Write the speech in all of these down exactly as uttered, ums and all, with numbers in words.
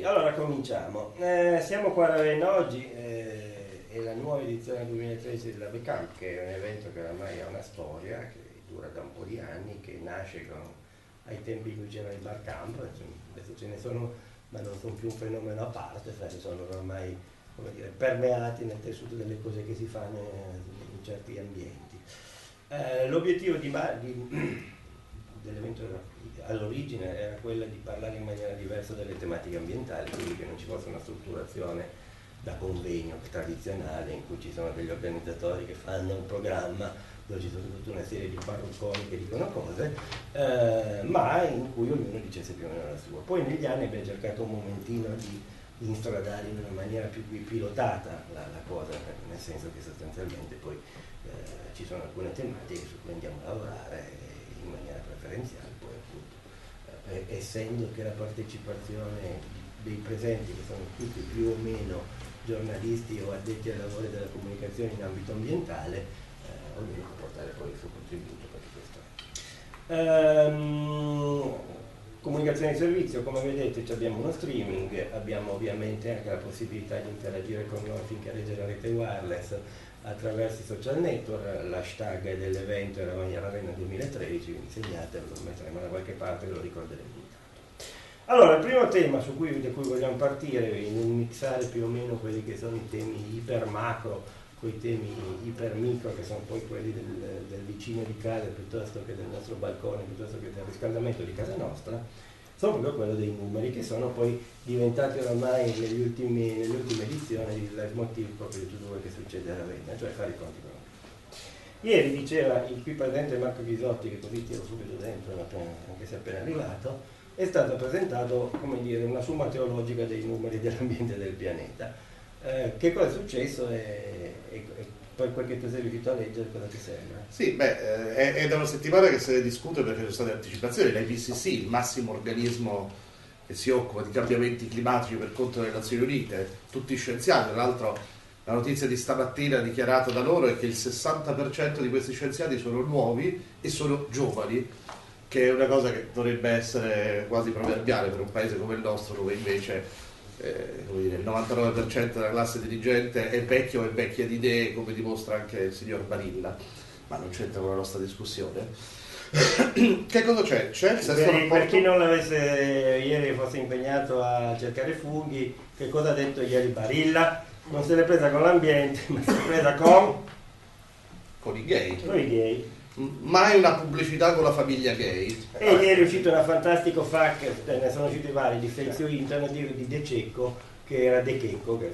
Ok, allora cominciamo. Eh, siamo qua a Ravenna oggi, eh, è la nuova edizione duemilatredici della Becamp, che è un evento che ormai ha una storia, che dura da un po' di anni, che nasce con, ai tempi in cui c'era il Barcamp, adesso ce ne sono, ma non sono più un fenomeno a parte, sai, sono ormai, come dire, permeati nel tessuto delle cose che si fanno in certi ambienti. Eh, l'obiettivo di, di, dell'evento all'origine era quella di parlare in maniera diversa delle tematiche ambientali, quindi che non ci fosse una strutturazione da convegno tradizionale in cui ci sono degli organizzatori che fanno un programma dove ci sono tutta una serie di parrucconi che dicono cose, eh, ma in cui ognuno dicesse più o meno la sua. Poi negli anni abbiamo cercato un momentino di instradare in una maniera più pilotata la, la cosa, nel senso che sostanzialmente poi eh, ci sono alcune tematiche su cui andiamo a lavorare in maniera preferenziale, poi appunto eh, essendo che la partecipazione dei presenti, che sono tutti più o meno giornalisti o addetti ai lavori della comunicazione in ambito ambientale, eh, ognuno può portare poi il suo contributo per questo. Ehm, comunicazione di servizio, come vedete abbiamo uno streaming, abbiamo ovviamente anche la possibilità di interagire con noi finché regge la rete wireless attraverso i social network. L'hashtag dell'evento era Ravenna duemilatredici, quindi segnatelo, lo metteremo da qualche parte e lo ricorderemo intanto. Allora, il primo tema su cui, da cui vogliamo partire, in un mixare più o meno quelli che sono i temi iper macro con i temi iper micro, che sono poi quelli del, del vicino di casa piuttosto che del nostro balcone, piuttosto che del riscaldamento di casa nostra, sono proprio quello dei numeri, che sono poi diventati ormai negli ultimi, nelle ultime edizioni il leitmotiv proprio di tutto quello che succede a Ravenna, cioè fare i conti con noi. Ieri diceva il qui presente Marco Ghisotti, che così tiro subito dentro, anche se è appena arrivato, è stato presentato, come dire, una somma teologica dei numeri dell'ambiente del pianeta. Eh, che cosa è successo e, e, e poi quel che tu sei riuscito a leggere, cosa ti sembra? Sì, beh, è, è da una settimana che se ne discute perché ci sono state anticipazioni. L'I P C C, il massimo organismo che si occupa di cambiamenti climatici per conto delle Nazioni Unite, tutti scienziati. Tra l'altro la notizia di stamattina dichiarata da loro è che il sessanta per cento di questi scienziati sono nuovi e sono giovani, che è una cosa che dovrebbe essere quasi proverbiale per un paese come il nostro, dove invece Eh, come dire, il novantanove per cento della classe dirigente è vecchio e vecchia di idee, come dimostra anche il signor Barilla, ma non c'entra con la nostra discussione. Che cosa c'è? C'è il sesto per, rapporto... per chi non l'avesse ieri fosse impegnato a cercare funghi, che cosa ha detto ieri Barilla? Non se l'è presa con l'ambiente, ma se l'è presa con con i gay. Con i gay. Mai una pubblicità con la famiglia gay. E ieri è uscito un fantastico fac, ne sono usciti vari di Fezio Internet di De Cecco, che era De Checco, che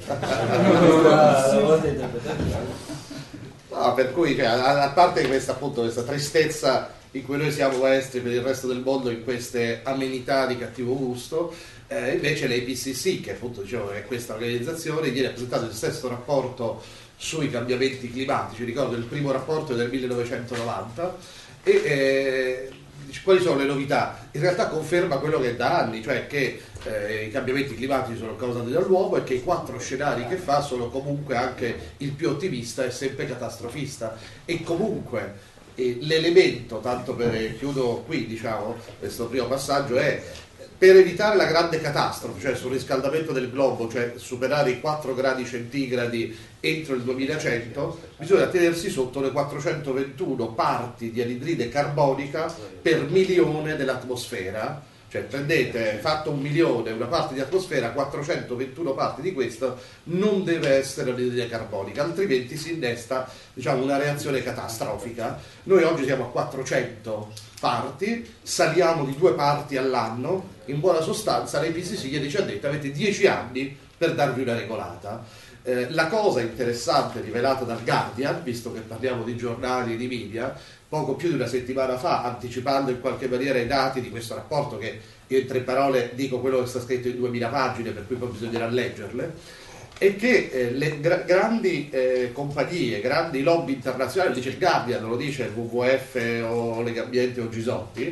no, per cui cioè, a, a parte questa appunto questa tristezza in cui noi siamo maestri per il resto del mondo in queste amenità di cattivo gusto, eh, invece l'I P C C, che appunto diciamo è questa organizzazione, ieri ha presentato il sesto rapporto sui cambiamenti climatici. Ricordo il primo rapporto è del millenovecentonovanta e eh, quali sono le novità? In realtà conferma quello che è da anni, cioè che eh, i cambiamenti climatici sono causati dall'uomo e che i quattro scenari che fa sono comunque anche il più ottimista e sempre catastrofista, e comunque eh, l'elemento, tanto per chiudo qui diciamo questo primo passaggio, è per evitare la grande catastrofe, cioè sul riscaldamento del globo, cioè superare i quattro gradi centigradi entro il duemilacento, bisogna tenersi sotto le quattrocentoventuno parti di anidride carbonica per milione dell'atmosfera. Cioè prendete, fatto un milione, una parte di atmosfera, quattrocentoventuno parti di questo non deve essere anidride carbonica, altrimenti si innesta diciamo una reazione catastrofica. Noi oggi siamo a quattrocento parti, saliamo di due parti all'anno. In buona sostanza l'I P C C ieri ci ha detto avete dieci anni per darvi una regolata. Eh, la cosa interessante rivelata dal Guardian, visto che parliamo di giornali e di media, poco più di una settimana fa, anticipando in qualche maniera i dati di questo rapporto, che io in tre parole dico quello che sta scritto in duemila pagine, per cui poi bisognerà leggerle, è che eh, le gra- grandi eh, compagnie, grandi lobby internazionali, lo dice il Guardian, lo dice il W W F o Legambiente o Gisotti,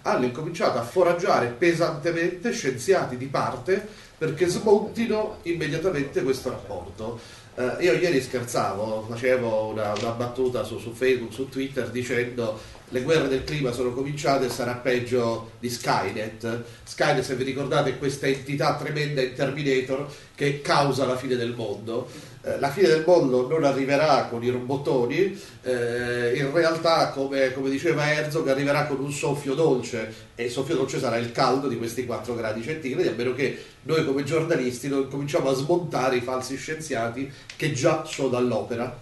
hanno incominciato a foraggiare pesantemente scienziati di parte perché smontino immediatamente questo rapporto. Uh, io ieri scherzavo, facevo una, una battuta su, su Facebook, su Twitter, dicendo le guerre del clima sono cominciate e sarà peggio di Skynet. Skynet, se vi ricordate, è questa entità tremenda in Terminator che causa la fine del mondo. Uh, la fine del mondo non arriverà con i robottoni, uh, in realtà, come, come diceva Herzog, arriverà con un soffio dolce, e il soffio dolce sarà il caldo di questi quattro gradi centigradi, a meno che noi come giornalisti non cominciamo a smontare i falsi scienziati che già sono all'opera.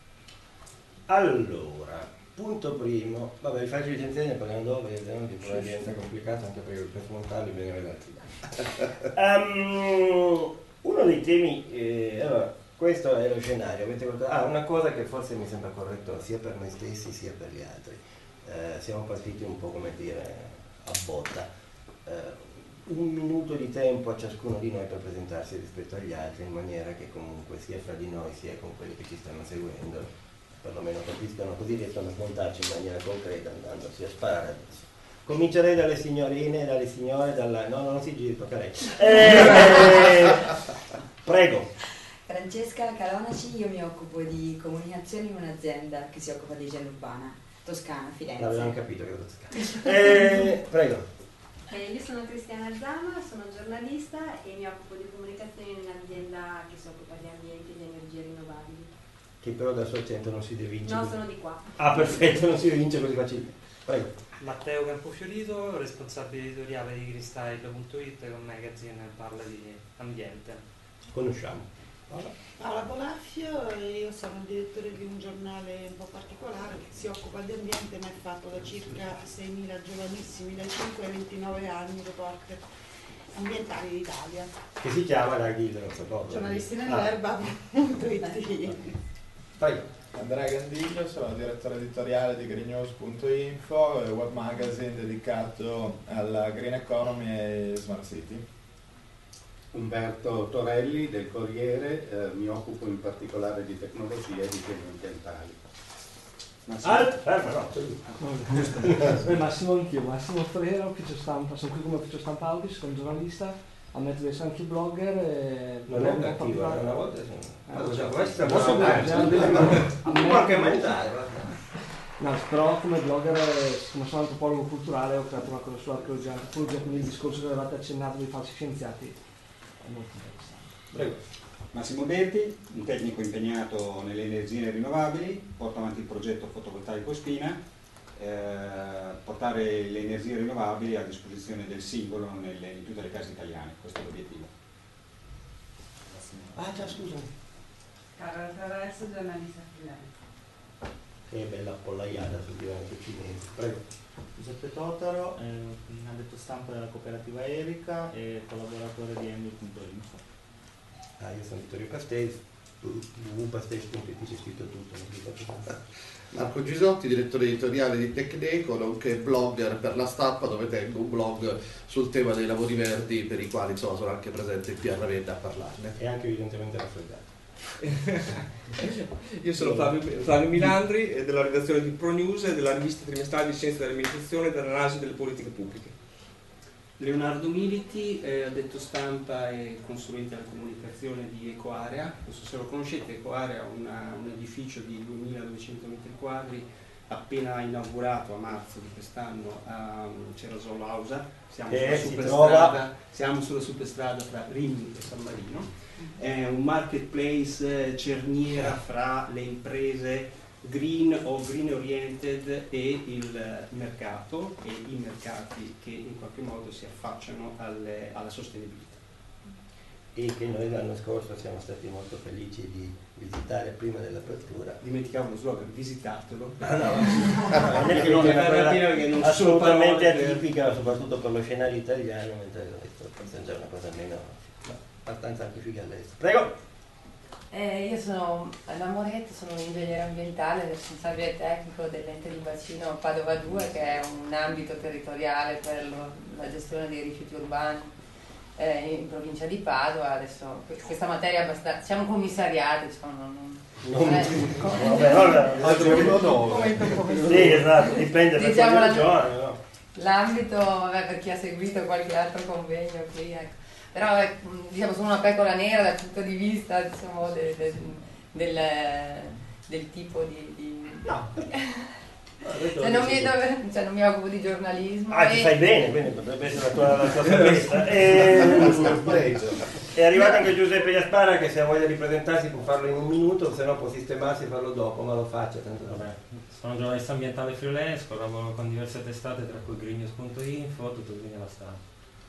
Allora, punto primo, vabbè, i falsi scienziati ne parliamo dopo, perché poi diventa complicato anche perché per smontarli bisogna vedere. um, uno dei temi, eh, allora, questo è lo scenario, avete guardato? Ah, una cosa che forse mi sembra corretto sia per noi stessi sia per gli altri. Eh, siamo partiti un po', come dire, a botta. Eh, un minuto di tempo a ciascuno di noi per presentarsi rispetto agli altri, in maniera che comunque sia fra di noi sia con quelli che ci stanno seguendo perlomeno capiscano, così riescono a smontarci in maniera concreta andandosi a sparare adesso. Comincerei dalle signorine, dalle signore, dalla... no, non si giri, tocca a lei. Eh, prego. Francesca Calonaci, io mi occupo di comunicazione in un'azienda che si occupa di igiene urbana, Toscana, Firenze. L'avevamo capito che era Toscana. Eh, prego. Eh, io sono Cristiana Zama, sono giornalista e mi occupo di comunicazione in un'azienda che si occupa di ambiente e di energie rinnovabili. Che però da suo accento non si evince. No, così. sono di qua. Ah, perfetto, non si evince così facilmente. Prego. Matteo Campofiorito, responsabile editoriale di Cristyle punto it, con magazine parla di ambiente. Conosciamo. Paola Polaffio, io sono il direttore di un giornale un po' particolare che si occupa di ambiente, ma è fatto da circa seimila giovanissimi dai cinque ai ventinove anni, reporter ambientali d'Italia. Che si chiama la Ghilda, non so cosa. Giornalisti Ah. nell'erba punto it. Prego. Andrea Gandiglio, sono direttore editoriale di green news punto info, web magazine dedicato alla green economy e smart city. Umberto Torelli del Corriere, eh, mi occupo in particolare di tecnologia e di temi ambientali. Massimo. Ah, no, no, Massimo anch'io, Massimo Frera, ufficio stampa, sono qui come ufficio stampa Audis, sono giornalista, ammetto di essere anche blogger. E non è cattivo, una volta sono... Questa è qualche No, però come blogger, come sono antropologo culturale, ho creato una cosa sull'archeologia, quindi il discorso che avevate accennato dei falsi scienziati è molto interessante. Prego. Massimo Berti, un tecnico impegnato nelle energie rinnovabili, porta avanti il progetto fotovoltaico Spina, eh, portare le energie rinnovabili a disposizione del singolo nelle, in tutte le case italiane, questo è l'obiettivo. Ah già, scusa. Carola Traverso, giornalista freelance. Che bella appollaiata sul divano cinese. Prego. Giuseppe Totaro, eh, addetto stampa della cooperativa Erica e collaboratore di Emil punto info. Ah, io sono Vittorio Castelli, w w w punto castelli punto it c'è scritto tutto. Marco Gisotti, direttore editoriale di Tecneco, nonché blogger per la stampa, dove tengo un blog sul tema dei lavori verdi, per i quali insomma sono anche presente il P R Verde a parlarne. E anche evidentemente raffreddato. Io sono Flavio, Flavio Milandri, della redazione di ProNews e della rivista trimestrale di Scienze dell'Amministrazione e dell'Analisi delle Politiche Pubbliche. Leonardo Militi, eh, addetto stampa e consulente alla comunicazione di Ecoarea. Non so se lo conoscete, Ecoarea è una, un edificio di duemiladuecento metri quadri appena inaugurato a marzo di quest'anno a Cerasolo Ausa. Siamo, eh, sulla superstrada, siamo sulla superstrada tra Rimini e San Marino. È un marketplace cerniera fra le imprese green o green oriented e il mercato e i mercati che in qualche modo si affacciano alle, alla sostenibilità. E che noi l'anno scorso siamo stati molto felici di visitare prima dell'apertura. Dimenticavo lo slogan, visitatelo. Ah, no, no, perché non è perché non assolutamente atipica, soprattutto per lo scenario italiano, mentre il resto forse è già una cosa meno, no, abbastanza anche figa all'estero. Prego! Eh, io sono Anna Moretto, sono un ingegnere ambientale, responsabile tecnico dell'ente di bacino Padova due, che è un ambito territoriale per lo, la gestione dei rifiuti urbani eh, in provincia di Padova. Adesso questa materia è abbastanza, siamo commissariati, diciamo, non, non, non è, vabbè, no, no, no, no, sì, esatto, dipende da diciamo quale regione, no? l'ambito, vabbè, per chi ha seguito qualche altro convegno qui, ecco. Però è, diciamo, sono una pecora nera dal punto di vista, diciamo, del, del, del, del tipo di... di... No. Cioè non, mi, dove, cioè non mi occupo di giornalismo. Ah, e... ti fai bene, quindi potrebbe essere la tua, la tua saggezza. E, è arrivato anche Giuseppe Jaspara che se ha voglia di presentarsi può farlo in un minuto, se no può sistemarsi e farlo dopo, ma lo faccia tanto da me. Sono giornalista ambientale freelance, collaboro con diverse testate tra cui grignos punto info, tutto qui nella stampa.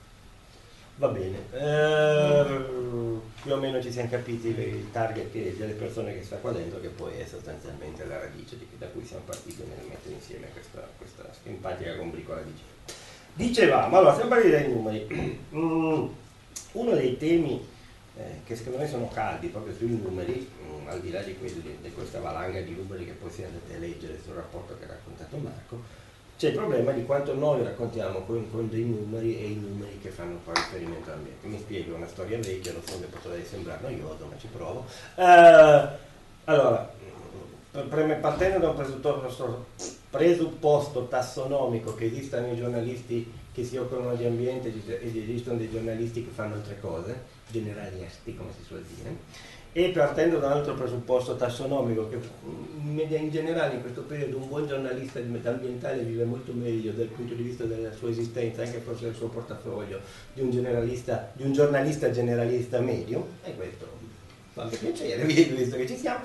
Va bene, eh, più o meno ci siamo capiti il target che, delle persone che sta qua dentro, che poi è sostanzialmente la radice di, da cui siamo partiti nel mettere insieme questa, questa simpatica combricola di gente. Dicevamo, allora stiamo parlando dei numeri. Mm, uno dei temi eh, che secondo me sono caldi proprio sui numeri, mm, al di là di, quelli, di questa valanga di numeri che poi si andate a leggere sul rapporto che ha raccontato Marco, c'è il problema di quanto noi raccontiamo con, con dei numeri e i numeri che fanno poi riferimento all'ambiente. Mi spiego, una storia vecchia, lo so che potrei sembrare noioso, ma ci provo. Uh, allora, partendo da un presupposto, presupposto tassonomico che esistano i giornalisti che si occupano di ambiente ed esistono dei giornalisti che fanno altre cose, generalisti come si suol dire, e partendo da un altro presupposto tassonomico che in generale in questo periodo un buon giornalista ambientale vive molto meglio dal punto di vista della sua esistenza, anche forse del suo portafoglio, di un generalista, di un giornalista generalista medio, e questo fa anche piacere, visto che ci siamo.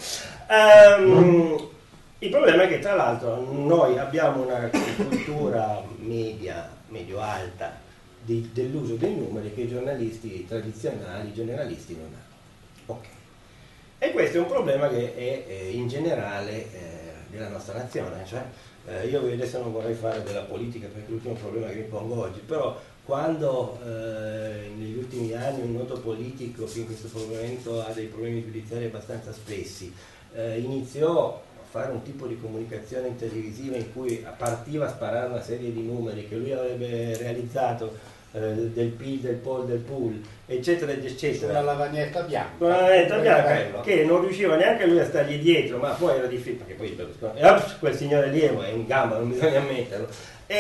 Um, il problema è che tra l'altro noi abbiamo una cultura media, medio-alta di, dell'uso dei numeri che i giornalisti tradizionali, generalisti non hanno. Ok. E questo è un problema che è eh, in generale eh, della nostra nazione, cioè eh, io adesso non vorrei fare della politica perché è l'ultimo problema che mi pongo oggi, però quando eh, negli ultimi anni un noto politico che in questo momento ha dei problemi giudiziari abbastanza spessi eh, iniziò a fare un tipo di comunicazione televisiva in cui partiva a sparare una serie di numeri che lui avrebbe realizzato del P I L, del P O L, del pool, eccetera, eccetera. Una lavagnetta bianca. Una lavagnetta bianca che non riusciva neanche lui a stargli dietro, ma poi era difficile, perché poi ops, quel signore lì è in gamba, non bisogna ammetterlo.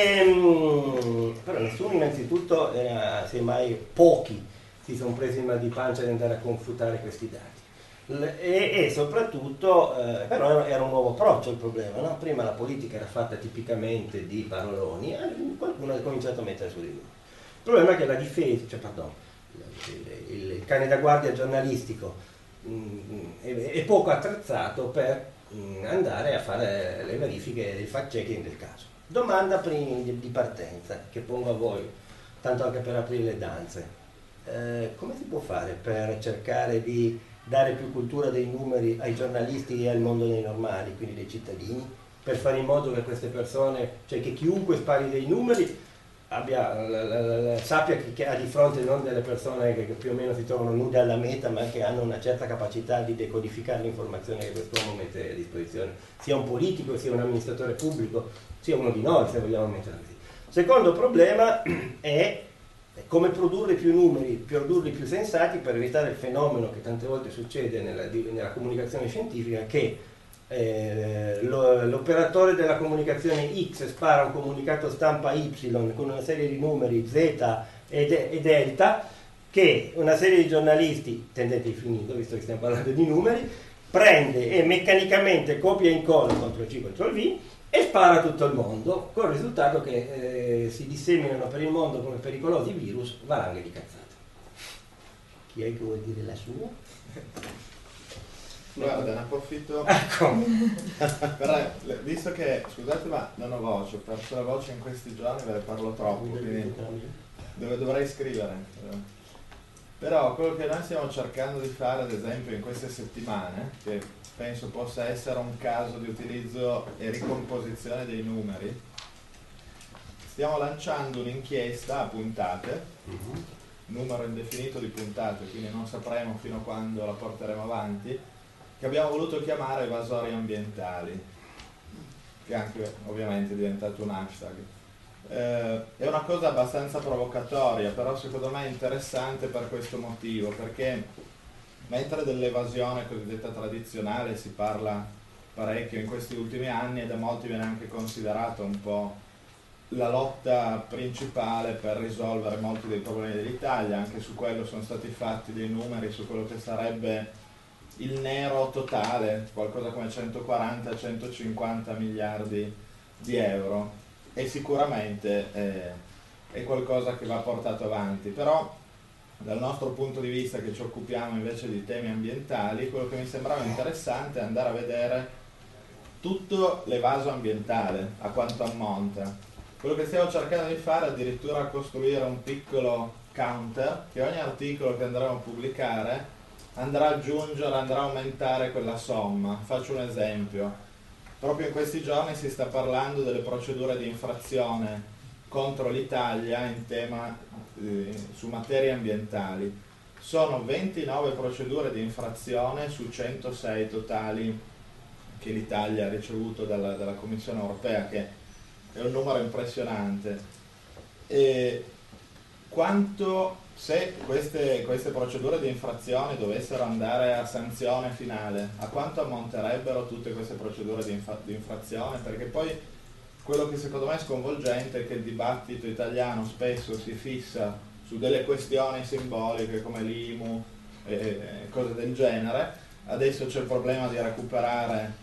E, però nessuno innanzitutto, era, semmai pochi, si sono presi il mal di pancia di andare a confutare questi dati. E, e soprattutto, eh, però era un nuovo approccio il problema, no? Prima la politica era fatta tipicamente di paroloni, e qualcuno ha cominciato a mettere su di lui. Il problema è che la difesa, cioè pardon, il, il, il cane da guardia giornalistico mh, è, è poco attrezzato per mh, andare a fare le verifiche del fact checking del caso. Domanda prima di, di partenza che pongo a voi, tanto anche per aprire le danze. Eh, come si può fare per cercare di dare più cultura dei numeri ai giornalisti e al mondo dei normali, quindi dei cittadini, per fare in modo che queste persone, cioè che chiunque spari dei numeri abbia, la, la, la, sappia che, che ha di fronte non delle persone che, che più o meno si trovano nude alla meta, ma che hanno una certa capacità di decodificare l'informazione che quest'uomo mette a disposizione, sia un politico, sia un amministratore pubblico, sia uno di noi, se vogliamo metterla così. Secondo problema è come produrre più numeri, produrli più sensati per evitare il fenomeno che tante volte succede nella, nella comunicazione scientifica, che Eh, lo, l'operatore della comunicazione X spara un comunicato stampa Y con una serie di numeri Z e, de, e delta, che una serie di giornalisti, tendete finito visto che stiamo parlando di numeri, prende e meccanicamente copia e incolla contro il C, contro il V e spara a tutto il mondo, con il risultato che eh, si disseminano per il mondo come pericolosi virus valanghe di cazzate. Chi è che vuol dire la sua? Guarda, ne approfitto. Ecco. Però, visto che, scusate ma non ho voce, ho perso la voce in questi giorni, ve ne parlo troppo, quindi dove dovrei scrivere. Però quello che noi stiamo cercando di fare, ad esempio, in queste settimane, che penso possa essere un caso di utilizzo e ricomposizione dei numeri, stiamo lanciando un'inchiesta a puntate, uh-huh. numero indefinito di puntate, quindi non sapremo fino a quando la porteremo avanti, che abbiamo voluto chiamare evasori ambientali, che anche ovviamente è diventato un hashtag. Eh, è una cosa abbastanza provocatoria, però secondo me è interessante per questo motivo, perché mentre dell'evasione cosiddetta tradizionale si parla parecchio in questi ultimi anni e da molti viene anche considerato un po' la lotta principale per risolvere molti dei problemi dell'Italia. Anche su quello sono stati fatti dei numeri su quello che sarebbe il nero totale, qualcosa come centoquaranta centocinquanta miliardi di euro, e sicuramente eh, è qualcosa che va portato avanti. Però dal nostro punto di vista, che ci occupiamo invece di temi ambientali, quello che mi sembrava interessante è andare a vedere tutto l'evaso ambientale, a quanto ammonta. Quello che stiamo cercando di fare è addirittura costruire un piccolo counter che ogni articolo che andremo a pubblicare andrà ad aggiungere, andrà a aumentare quella somma. Faccio un esempio. Proprio in questi giorni si sta parlando delle procedure di infrazione contro l'Italia in tema eh, su materie ambientali. Sono ventinove procedure di infrazione su centosei totali che l'Italia ha ricevuto dalla, dalla Commissione Europea, che è un numero impressionante. E quanto, se queste, queste procedure di infrazione dovessero andare a sanzione finale, a quanto ammonterebbero tutte queste procedure di, infa- di infrazione? Perché poi quello che secondo me è sconvolgente è che il dibattito italiano spesso si fissa su delle questioni simboliche come l'I M U e cose del genere. Adesso c'è il problema di recuperare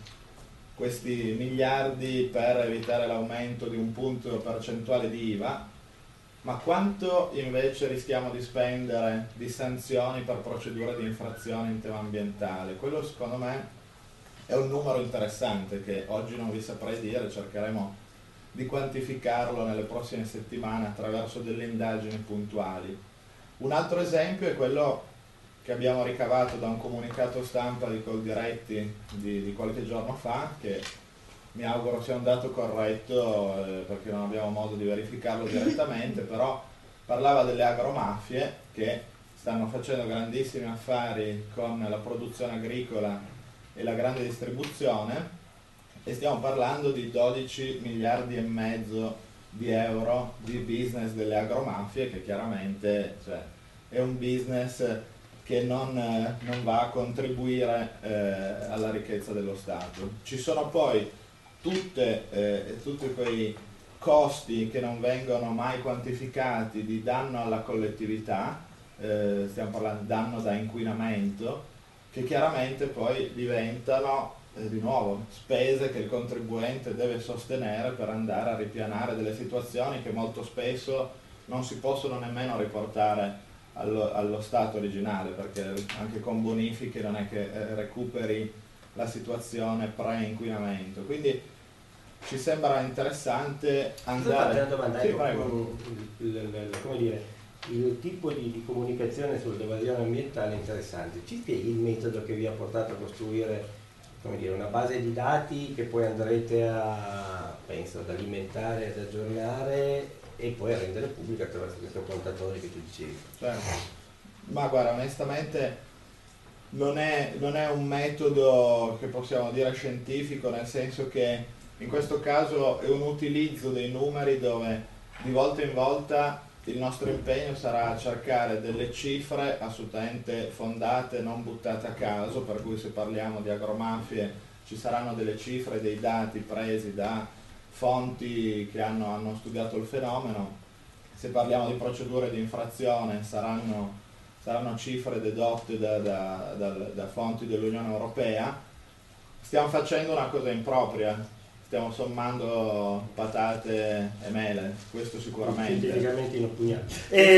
questi miliardi per evitare l'aumento di un punto percentuale di I V A, ma quanto invece rischiamo di spendere di sanzioni per procedure di infrazione in tema ambientale? Quello secondo me è un numero interessante che oggi non vi saprei dire, cercheremo di quantificarlo nelle prossime settimane attraverso delle indagini puntuali. Un altro esempio è quello che abbiamo ricavato da un comunicato stampa di Coldiretti di, di qualche giorno fa, che mi auguro sia un dato corretto eh, perché non abbiamo modo di verificarlo direttamente, però parlava delle agromafie che stanno facendo grandissimi affari con la produzione agricola e la grande distribuzione, e stiamo parlando di dodici miliardi e mezzo di euro di business delle agromafie, che chiaramente, cioè, è un business che non, eh, non va a contribuire eh, alla ricchezza dello Stato. Ci sono poi tutte, eh, tutti quei costi che non vengono mai quantificati di danno alla collettività, eh, stiamo parlando di danno da inquinamento, che chiaramente poi diventano eh, di nuovo spese che il contribuente deve sostenere per andare a ripianare delle situazioni che molto spesso non si possono nemmeno riportare Allo, allo stato originale, perché anche con bonifiche non è che eh, recuperi la situazione pre-inquinamento. Quindi ci sembra interessante andare... Una domanda, sì, ecco, prego. il, il, il, come dire, il tipo di, di comunicazione sull'evasione ambientale è interessante. Ci spieghi il metodo che vi ha portato a costruire, come dire, una base di dati che poi andrete a, penso, ad alimentare, ad aggiornare e poi a rendere pubblica attraverso questo contatore che tu dicevi? Certo. Ma guarda, onestamente non è, non è un metodo che possiamo dire scientifico, nel senso che in questo caso è un utilizzo dei numeri dove di volta in volta il nostro impegno sarà cercare delle cifre assolutamente fondate, non buttate a caso, per cui se parliamo di agromafie ci saranno delle cifre, dei dati presi da fonti che hanno, hanno studiato il fenomeno. Se parliamo di procedure di infrazione saranno, saranno cifre dedotte da, da, da, da fonti dell'Unione Europea. Stiamo facendo una cosa impropria, stiamo sommando patate e mele, questo sicuramente. Scientificamente inoppugnabile.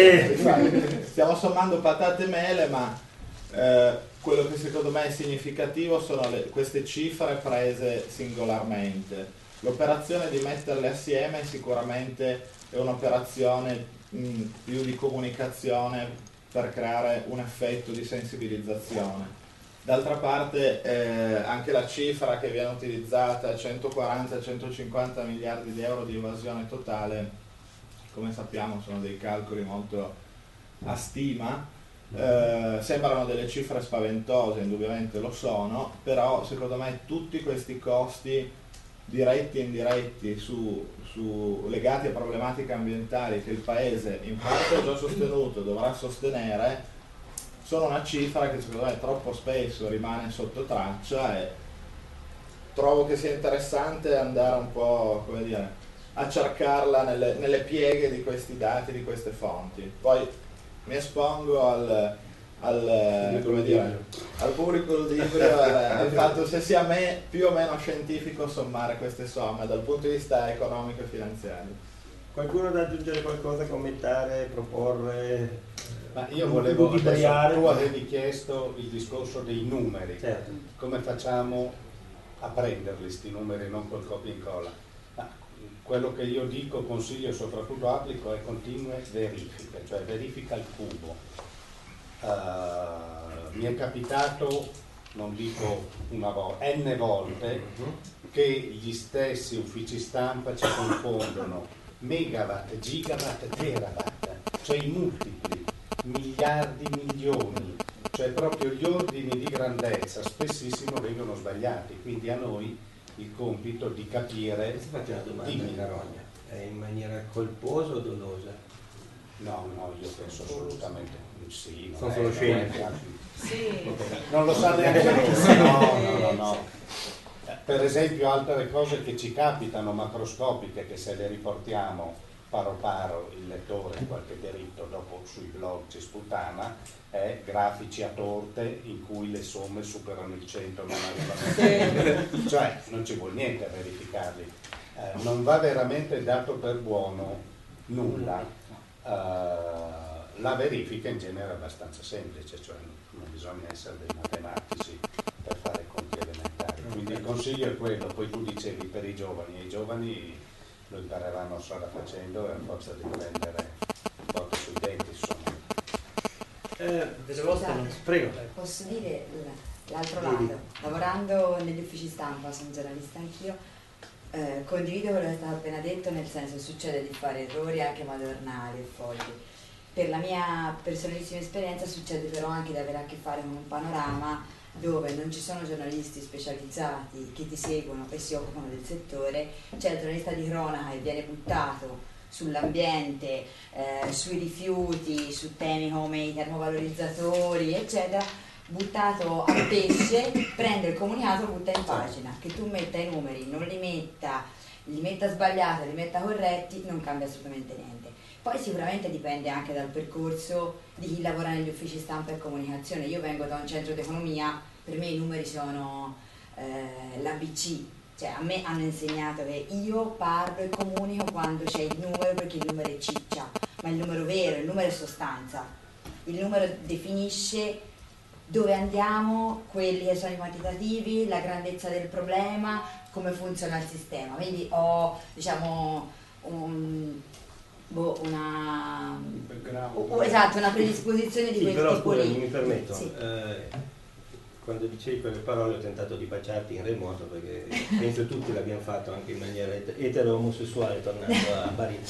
E... stiamo sommando patate e mele, ma eh, quello che secondo me è significativo sono le, queste cifre prese singolarmente. L'operazione di metterle assieme sicuramente è un'operazione mh, più di comunicazione per creare un effetto di sensibilizzazione. D'altra parte eh, anche la cifra che viene utilizzata, centoquaranta centocinquanta miliardi di euro di evasione totale, come sappiamo sono dei calcoli molto a stima, eh, sembrano delle cifre spaventose, indubbiamente lo sono, però secondo me tutti questi costi diretti e indiretti su, su, legati a problematiche ambientali che il Paese in parte ha già sostenuto, dovrà sostenere, sono una cifra che secondo me troppo spesso rimane sotto traccia, e trovo che sia interessante andare un po', come dire, a cercarla nelle, nelle pieghe di questi dati, di queste fonti. Poi mi espongo al, al, come dire, al pubblico ludibrio al fatto se sia a me più o meno scientifico sommare queste somme dal punto di vista economico e finanziario. Qualcuno da aggiungere qualcosa, commentare, proporre? Ma io volevo, adesso, ludibriare? tu avevi chiesto il discorso dei numeri, Certo. Come facciamo a prenderli sti numeri, non col copia e incolla? Ma quello che io dico, consiglio e soprattutto applico è continue verifiche, cioè verifica il cubo. Uh, mi è capitato, non dico una volta, n volte, che gli stessi uffici stampa ci confondono megawatt, gigawatt, terawatt, cioè i multipli, miliardi, milioni, cioè proprio gli ordini di grandezza spessissimo vengono sbagliati, quindi a noi il compito di capire. Ti faccio una domanda, Dimmi. Carogna, è in maniera colposa o dolosa? No, no, io penso assolutamente sì. Sono è- solo non scene. è- Sì. Non lo sa neanche lui. No, no, no, no. Per esempio altre cose che ci capitano macroscopiche, che se le riportiamo paro paro il lettore qualche diritto dopo sui blog ci sputana, è grafici a torte in cui le somme superano il cento, non arrivano, cioè non ci vuol niente a verificarli. Eh, non va veramente dato per buono nulla. Eh, la verifica in genere è abbastanza semplice, cioè non bisogna essere dei matematici per fare conti elementari, quindi il consiglio è quello. Poi tu dicevi per i giovani, e i giovani lo impareranno strada facendo e a forza di prendere botte sui denti, insomma. Eh, Scusate, prego. posso dire l- l'altro Dimmi. lato? Lavorando negli uffici stampa, sono giornalista anch'io, eh, condivido quello che è stato appena detto, nel senso succede di fare errori anche madornali e folli. Per la mia personalissima esperienza succede però anche di avere a che fare con un panorama dove non ci sono giornalisti specializzati che ti seguono e si occupano del settore, c'è il giornalista di cronaca che viene buttato sull'ambiente, eh, sui rifiuti, su temi come i termovalorizzatori, eccetera, buttato a pesce, prende il comunicato e lo butta in pagina. Che tu metta i numeri, non li metta, li metta sbagliati, li metta corretti, non cambia assolutamente niente. Poi sicuramente dipende anche dal percorso di chi lavora negli uffici stampa e comunicazione. Io vengo da un centro di economia, per me i numeri sono eh, l'A B C, cioè a me hanno insegnato che io parlo e comunico quando c'è il numero, perché il numero è ciccia, ma il numero vero, il numero è sostanza. Il numero definisce dove andiamo, quelli che sono i quantitativi, la grandezza del problema, come funziona il sistema. Quindi ho, diciamo, un... Boh, una o, esatto, una predisposizione di Sì, quel però tipo scusami, lì. mi permetto, Sì. eh, quando dicevi quelle parole ho tentato di baciarti in remoto, perché penso tutti l'abbiamo fatto anche in maniera et- etero-omosessuale tornando a Bari.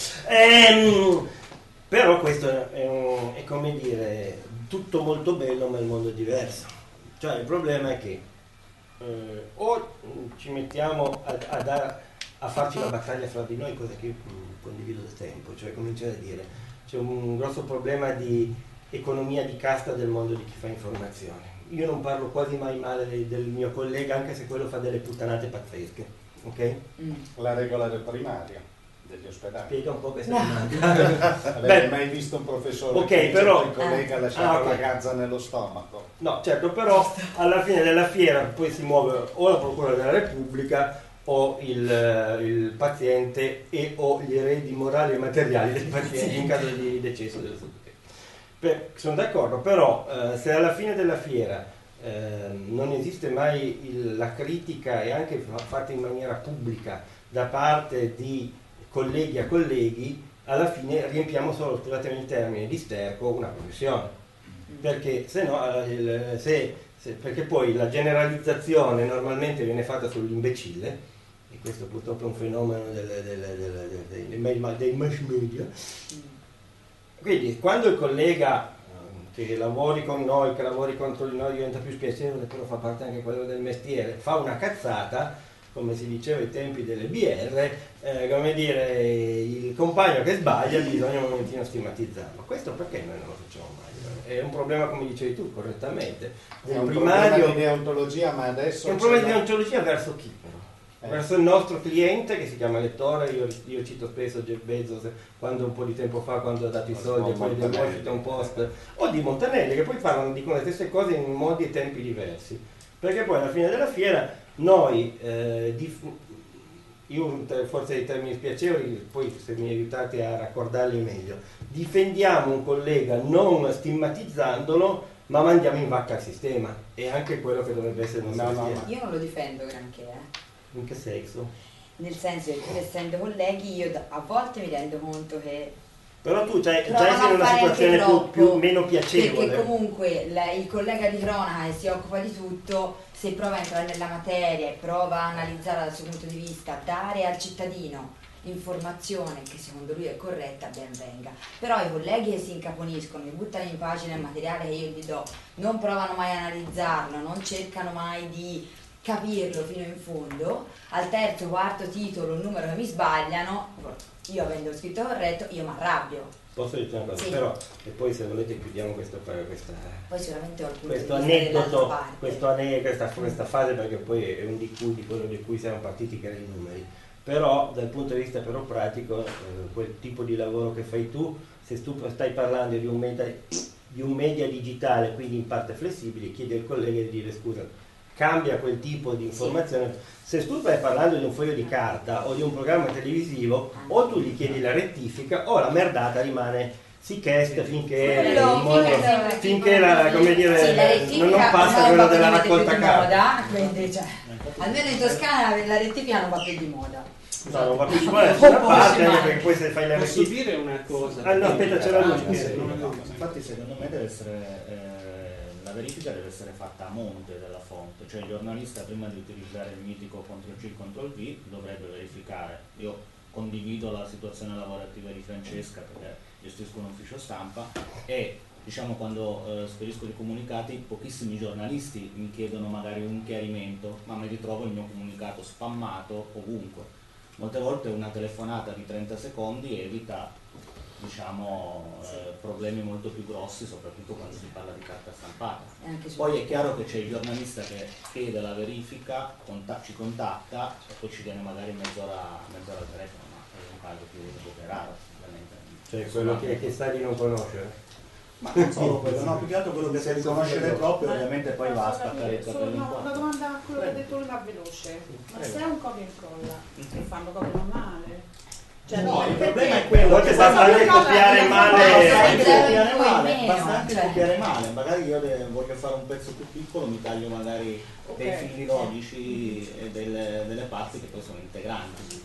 Ehm, però questo è, un, è come dire, tutto molto bello ma il mondo è diverso. Cioè il problema è che eh, o ci mettiamo a, a, dar, a farci la battaglia fra di noi, cosa che io mh, condivido da tempo, cioè cominciare a dire c'è un grosso problema di economia di casta del mondo di chi fa informazione. Io non parlo quasi mai male del mio collega, anche se quello fa delle puttanate pazzesche, ok? Mm. La regola del primario degli ospedali. Spiega un po' questa No. domanda. Avete mai visto un professore Ok, che dice però- che il collega ha lasciato Ah, ok. la gazza nello stomaco? No, certo, però alla fine della fiera poi si muove o la Procura della Repubblica o il, il paziente e o gli eredi morali e materiali del paziente in caso di decesso dello studente. Per- sono d'accordo, però eh, se alla fine della fiera eh, non esiste mai il- la critica, e anche fa- fatta in maniera pubblica da parte di colleghi a colleghi, alla fine riempiamo solo, scusatemi il termine, di sterco una professione. Perché se no, eh, il- se, se- perché poi la generalizzazione normalmente viene fatta sull'imbecille, e questo purtroppo è un fenomeno delle- delle- delle- delle- dei, dei, dei mass media. Quindi quando il collega eh, che lavori con noi, che lavori contro di noi diventa più spiacevole, però fa parte anche quello del mestiere, fa una cazzata, come si diceva ai tempi delle B R, eh, come dire, il compagno che sbaglia bisogna un momentino stigmatizzarlo. Questo perché noi non lo facciamo mai? È un problema, come dicevi tu correttamente, È un un primario, problema di deontologia, ma adesso è un c'è problema di la- deontologia verso chi però? eh. verso il nostro cliente che si chiama lettore. Io, io cito spesso Jeff Bezos, quando un po' di tempo fa, quando ha dato i soldi a quelli del Washington Post o di Montanelli, che poi parlano, dicono le stesse cose in modi e tempi diversi, perché poi alla fine della fiera noi eh, dif- io forse dei termini spiacevoli, poi se mi aiutate a raccordarli meglio, difendiamo un collega non stigmatizzandolo, ma mandiamo in vacca il sistema, e anche quello che dovrebbe essere il nostro no, mestiere. Io non lo difendo granché, eh. In che senso? Nel senso che pur essendo colleghi io da- a volte mi rendo conto che Però tu già, già provano sei in a una fare anche situazione più, troppo, più meno piacevole. perché comunque la- il collega di cronaca che si occupa di tutto, se prova a entrare nella materia e prova a analizzare dal suo punto di vista, dare al cittadino informazione che secondo lui è corretta, ben venga. Però i colleghi che si incaponiscono, mi buttano in pagina il materiale che io gli do, non provano mai a analizzarlo, non cercano mai di capirlo fino in fondo, al terzo, quarto titolo, un numero che mi sbagliano, io avendo scritto corretto, io mi arrabbio. Posso dire una cosa? Sì. Però, e poi se volete chiudiamo questa, questa, Poi sicuramente ho il punto questo di vista dell'altra aneddoto, parte. questo ane- questa, questa fase, perché poi è un di cui di quello di cui siamo partiti, che erano i numeri. Però dal punto di vista però pratico, eh, quel tipo di lavoro che fai tu, se tu stai parlando di un media, di un media digitale, quindi in parte flessibile, chiedi al collega di dire scusa, cambia quel tipo di informazione. Se tu stai parlando di un foglio di carta o di un programma televisivo, o tu gli chiedi la rettifica o la merdata rimane siccest finché, Quello, il mondo- finché- finché la, come dire, Sì, la rettifica non, non passa non quello va della più di raccolta carta. moda, quindi, cioè, almeno in Toscana la rettifica non va più di moda. No, non va più di moda da nessuna parte, anche perché poi se fai la Posso rettifica. dire una cosa? Ah no, aspetta, c'è la luce. Sì, Sì. no, no, infatti secondo me deve essere, eh, la verifica deve essere fatta a monte della fonte, cioè il giornalista prima di utilizzare il mitico control C control V dovrebbe verificare. Io condivido la situazione lavorativa di Francesca perché gestisco un ufficio stampa e diciamo quando eh, spedisco dei comunicati pochissimi giornalisti mi chiedono magari un chiarimento, ma mi ritrovo il mio comunicato spammato ovunque. Molte volte una telefonata di trenta secondi evita diciamo, eh, problemi molto più grossi, soprattutto quando si parla di carta stampata. Poi è chiaro che c'è il giornalista che chiede la verifica, conta- ci contatta e poi ci viene magari mezz'ora, mezz'ora al telefono, ma è un caso più, più raro. Ovviamente. Cioè quello che, che sa di non conoscere. Ma non solo quello, no, più che altro quello che si riconoscere troppo ovviamente poi va a Posso spaccare il capire? capello in Solo quattro. una domanda a quello che ha detto lui, ma veloce. Ma se è un copia e incolla, e fanno copia normale? Cioè, No, il perché- problema è quello A volte che basta anche copiare male. Basta anche Zero copiare in poi male, meno, basta anche cioè. copiare male, magari io de- voglio fare un pezzo più piccolo, mi taglio magari dei Ok. fili logici e delle, delle parti che poi sono integranti.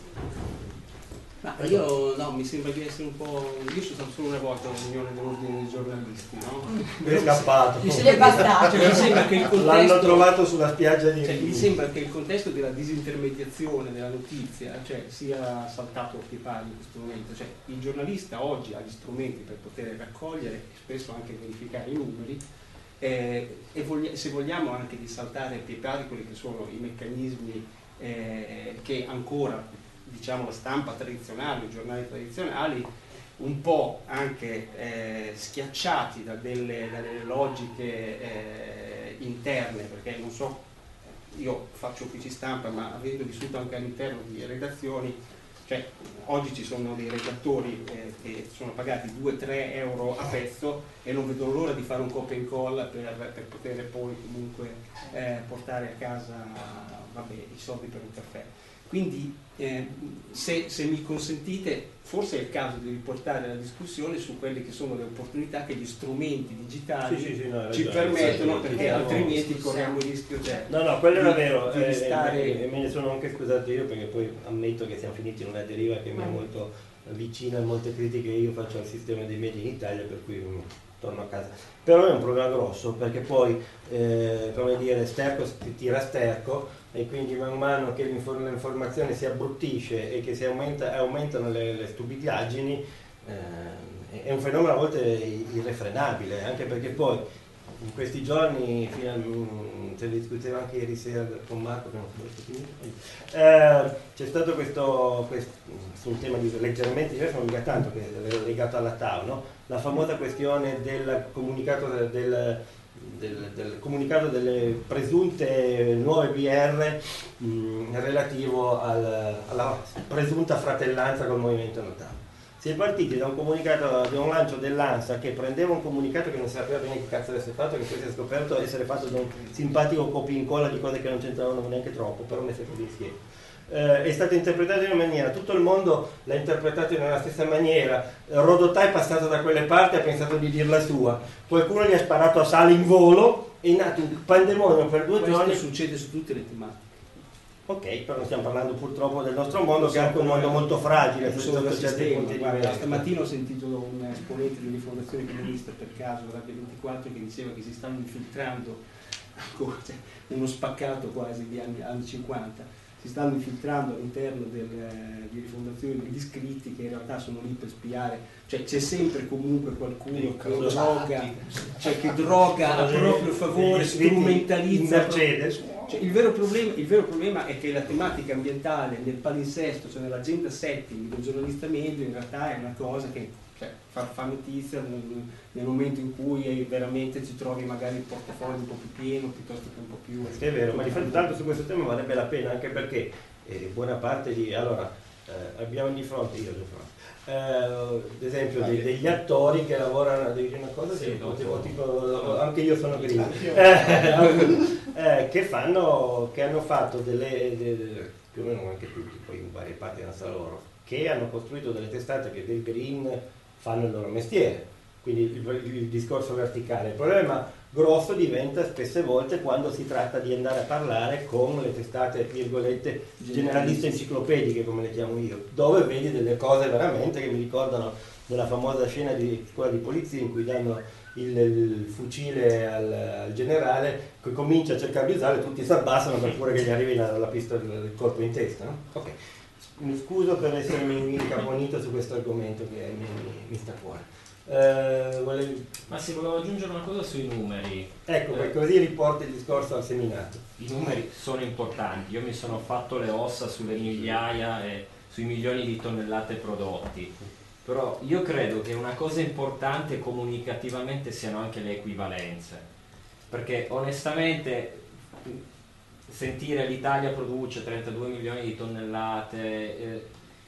Ma io no, mi sembra di essere un po'. Io sono stato solo una volta alla riunione dell'ordine dei giornalisti, no? È scappato. Mi sembra, cioè, mi sembra che il contesto. L'hanno trovato sulla spiaggia di Cioè, mi Rimini. sembra che il contesto della disintermediazione della notizia cioè, sia saltato a pie pari in questo momento. Cioè, il giornalista oggi ha gli strumenti per poter raccogliere e spesso anche verificare i numeri eh, e voglia- se vogliamo anche di saltare a pie pari quelli che sono i meccanismi eh, che ancora diciamo la stampa tradizionale, i giornali tradizionali un po' anche eh, schiacciati da delle, dalle logiche eh, interne, perché non so, io faccio uffici stampa, ma avendo vissuto anche all'interno di redazioni, cioè oggi ci sono dei redattori eh, che sono pagati due tre euro a pezzo e non vedono l'ora di fare un copia e incolla per, per poter poi comunque eh, portare a casa vabbè, i soldi per un caffè. Quindi eh, se, se mi consentite, forse è il caso di riportare la discussione su quelle che sono le opportunità che gli strumenti digitali Sì, sì, sì, no, hai ci ragione. permettono, Sì, sì, perché sì, altrimenti sì, corriamo il rischio cioè, No, no, quello era di- vero, di eh, stare- e, e me ne sono anche scusato io perché poi ammetto che siamo finiti in una deriva che mi è molto vicina a molte critiche che io faccio al sistema dei media in Italia, per cui mm, torno a casa. Però è un problema grosso perché poi, eh, come dire, sterco si tira sterco e quindi man mano che l'infor- l'informazione si abbruttisce e che si aumenta, aumentano le, le stupidaggini, eh, è un fenomeno a volte irrefrenabile, anche perché poi in questi giorni, fino a, mm, se ne discuteva anche ieri sera con Marco, che non so se eh, c'è stato questo, questo su un tema di, leggermente diverso, non mica tanto, che è legato alla T A U, no? La famosa questione del comunicato del, del, del comunicato delle presunte nuove B R mh, relativo al, alla presunta fratellanza col movimento notaio. Si è partiti da un comunicato, da un lancio dell'ANSA che prendeva un comunicato che non sapeva bene che cazzo avesse fatto, che poi si è scoperto essere fatto da un simpatico copia e incolla di cose che non c'entravano neanche troppo, però messe così insieme. Eh, è stato interpretato in una maniera, tutto il mondo l'ha interpretato nella stessa maniera. Rodotà è passato da quelle parti e ha pensato di dir la sua, qualcuno gli ha sparato a sale in volo, è nato un pandemonio per due Questo giorni. succede su tutte le tematiche. Ok, però non stiamo parlando purtroppo del nostro mondo, che è anche un mondo molto fragile sotto certi punti di Guarda, vista. stamattina ho sentito un esponente di Rifondazione Comunista, per caso, Radio ventiquattro, che diceva che si stanno infiltrando ancora, cioè, uno spaccato quasi di anni, anni cinquanta, si stanno infiltrando all'interno del, di Rifondazione degli iscritti che in realtà sono lì per spiare, cioè c'è sempre comunque qualcuno che droga, cioè che droga a proprio favore, strumentalizza. Cioè, il, vero problema, il vero problema è che la tematica ambientale nel palinsesto, cioè nell'agenda setting del giornalista medio, in realtà è una cosa che cioè, fa, fa notizia nel, nel momento in cui veramente ci trovi magari il portafoglio un po' più pieno piuttosto che un po' più... Sì, è vero, ma di fatto tanto su questo tema varrebbe la pena, anche perché eh, buona parte di... Allora, eh, abbiamo di fronte, io di fronte, eh, ad esempio dei, degli attori che lavorano, devi dire una cosa, sì, tipo, tipo, anche io sono green, eh, eh, che fanno, che hanno fatto delle, delle, più o meno anche tutti, poi in varie parti della nostra loro, che hanno costruito delle testate che del green fanno il loro mestiere, quindi il, il discorso verticale. Il problema grosso diventa spesse volte quando si tratta di andare a parlare con le testate, virgolette, generaliste enciclopediche, come le chiamo io, dove vedi delle cose veramente che mi ricordano della famosa scena di scuola di polizia in cui danno il, il fucile al, al generale, che comincia a cercare di usare, tutti si abbassano per pure che gli arrivi la, la pistola del colpo in testa, no? Ok. Mi scuso per essermi incaponito su questo argomento che mi, mi sta a cuore. Eh, volevi... Ma sì, volevo aggiungere una cosa sui numeri. Ecco, eh, così riporti il discorso al seminato. I numeri sono importanti. Io mi sono fatto le ossa sulle migliaia e sui milioni di tonnellate prodotti. Però io credo che una cosa importante comunicativamente siano anche le equivalenze. Perché onestamente sentire l'Italia produce trentadue milioni di tonnellate, eh,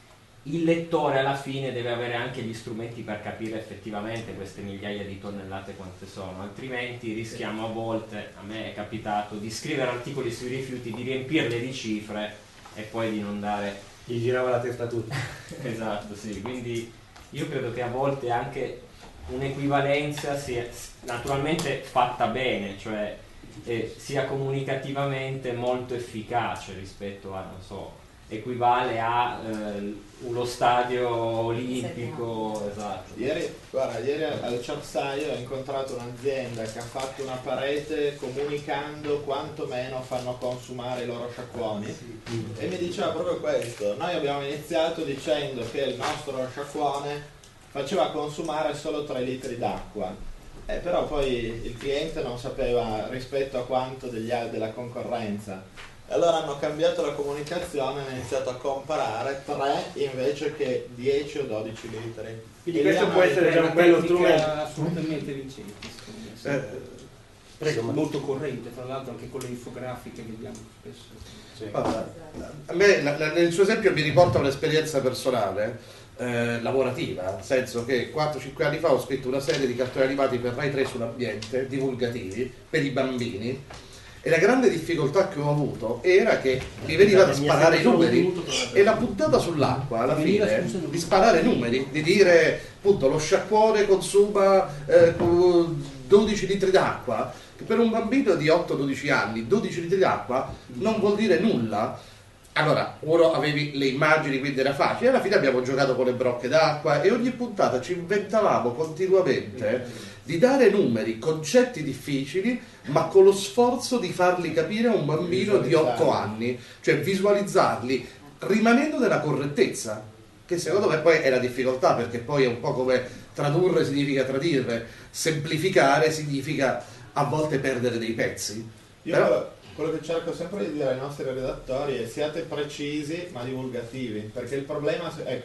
il lettore alla fine deve avere anche gli strumenti per capire effettivamente queste migliaia di tonnellate quante sono, altrimenti rischiamo a volte, a me è capitato, di scrivere articoli sui rifiuti, di riempirle di cifre e poi di non dare... Gli girava la testa a tutti. Esatto, sì, quindi io credo che a volte anche un'equivalenza sia naturalmente fatta bene, cioè eh, sia comunicativamente molto efficace rispetto a, non so, equivale a eh, uno stadio olimpico, esatto. Ieri, guarda, ieri al Ciarsaio ho incontrato un'azienda che ha fatto una parete comunicando quanto meno fanno consumare i loro sciacquoni e mi diceva proprio questo: noi abbiamo iniziato dicendo che il nostro sciacquone faceva consumare solo tre litri d'acqua, eh, però poi il cliente non sapeva rispetto a quanto degli, della concorrenza. Allora hanno cambiato la comunicazione, hanno iniziato a comparare tre invece che dieci o dodici litri. Quindi questo può essere già un bello strumento. Assolutamente vincente, eh, prego, molto corrente, tra l'altro anche con le infografiche che vediamo spesso. Sì. Guarda, a me la, la, nel suo esempio mi riporta un'esperienza personale, eh, lavorativa, nel senso che quattro cinque anni fa ho scritto una serie di cartoni animati per Rai tre sull'ambiente, divulgativi, per i bambini. E la grande difficoltà che ho avuto era che mi veniva da sparare i numeri e la puntata sull'acqua alla fine di sparare numeri, di dire appunto lo sciacquone consuma eh, dodici litri d'acqua, che per un bambino di otto dodici anni dodici litri d'acqua non vuol dire nulla. Allora, uno avevi le immagini, quindi era facile, alla fine abbiamo giocato con le brocche d'acqua e ogni puntata ci inventavamo continuamente di dare numeri, concetti difficili, ma con lo sforzo di farli capire a un bambino di otto anni, cioè visualizzarli rimanendo nella correttezza, che secondo me poi è la difficoltà, perché poi è un po' come tradurre significa tradire, semplificare significa a volte perdere dei pezzi. Io Però... quello che cerco sempre di dire ai nostri redattori è: siate precisi ma divulgativi, perché il problema, ecco,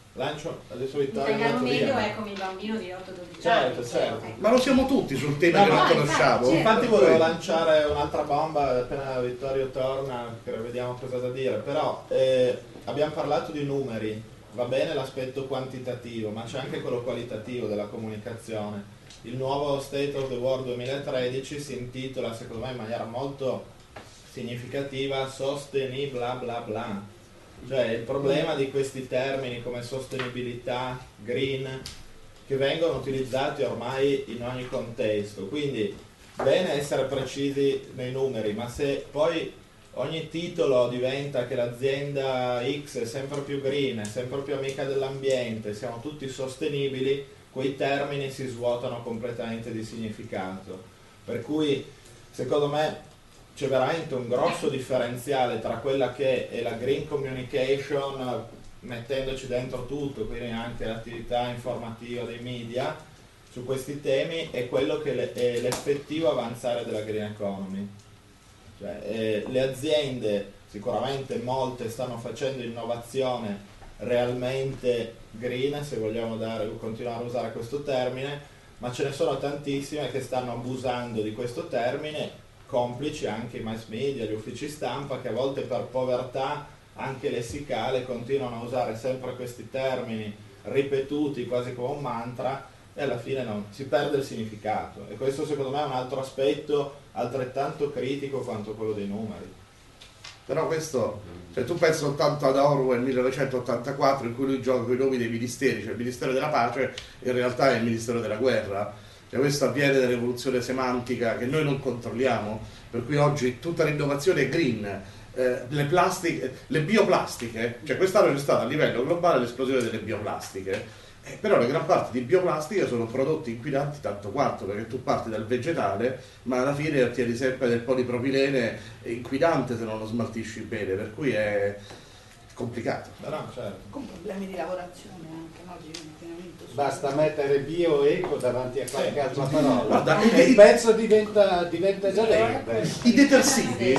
lancio adesso Vittorio. Italiano molto medio via. è come il bambino di otto dodici Certo, anni. certo. Ecco. Ma lo siamo tutti sul tema No, che ma- non conosciamo. certo. Infatti volevo lanciare un'altra bomba appena Vittorio torna, che vediamo cosa da dire, però eh, abbiamo parlato di numeri, va bene l'aspetto quantitativo, ma c'è anche quello qualitativo della comunicazione. Il nuovo State of the World duemilatredici si intitola, secondo me in maniera molto significativa, Sosteni bla bla bla. Cioè il problema di questi termini come sostenibilità, green, che vengono utilizzati ormai in ogni contesto. Quindi bene essere precisi nei numeri, ma se poi ogni titolo diventa che l'azienda X è sempre più green, è sempre più amica dell'ambiente, siamo tutti sostenibili, quei termini si svuotano completamente di significato. Per cui secondo me c'è veramente un grosso differenziale tra quella che è la green communication, mettendoci dentro tutto, quindi anche l'attività informativa dei media su questi temi, e quello che è l'effettivo avanzare della green economy. Cioè, eh, le aziende, sicuramente molte, stanno facendo innovazione realmente green, se vogliamo dare, continuare a usare questo termine, ma ce ne sono tantissime che stanno abusando di questo termine, complici anche i mass media, gli uffici stampa, che a volte per povertà anche lessicale continuano a usare sempre questi termini ripetuti quasi come un mantra, e alla fine non, si perde il significato. E questo secondo me è un altro aspetto altrettanto critico quanto quello dei numeri. Però questo, cioè tu pensi soltanto ad Orwell millenovecentottantaquattro, in cui lui gioca con i nomi dei ministeri, cioè il Ministero della Pace in realtà è il Ministero della Guerra. Cioè questo avviene dell'evoluzione semantica che noi non controlliamo, per cui oggi tutta l'innovazione è green. Eh, le plastiche, le bioplastiche, cioè quest'anno c'è stata a livello globale l'esplosione delle bioplastiche. Eh, però le gran parte di bioplastiche sono prodotti inquinanti tanto quanto, perché tu parti dal vegetale ma alla fine ottieni sempre del polipropilene inquinante se non lo smaltisci bene, per cui è complicato. Però, certo. Con problemi di lavorazione anche, no? Di inquinamento. Basta mettere bio eco davanti a qualche altra parola. Guarda, e il pezzo diventa, diventa già verde. I detersivi,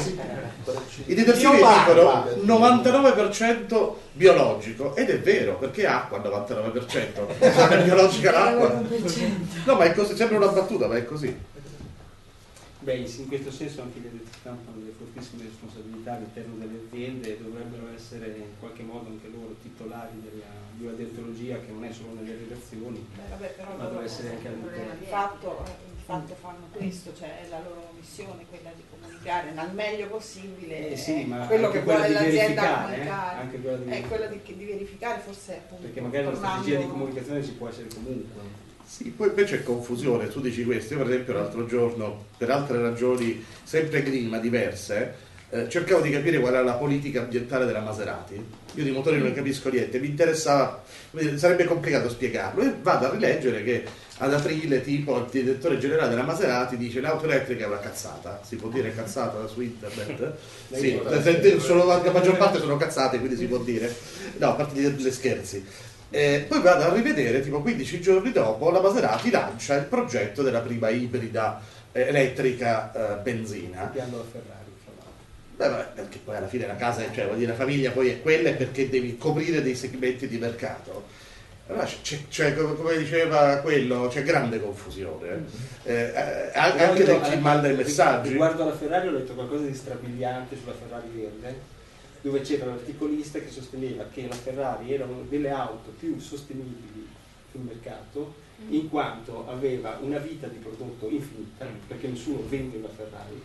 i detersivi dicono novantanove per cento biologico, ed è vero, perché acqua al novantanove per cento, non è biologica l'acqua. No, ma è così, sembra una battuta, ma è così. Beh, in questo senso anche le aziende stampa hanno delle fortissime responsabilità all'interno delle aziende e dovrebbero essere in qualche modo anche loro titolari della biodeontologia, che non è solo nelle relazioni, Beh, vabbè, però ma deve essere anche all'interno. di fatto, di fatto fanno questo, cioè è la loro missione quella di comunicare al meglio possibile Eh sì, ma quello anche che quella vuole di l'azienda verificare, comunicare. eh, anche quella di- È quella di, di verificare, forse appunto. Perché magari la tornando- strategia di comunicazione ci può essere comunque. Sì, poi invece c'è confusione, tu dici questo, io per esempio l'altro giorno, per altre ragioni sempre green ma diverse, eh, cercavo di capire qual era la politica ambientale della Maserati. Io di motori non ne capisco niente, mi interessava, sarebbe complicato spiegarlo, e vado a rileggere che ad aprile tipo il direttore generale della Maserati dice l'auto elettrica è una cazzata, si può dire cazzata su internet? Sì, sono, la maggior parte sono cazzate, quindi si può dire, no, a parte gli scherzi. Eh, poi vado a rivedere, tipo quindici giorni dopo, la Maserati lancia il progetto della prima ibrida eh, elettrica eh, benzina. Copiando la Ferrari, tra l'altro. Beh, vabbè, perché poi alla fine la casa, cioè vuol dire la famiglia poi è quella, e perché devi coprire dei segmenti di mercato. Allora c'è, c'è, come diceva quello, c'è grande confusione. Eh, eh, anche da chi manda i messaggi. Riguardo alla Ferrari ho letto qualcosa di strabiliante sulla Ferrari verde, dove c'era un articolista che sosteneva che la Ferrari era una delle auto più sostenibili sul mercato, in quanto aveva una vita di prodotto infinita, perché nessuno vende una Ferrari,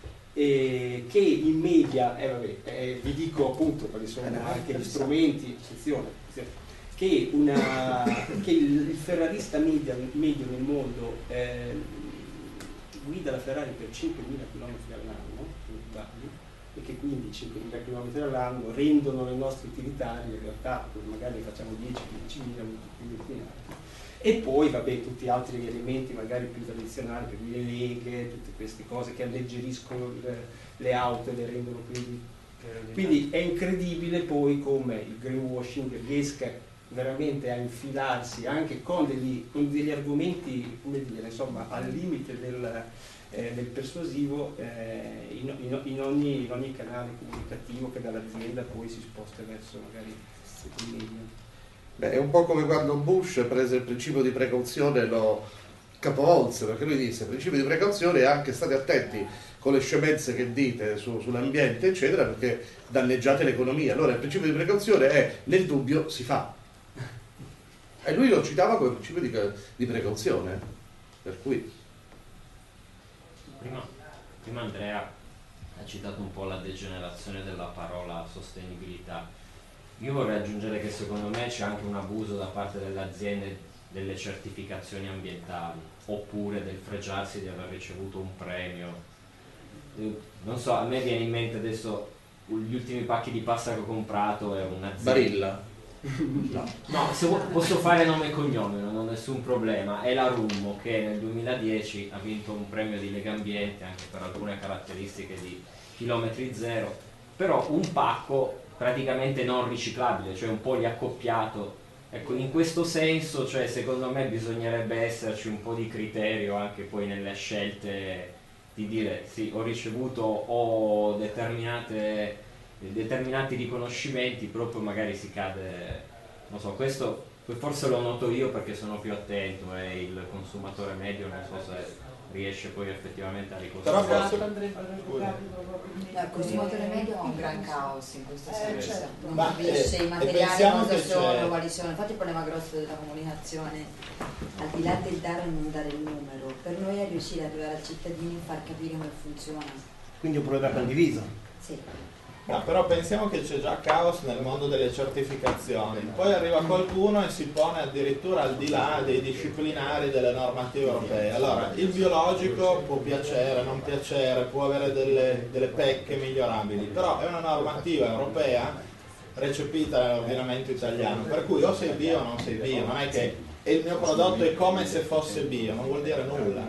e che in media, eh, vabbè, eh, vi dico appunto quali sono anche gli strumenti, attenzione, attenzione, che, una, che il, il ferrarista media, medio nel mondo eh, guida la Ferrari per cinquemila chilometri all'anno, non sbaglio, e che quindi cinquemila chilometri all'anno rendono le nostre utilitarie, in realtà magari facciamo dieci quindicimila più inquinati. E poi vabbè tutti gli altri elementi magari più tradizionali, per cui le leghe, tutte queste cose che alleggeriscono le, le auto e le rendono più... Quindi è incredibile poi come il greenwashing riesca veramente a infilarsi anche con degli, con degli argomenti, come dire, insomma, al limite del... Eh, del persuasivo eh, in, in, in, ogni, in ogni canale comunicativo che dall'azienda poi si sposta verso magari i media. Beh, è un po' come quando Bush prese il principio di precauzione e lo capovolse, perché lui disse: il principio di precauzione è anche state attenti con le scemenze che dite su, sull'ambiente, eccetera, perché danneggiate l'economia. Allora il principio di precauzione è: nel dubbio si fa. E lui lo citava come principio di, di precauzione. Per cui prima, prima Andrea ha citato un po' la degenerazione della parola sostenibilità. Io vorrei aggiungere che secondo me c'è anche un abuso da parte delle aziende delle certificazioni ambientali, oppure del fregiarsi di aver ricevuto un premio. Non so, a me viene in mente adesso gli ultimi pacchi di pasta che ho comprato è un'azienda. Barilla. No, no, se posso fare nome e cognome, non ho nessun problema. È la Rummo, che nel duemiladieci ha vinto un premio di Legambiente anche per alcune caratteristiche di chilometri zero, però un pacco praticamente non riciclabile, cioè un poliaccoppiato. Ecco, in questo senso, cioè, secondo me bisognerebbe esserci un po' di criterio anche poi nelle scelte, di dire sì, ho ricevuto ho determinate, determinati riconoscimenti, proprio magari si cade, non so, questo forse lo noto io perché sono più attento e il consumatore medio non so se riesce poi effettivamente a ricostruire. Il consumatore medio ha un gran caos in questo Eh, senso, certo. non Ma, capisce eh, i e materiali pensiamo cosa che sono, c'è- quali sono. Infatti il problema grosso della comunicazione, al di là del dare o non dare il numero, per noi è riuscire ad arrivare al cittadino e far capire come funziona. Quindi un problema condiviso. Sì. No, però pensiamo che c'è già caos nel mondo delle certificazioni, poi arriva qualcuno e si pone addirittura al di là dei disciplinari delle normative europee. Allora, il biologico può piacere, non piacere, può avere delle, delle pecche migliorabili, però è una normativa europea recepita nell'ordinamento italiano, per cui o sei bio o non sei bio, non è che e il mio prodotto è come se fosse bio, non vuol dire nulla.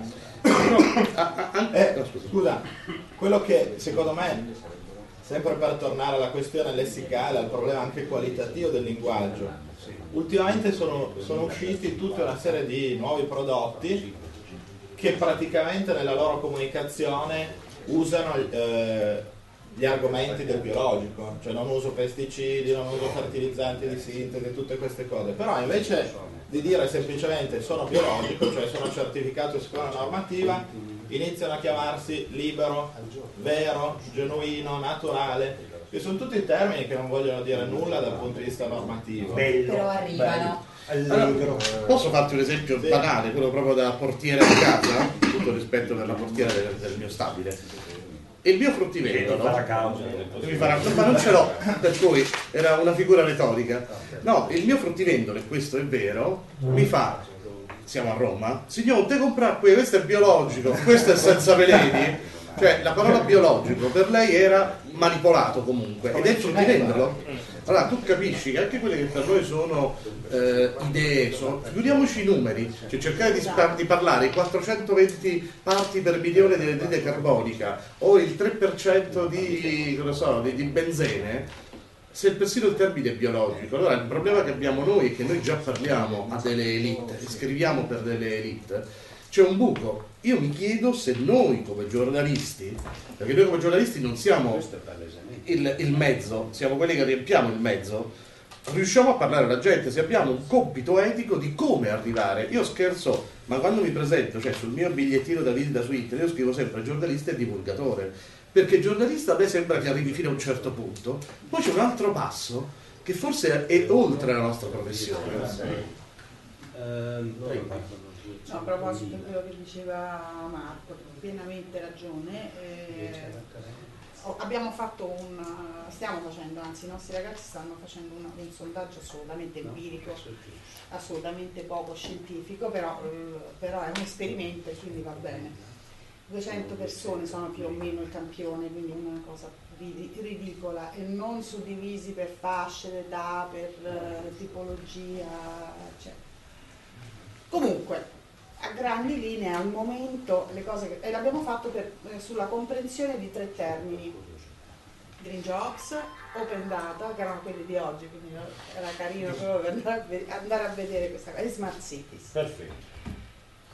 Eh, scusa, quello che secondo me, sempre per tornare alla questione lessicale, al problema anche qualitativo del linguaggio, ultimamente sono, sono usciti tutta una serie di nuovi prodotti che praticamente nella loro comunicazione usano eh, gli argomenti del biologico, cioè non uso pesticidi, non uso fertilizzanti di sintesi, tutte queste cose, però invece di dire semplicemente sono biologico, cioè sono certificato secondo la normativa, iniziano a chiamarsi libero, vero, genuino, naturale, che sono tutti termini che non vogliono dire nulla dal punto di vista normativo. Bello, però arrivano. Allora, posso farti un esempio Sì. banale, quello proprio da portiere di casa, tutto rispetto per la portiera del, del mio stabile. Il mio fruttivendolo, Che ti farà causa. mi farà- ma non ce l'ho, per cui era una figura retorica. No, il mio fruttivendolo, e questo è vero, mi fa, siamo a Roma, signor, te comprare qui, questo è biologico, questo è senza veleni. Cioè la parola biologico per lei era manipolato comunque, ed è il fruttivendolo. Allora tu capisci che anche quelle che per noi sono eh, idee, sono, figuriamoci i numeri, cioè cercare di, spa- di parlare i quattrocentoventi parti per milione di anidride carbonica o il tre per cento di, cosa so, di, di benzene, se persino il termine è biologico. Allora il problema che abbiamo noi è che noi già parliamo a delle elite, scriviamo per delle elite, c'è un buco. Io mi chiedo se noi come giornalisti, perché noi come giornalisti non siamo il, il mezzo, siamo quelli che riempiamo il mezzo, riusciamo a parlare alla gente, se abbiamo un compito etico di come arrivare. Io scherzo, ma quando mi presento, cioè sul mio bigliettino da visita su internet, io scrivo sempre giornalista e divulgatore, perché giornalista a me sembra che arrivi fino a un certo punto, poi c'è un altro passo che forse è oltre la nostra professione. No, a proposito di quello che diceva Marco, pienamente ragione. eh, ho- abbiamo fatto un, stiamo facendo, anzi i nostri ragazzi stanno facendo un, un sondaggio assolutamente empirico, assolutamente poco scientifico, però, eh, però è un esperimento e quindi va bene. duecento persone sono più o meno il campione, quindi una cosa ridi- ridicola, e non suddivisi per fasce d'età, per eh, tipologia, eccetera. Comunque, a grandi linee al momento le cose che, e l'abbiamo fatto per, eh, sulla comprensione di tre termini: green jobs, open data, che erano quelli di oggi, quindi era carino proprio per andare a ve- andare a vedere questa cosa, e smart cities. Perfetto.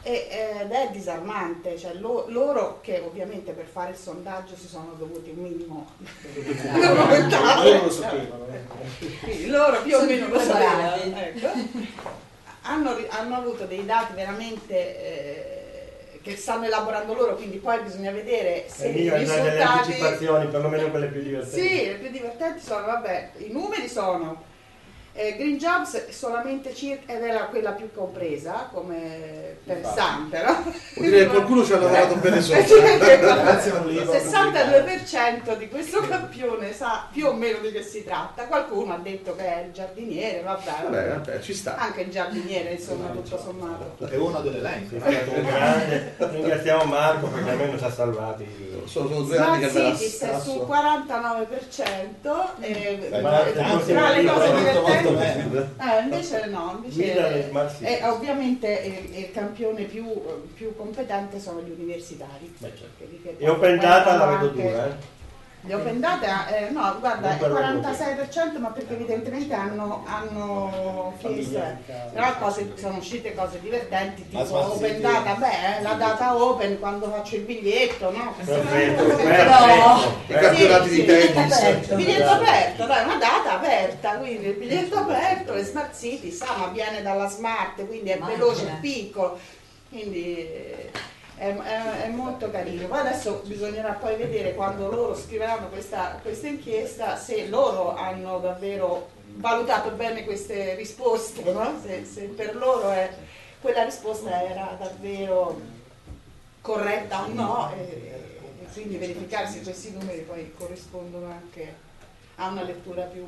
E, ed è disarmante, cioè lo, loro che ovviamente per fare il sondaggio si sono dovuti un minimo documentare, lo sapevano. quindi loro più o Sono meno più lo sapevano, preparati. ecco. hanno, hanno avuto dei dati veramente eh, che stanno elaborando loro, quindi poi bisogna vedere se E i lì hanno delle risultati, anticipazioni, perlomeno quelle più divertenti. sì, le più divertenti sono, vabbè, i numeri sono eh, Green Jobs solamente circa, ed era quella più compresa come per Samper, no? Vuol dire che qualcuno ci ha lavorato bene sopra. Grazie a un libro Il sessantadue per cento di questo campione sa più o meno di che si tratta. Qualcuno ha detto che è il giardiniere, vabbè, Vabbè, vabbè, ci sta. anche il giardiniere, insomma, tutto sommato. È uno dell'elenco. È stato un grande. Ringraziamo Marco perché almeno ci ha salvati. Sono, sono due anni che me la Smart Cities è sul quarantanove per cento e Ma tra le cose divertenti bene. eh, invece no, Milano e invece Smart Cities. e ovviamente il, il campione più, più competente sono gli universitari. Beh, certo. Che- che E Open Data la vedo anche- dura, eh? Le open data, eh, no, guarda, Non è per quarantasei per cento, ma perché evidentemente hanno, hanno chiesto, però cose, sono uscite cose divertenti, Ma tipo Smart open City- data, beh, la data open quando faccio il biglietto, no? Perfetto, No. perfetto. I campionati Sì, di sì, tennis. biglietto aperto, dai, una data aperta, quindi il biglietto aperto, le Smart City, sa, ma viene dalla Smart, quindi è Immagino. veloce, è piccolo, quindi eh, è, è- è molto carino. Poi adesso bisognerà poi vedere quando loro scriveranno questa, questa inchiesta se loro hanno davvero valutato bene queste risposte, no? se, se per loro è, quella risposta era davvero corretta o no, e, e quindi verificare se questi numeri poi corrispondono anche a una lettura più...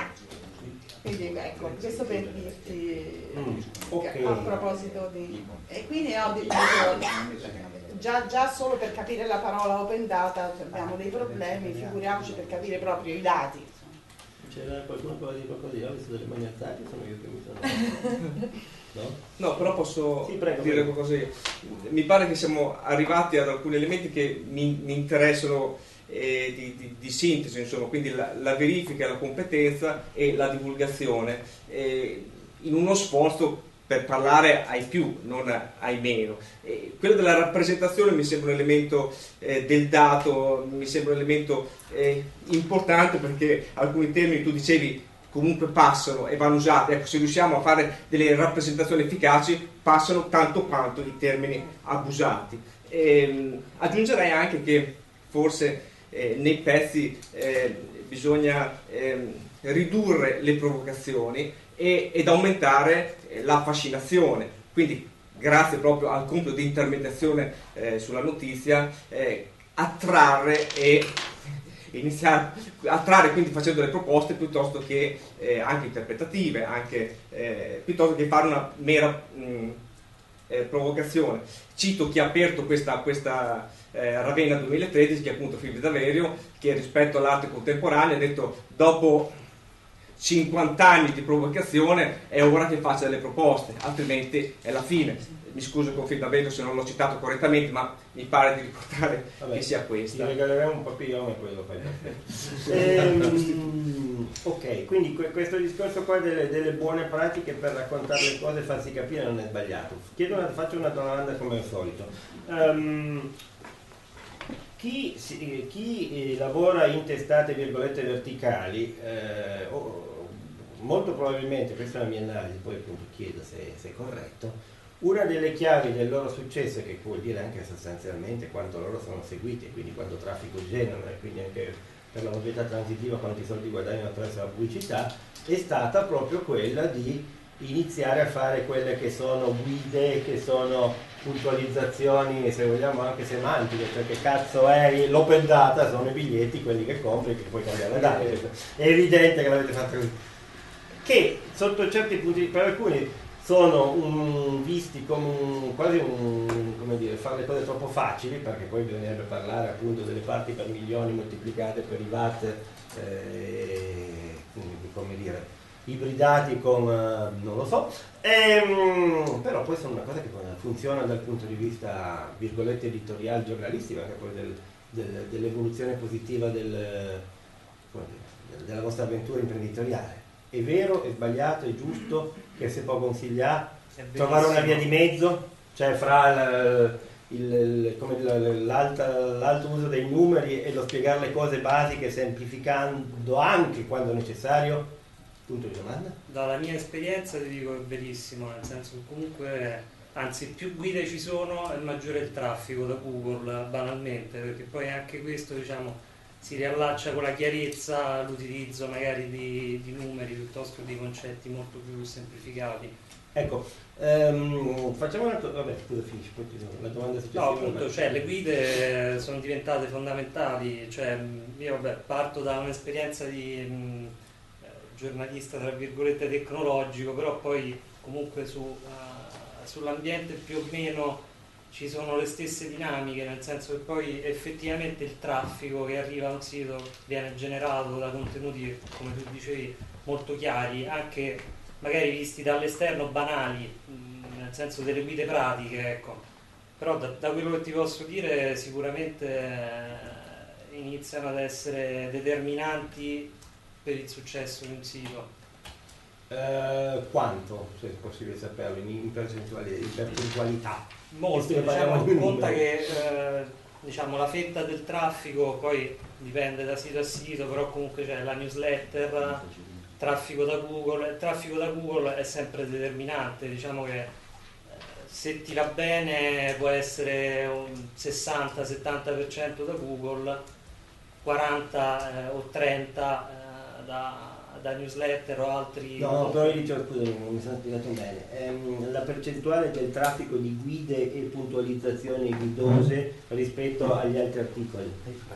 Quindi ecco, questo per dirti Mm, che ok. a proposito di... E quindi no, dico, già, già solo per capire la parola open data abbiamo dei problemi, figuriamoci per capire proprio i dati. C'era qualcuno che voleva dire qualcosa? Io ho visto delle magnazzate, sono io che mi sono... No? No, però posso Sì, prego, dire prego. qualcosa io. Mi pare che siamo arrivati ad alcuni elementi che mi, mi interessano eh, di, di- di sintesi, insomma, quindi la, la verifica, la competenza e la divulgazione, eh, in uno sforzo per parlare ai più, non ai meno. E quello della rappresentazione mi sembra un elemento eh, del dato, mi sembra un elemento eh, importante, perché alcuni termini tu dicevi comunque passano e vanno usati. Ecco, se riusciamo a fare delle rappresentazioni efficaci, passano tanto quanto i termini abusati. Ehm, aggiungerei anche che forse eh, nei pezzi eh, bisogna ehm, ridurre le provocazioni e, ed aumentare eh, la fascinazione. Quindi, grazie proprio al compito di intermediazione eh, sulla notizia, eh, attrarre e iniziare a attrarre, quindi facendo delle proposte piuttosto che eh, anche interpretative, anche eh, piuttosto che fare una mera mh, eh, provocazione. Cito chi ha aperto questa, questa eh, Ravenna duemilatredici, che è appunto Filippo Daverio, che rispetto all'arte contemporanea ha detto: dopo cinquanta anni di provocazione è ora che faccia delle proposte, altrimenti è la fine. Mi scuso con Daverio se non l'ho citato correttamente, ma mi pare di ricordare Vabbè, che sia questa. Ti regaleremo un papillon e poi lo fai per te. Ehm, ok, quindi que- questo discorso qua delle, delle buone pratiche per raccontare le cose e farsi capire non è sbagliato. Chiedo una- faccio una domanda come al solito. Ehm, chi si- chi, eh, lavora in testate virgolette verticali, eh, o- molto probabilmente, questa è la mia analisi, poi appunto chiedo se, se è corretto, una delle chiavi del loro successo, che vuol dire anche sostanzialmente quanto loro sono seguiti, quindi quanto traffico generano, e quindi anche per la mobilità transitiva quanti soldi guadagnano attraverso la pubblicità, è stata proprio quella di iniziare a fare quelle che sono guide, che sono puntualizzazioni, se vogliamo anche semantiche, cioè che cazzo è l'open data, sono i biglietti, quelli che compri e che puoi cambiare le date. È evidente che l'avete fatto così. Che sotto certi punti, per alcuni sono un, visti come un, quasi un, come dire, fare le cose troppo facili, perché poi bisognerebbe parlare appunto delle parti per milioni moltiplicate per i watt, eh, come dire, ibridati con, eh, non lo so, ehm, però poi sono una cosa che funziona dal punto di vista, virgolette, editoriale, giornalistico, anche poi del, del, dell'evoluzione positiva del, come dire, della vostra avventura imprenditoriale. È vero, è sbagliato, è giusto, che si può consigliare? Trovare una via di mezzo? Cioè fra il, il, il, come l'alto, l'alto uso dei numeri e lo spiegare le cose basiche semplificando anche quando necessario? Punto di domanda. Dalla mia esperienza ti dico è verissimo, nel senso che comunque, anzi più guide ci sono e maggiore il traffico da Google, banalmente, perché poi anche questo diciamo si riallaccia con la chiarezza all'utilizzo magari di, di numeri piuttosto che di concetti molto più semplificati. Ecco, ehm, facciamo una cosa, vabbè scusa finisci, poi ti do la domanda successiva. No, appunto, cioè, le guide sono diventate fondamentali, cioè, io vabbè, parto da un'esperienza di mh, giornalista tra virgolette tecnologico, però poi comunque su, uh, sull'ambiente più o meno ci sono le stesse dinamiche, nel senso che poi effettivamente il traffico che arriva a un sito viene generato da contenuti, come tu dicevi, molto chiari, anche magari visti dall'esterno banali, nel senso delle guide pratiche, ecco. Però da, da quello che ti posso dire sicuramente eh, iniziano ad essere determinanti per il successo di un sito. Eh, quanto, se è possibile saperlo, in, in, percentuali, in percentualità? Molto, diciamo, conta che eh, diciamo, la fetta del traffico poi dipende da sito a sito, però comunque c'è la newsletter, traffico da Google. Il traffico da Google è sempre determinante, diciamo che eh, se ti va bene può essere un sessanta settanta per cento da Google, quaranta eh, o trenta eh, da da newsletter o altri. No, però io dicevo, scusa, non mi sono spiegato bene. Ehm, la percentuale del traffico di guide e puntualizzazioni guidose rispetto agli altri articoli.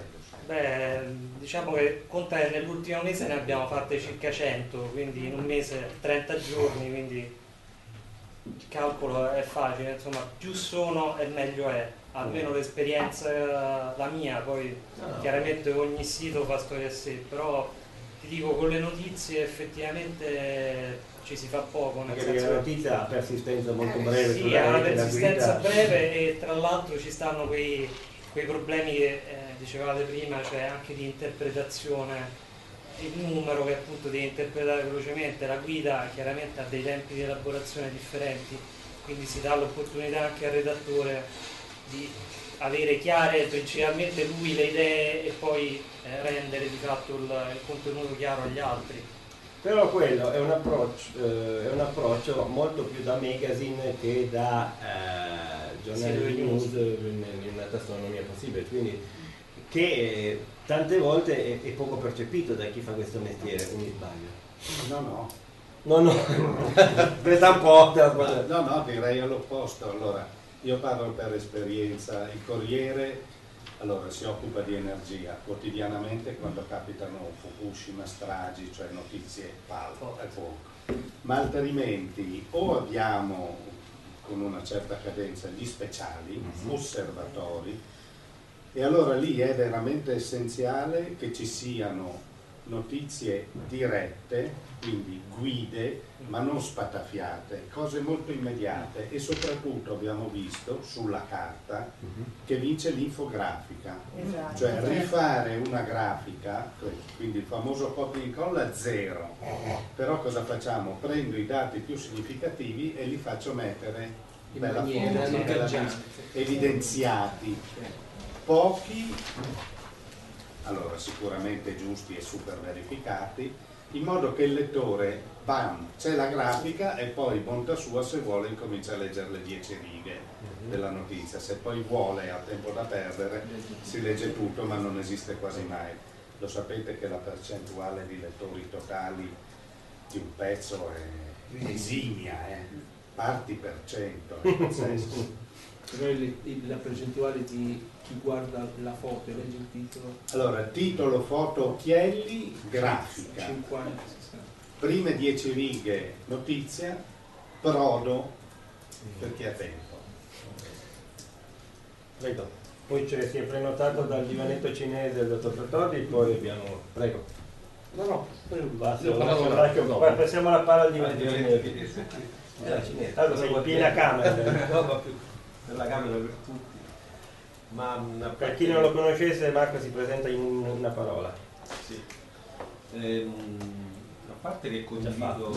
Beh, diciamo che conta che nell'ultimo mese ne abbiamo fatte circa cento, quindi in un mese trenta giorni, quindi il calcolo è facile, insomma, più sono e meglio è, almeno l'esperienza la mia, poi no. Chiaramente ogni sito fa storia a sé, però ti dico, con le notizie effettivamente ci si fa poco. Nel senso che la notizia ha persistenza molto breve. Sì, ha una persistenza breve e tra l'altro ci stanno quei, quei problemi che eh, dicevate prima, cioè anche di interpretazione. Il numero che appunto devi interpretare velocemente, la guida chiaramente ha dei tempi di elaborazione differenti, quindi si dà l'opportunità anche al redattore di avere chiare principalmente lui le idee e poi eh, rendere di fatto il, il contenuto chiaro agli altri. Però quello è un approccio, eh, è un approccio molto più da magazine che da eh, giornale di news in, in una tassonomia possibile, quindi che eh, tante volte è, è poco percepito da chi fa questo mestiere, quindi sbaglio. No, no. No, no, presa un po'. No, no, direi all'opposto. Allora, io parlo per esperienza, il Corriere allora, si occupa di energia quotidianamente quando capitano Fukushima, stragi, cioè notizie palo, al fuoco. Ma altrimenti o abbiamo con una certa cadenza gli speciali, mm-hmm. osservatori, e allora lì è veramente essenziale che ci siano notizie dirette, quindi guide, ma non spatafiate, cose molto immediate e soprattutto abbiamo visto sulla carta che vince l'infografica, esatto. Cioè rifare una grafica, quindi il famoso copia e incolla zero, però cosa facciamo? Prendo i dati più significativi e li faccio mettere in bella forma, evidenziati, pochi allora sicuramente giusti e super verificati, in modo che il lettore, bam, c'è la grafica e poi bontà sua se vuole incomincia a leggere le dieci righe della notizia, se poi vuole ha tempo da perdere si legge tutto, ma non esiste quasi mai. Lo sapete che la percentuale di lettori totali di un pezzo è esimia, eh? Parti per cento, è pazzesco. Però la percentuale di chi guarda la foto e legge il titolo? Allora, titolo, foto, occhielli, grafica. cinquanta sessanta. Prime dieci righe notizia, prodo per chi ha tempo. Prego. Poi c'è, si è prenotato dal divanetto cinese il dottor Fratordi, poi abbiamo... Prego. No, no, basta, passiamo la palla al divanetto cinese. Era cinese, tanto sei in piena camera. No, ma più per la camera per tutti. Ma per chi non lo conoscesse, Marco si presenta in una parola. Sì. Ehm, a parte che condivido...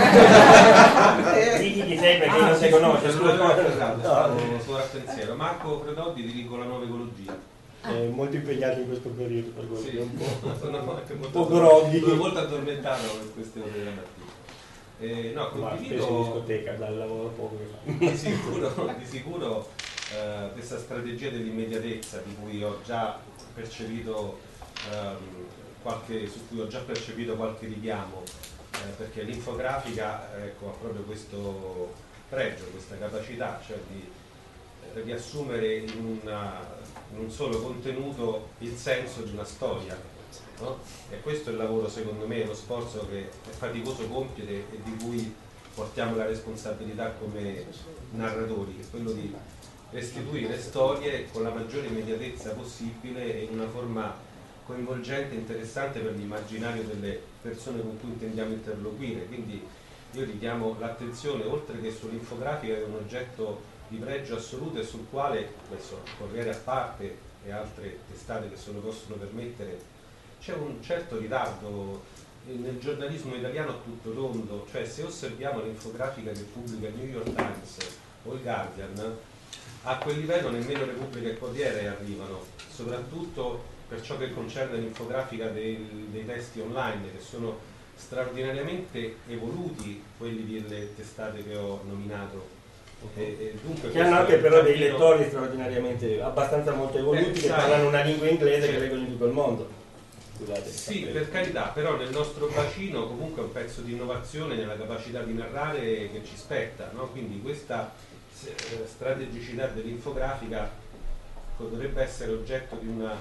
Digli chi sei perché non si conosce. Scusate, suo pensiero. Marco Fredoldi, dirigo la Nuova Ecologia. È molto impegnato in questo periodo, per quello sì, che è un po', sono molto, un po' groghi. Sono molto addormentato per queste ore della mattina. Eh, no, condivido... spesso in discoteca, dal lavoro poco che fa. Di sicuro, di sicuro eh, questa strategia dell'immediatezza di cui ho già percepito ehm, qualche, su cui ho già percepito qualche richiamo, eh, perché l'infografica ecco, ha proprio questo pregio, questa capacità, cioè di eh, riassumere in, una, in un solo contenuto il senso di una storia. No? E questo è il lavoro, secondo me, lo sforzo che è faticoso compiere e di cui portiamo la responsabilità come narratori, che è quello di restituire storie con la maggiore immediatezza possibile e in una forma coinvolgente e interessante per l'immaginario delle persone con cui intendiamo interloquire. Quindi io richiamo l'attenzione, oltre che sull'infografica, che è un oggetto di pregio assoluto e sul quale, adesso Corriere a parte e altre testate che se lo possono permettere, c'è un certo ritardo nel giornalismo italiano a tutto tondo, cioè se osserviamo l'infografica che pubblica il New York Times o il Guardian, a quel livello nemmeno Repubblica e Corriere arrivano, soprattutto per ciò che concerne l'infografica dei, dei testi online, che sono straordinariamente evoluti, quelli delle testate che ho nominato. E, e dunque che hanno anche però dei capito... lettori straordinariamente abbastanza molto evoluti, eh, che sai, parlano una lingua inglese, cioè, che leggono in tutto il mondo. Scusate, sì, per carità, però nel nostro bacino comunque è un pezzo di innovazione nella capacità di narrare che ci spetta, no? Quindi questa eh, strategicità dell'infografica dovrebbe essere oggetto di, una,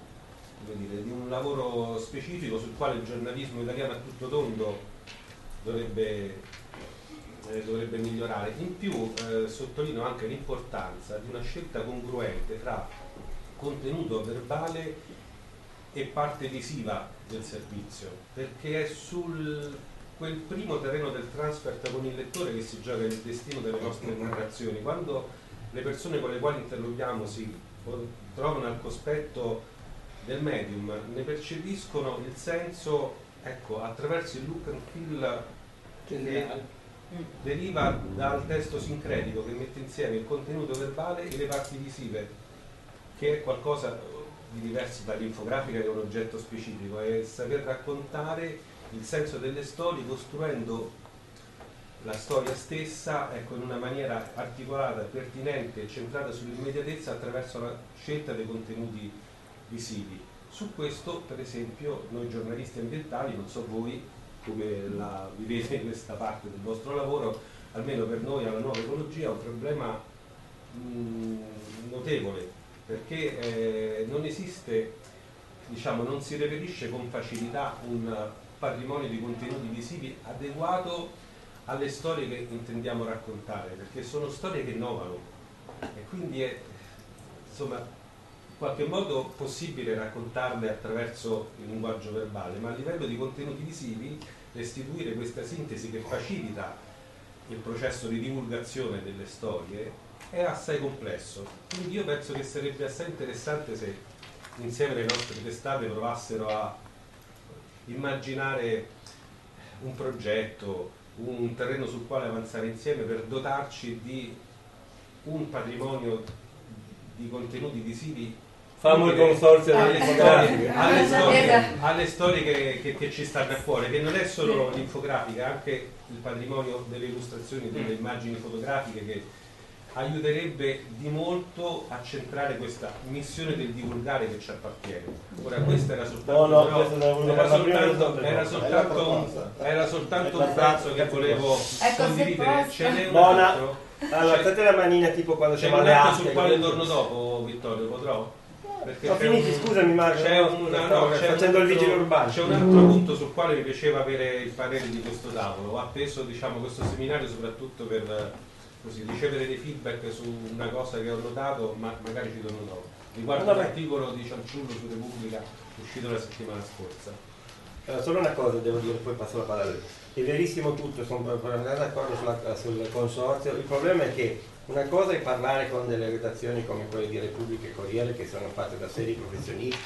dire, di un lavoro specifico sul quale il giornalismo italiano a tutto tondo dovrebbe, eh, dovrebbe migliorare. In più eh, sottolineo anche l'importanza di una scelta congruente tra contenuto verbale e parte visiva del servizio, perché è sul quel primo terreno del transfert con il lettore che si gioca il destino delle nostre narrazioni. Quando le persone con le quali interlochiamo si trovano al cospetto del medium, ne percepiscono il senso, ecco, attraverso il look and feel che deriva dal testo sincretico che mette insieme il contenuto verbale e le parti visive, che è qualcosa di diverso dall'infografica, che è un oggetto specifico, è saper raccontare il senso delle storie costruendo la storia stessa, ecco, in una maniera articolata, pertinente e centrata sull'immediatezza attraverso la scelta dei contenuti visivi. Su questo, per esempio, noi giornalisti ambientali, non so voi come la vivete questa parte del vostro lavoro, almeno per noi alla Nuova Ecologia è un problema mh, notevole, perché eh, non esiste, diciamo, non si reperisce con facilità un patrimonio di contenuti visivi adeguato alle storie che intendiamo raccontare, perché sono storie che innovano e quindi è, insomma, in qualche modo possibile raccontarle attraverso il linguaggio verbale, ma a livello di contenuti visivi restituire questa sintesi che facilita il processo di divulgazione delle storie è assai complesso. Quindi io penso che sarebbe assai interessante se insieme alle nostre testate provassero a immaginare un progetto, un terreno sul quale avanzare insieme per dotarci di un patrimonio di contenuti visivi. Famo il consorzio alle delle storie, infografiche. alle storie, alle storie che, che, che ci stanno a cuore, che non è solo l'infografica, anche il patrimonio delle illustrazioni, delle immagini fotografiche, che aiuterebbe di molto a centrare questa missione del divulgare che ci appartiene. Ora questa era soltanto, no, no, però, era era soltanto, soltanto, era soltanto un, era soltanto un pezzo che volevo ecco, condividere. Ce n'è un Buona. altro. Allora, alzate la manina tipo quando C'è siamo un alle altro aste. sul quale torno dopo, Vittorio, potrò? Perché No, c'è finiti, un- scusami Mario, c'è no, un- scusa, no, stavo c'è un facendo il altro- vigile urbano. C'è un altro punto sul quale mi piaceva avere il parere di questo tavolo. Ho atteso, diciamo, questo seminario soprattutto per così, ricevere dei feedback su una cosa che ho notato, ma magari ci torno dopo. Riguardo Vabbè. l'articolo di Cianciullo su Repubblica uscito la settimana scorsa. Allora, solo una cosa devo dire, poi passo la palla a lui. È verissimo tutto, sono per per andare d'accordo sulla- sul consorzio. Il problema è che una cosa è parlare con delle redazioni come quelle di Repubblica e Corriere, che sono fatte da seri professionisti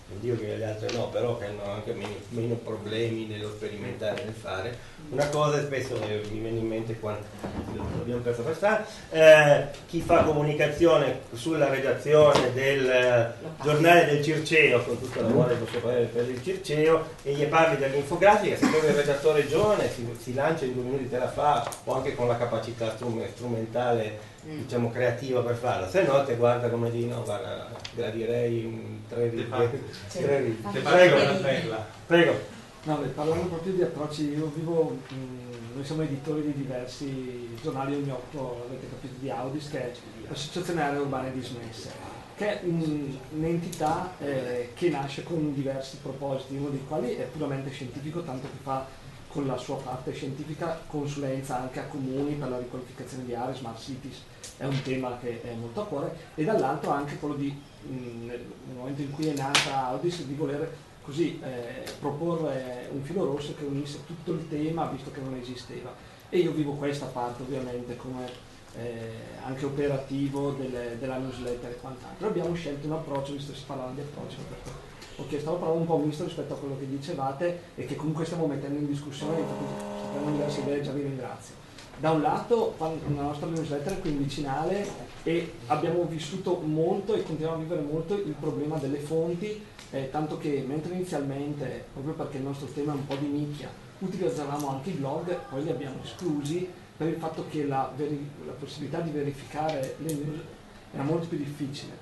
non dico che le altre no, però che hanno anche meno, meno problemi nello sperimentare, nel fare. Una cosa spesso mi viene in mente quando abbiamo perso per strada, eh, chi fa comunicazione sulla redazione del giornale del Circeo, con tutto l'amore che posso fare per il Circeo, e gli parli dell'infografica, se poi il redattore giovane si, si lancia in due minuti te la fa, o anche con la capacità strumentale, diciamo, creativa per farlo, se no te guarda come di no, guarda, gradirei tre righe. Tre righe. Prego. Prego. No, beh, parlando proprio di approcci, io vivo, mh, noi siamo editori di diversi giornali, io mi occupo, avete capito, di Audis, che è l'Associazione Aree Urbane Dismesse, che è un, un'entità eh, che nasce con diversi propositi, uno dei quali è puramente scientifico, tanto che fa con la sua parte scientifica consulenza anche a comuni per la riqualificazione di aree, smart cities, è un tema che è molto a cuore, e dall'altro anche quello di, mh, nel momento in cui è nata Audis, di voler così eh, proporre un filo rosso che unisse tutto il tema, visto che non esisteva. E io vivo questa parte ovviamente come eh, anche operativo delle, della newsletter e quant'altro. Abbiamo scelto un approccio, visto che si parlava di approccio, perché ho chiesto la parola un po' misto rispetto a quello che dicevate e che comunque stiamo mettendo in discussione, sappiamo diverse idee, già vi ringrazio. Da un lato la nostra newsletter è quindicinale e abbiamo vissuto molto e continuiamo a vivere molto il problema delle fonti, eh, tanto che mentre inizialmente, proprio perché il nostro tema è un po' di nicchia, utilizzavamo anche i blog, poi li abbiamo esclusi per il fatto che la, veri- la possibilità di verificare le news era molto più difficile.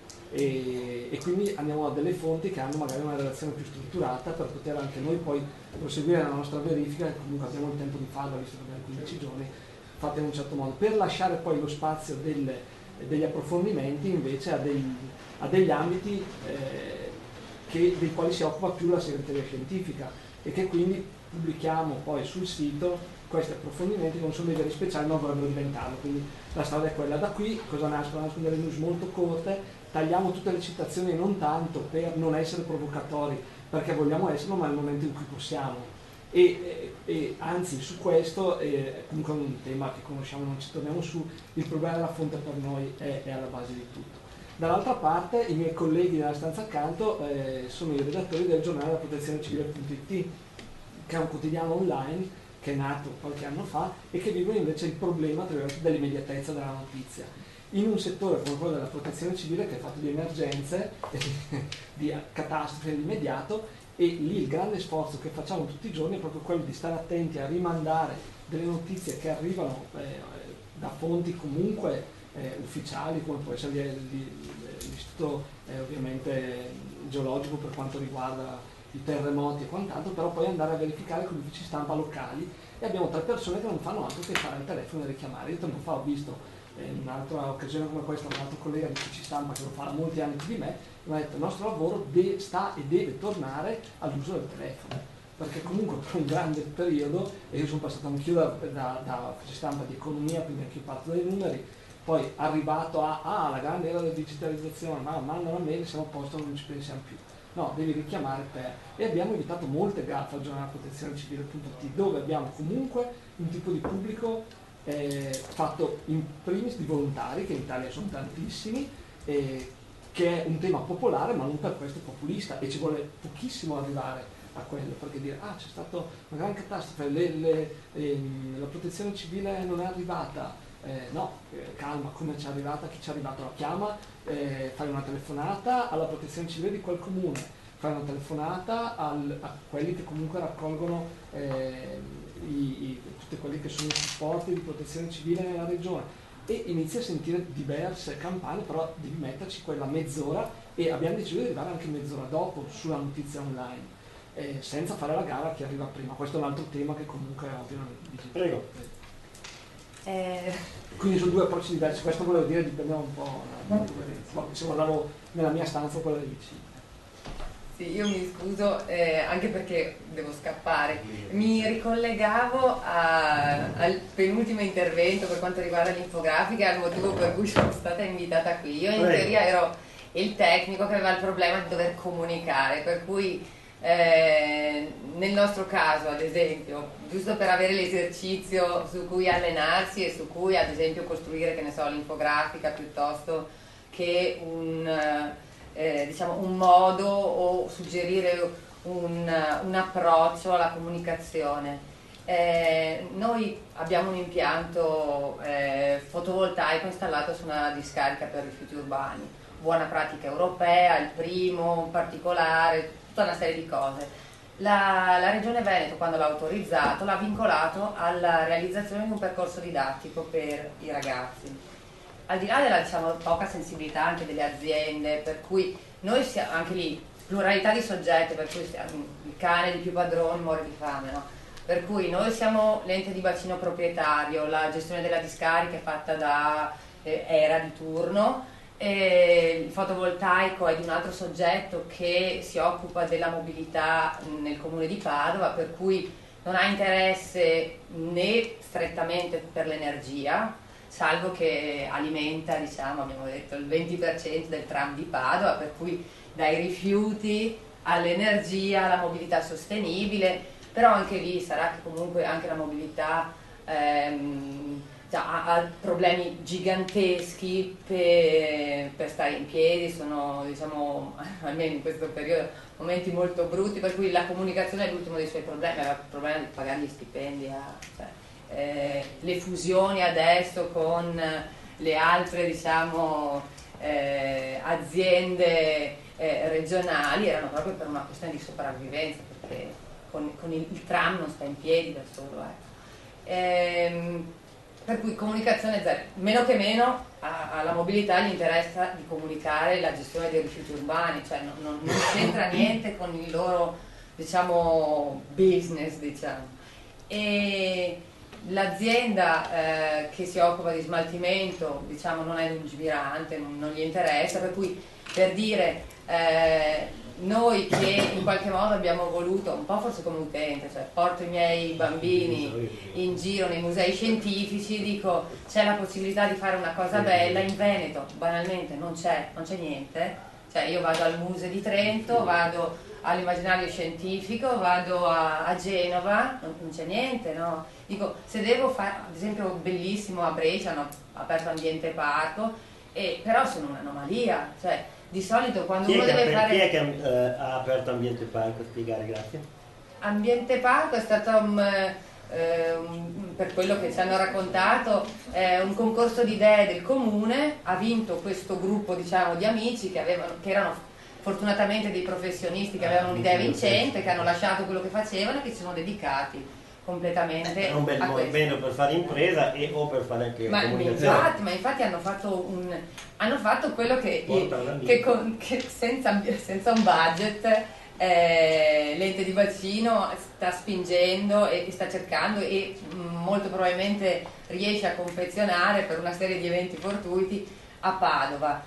E, e quindi andiamo a delle fonti che hanno magari una relazione più strutturata per poter anche noi poi proseguire la nostra verifica, e comunque abbiamo il tempo di farla visto che abbiamo quindici giorni, fatte in un certo modo, per lasciare poi lo spazio delle, degli approfondimenti invece a, dei, a degli ambiti eh, che, dei quali si occupa più la segreteria scientifica, e che quindi pubblichiamo poi sul sito questi approfondimenti che non sono dei veri speciali ma vorrebbero diventarlo. Quindi la strada è quella. Da qui cosa nascono? Nascono delle news molto corte, tagliamo tutte le citazioni e non tanto per non essere provocatori, perché vogliamo esserlo, ma nel momento in cui possiamo. E, e, e anzi, su questo è comunque un tema che conosciamo, non ci torniamo su, il problema della fonte per noi è, è alla base di tutto. Dall'altra parte i miei colleghi nella stanza accanto eh, sono i redattori del giornale della protezione civile punto it, che è un quotidiano online che è nato qualche anno fa e che vive invece il problema dell'immediatezza della notizia. In un settore come quello della protezione civile, che è fatto di emergenze, di catastrofi nell'immediato, e lì il grande sforzo che facciamo tutti i giorni è proprio quello di stare attenti a rimandare delle notizie che arrivano eh, da fonti comunque eh, ufficiali, come può essere l'istituto eh, ovviamente geologico per quanto riguarda i terremoti e quant'altro, però poi andare a verificare con gli uffici stampa locali, e abbiamo tre persone che non fanno altro che fare il telefono e richiamare. Io tempo fa ho visto eh, in un'altra occasione come questa un altro collega di uffici stampa che lo fa da molti anni più di me, mi ha detto: il nostro lavoro de- sta e deve tornare all'uso del telefono, perché comunque per un grande periodo, e io sono passato anch'io da, da, da uffici stampa di economia, quindi anche io parto dai numeri, poi arrivato a ah, la grande era della digitalizzazione, ma mandano a mail, siamo a posto, non ci pensiamo più. No, devi richiamare per. E abbiamo evitato molte gaffe al giornale protezione civile punto it, dove abbiamo comunque un tipo di pubblico eh, fatto in primis di volontari, che in Italia sono tantissimi, eh, che è un tema popolare, ma non per questo populista, e ci vuole pochissimo arrivare a quello, perché dire ah c'è stata una gran catastrofe, le, le, ehm, la protezione civile non è arrivata. Eh, no, eh, calma, come ci è arrivata, chi ci è arrivato la chiama, eh, fai una telefonata alla protezione civile di quel comune, fai una telefonata al, a quelli che comunque raccolgono eh, i, i, tutti quelli che sono i supporti di protezione civile nella regione, e inizi a sentire diverse campagne, però devi metterci quella mezz'ora, e abbiamo deciso di arrivare anche mezz'ora dopo sulla notizia online, eh, senza fare la gara a chi arriva prima. Questo è un altro tema che comunque è ovvio. Prego. Eh... Quindi sono due approcci diversi, questo volevo dire, dipende un po' da dove, se guardavo nella mia stanza o quella di vicino. Sì, io mi scuso eh, anche perché devo scappare. Mi ricollegavo a, al penultimo intervento per quanto riguarda l'infografica, al motivo per cui sono stata invitata qui. Io in teoria ero il tecnico che aveva il problema di dover comunicare, per cui Eh, nel nostro caso, ad esempio, giusto per avere l'esercizio su cui allenarsi e su cui ad esempio costruire, che ne so, l'infografica piuttosto che un, eh, diciamo un modo o suggerire un, un approccio alla comunicazione. Eh, noi abbiamo un impianto eh, fotovoltaico installato su una discarica per rifiuti urbani, buona pratica europea, il primo particolare, tutta una serie di cose. La, la Regione Veneto, quando l'ha autorizzato, l'ha vincolato alla realizzazione di un percorso didattico per i ragazzi. Al di là della, diciamo, poca sensibilità anche delle aziende, per cui noi siamo anche lì, pluralità di soggetti, per cui siamo, il cane di più padroni muore di fame, no? Per cui noi siamo l'ente di bacino proprietario, la gestione della discarica è fatta da eh, ERA di turno, e il fotovoltaico è di un altro soggetto che si occupa della mobilità nel comune di Padova, per cui non ha interesse né strettamente per l'energia, salvo che alimenta, diciamo, abbiamo detto, il venti per cento del tram di Padova, per cui dai rifiuti all'energia, alla mobilità sostenibile. Però anche lì sarà che comunque anche la mobilità ehm, ha, ha problemi giganteschi per, per stare in piedi, sono, diciamo, almeno in questo periodo, momenti molto brutti, per cui la comunicazione è l'ultimo dei suoi problemi, aveva il problema di pagare gli stipendi, a, cioè, eh, le fusioni adesso con le altre, diciamo, eh, aziende eh, regionali erano proprio per una questione di sopravvivenza, perché Con, con il, il tram non sta in piedi da solo, ecco. Ehm, per cui comunicazione zero, meno che meno a, alla mobilità gli interessa di comunicare la gestione dei rifiuti urbani, cioè non, non, non c'entra niente con il loro, diciamo, business, diciamo. E l'azienda eh, che si occupa di smaltimento, diciamo, non è lungimirante, non, non gli interessa, per cui, per dire, eh, noi che in qualche modo abbiamo voluto, un po' forse come utente, cioè porto i miei bambini in giro nei musei scientifici, dico c'è la possibilità di fare una cosa bella in Veneto, banalmente non c'è, non c'è niente, cioè io vado al Museo di Trento, vado all'immaginario scientifico, vado a, a Genova, non, non c'è niente, no? Dico, se devo fare, ad esempio bellissimo a Brescia, hanno aperto Ambiente Parco, e, però sono un'anomalia, cioè di solito quando chi uno che, deve fare... Chi è che eh, ha aperto Ambiente Parco? Spiegare, grazie. Ambiente Parco è stato um, eh, um, per quello che ci hanno raccontato eh, un concorso di idee del comune, ha vinto questo gruppo, diciamo, di amici che, avevano, che erano fortunatamente dei professionisti che avevano un'idea vincente, che hanno lasciato quello che facevano e che si sono dedicati completamente è un bel a questo. momento per fare impresa e o per fare anche Ma comunicazione. infatti, ma infatti hanno fatto un hanno fatto quello che, che, con, che senza, senza un budget eh, l'ente di bacino sta spingendo e, e sta cercando e mh, molto probabilmente riesce a confezionare per una serie di eventi fortuiti a Padova.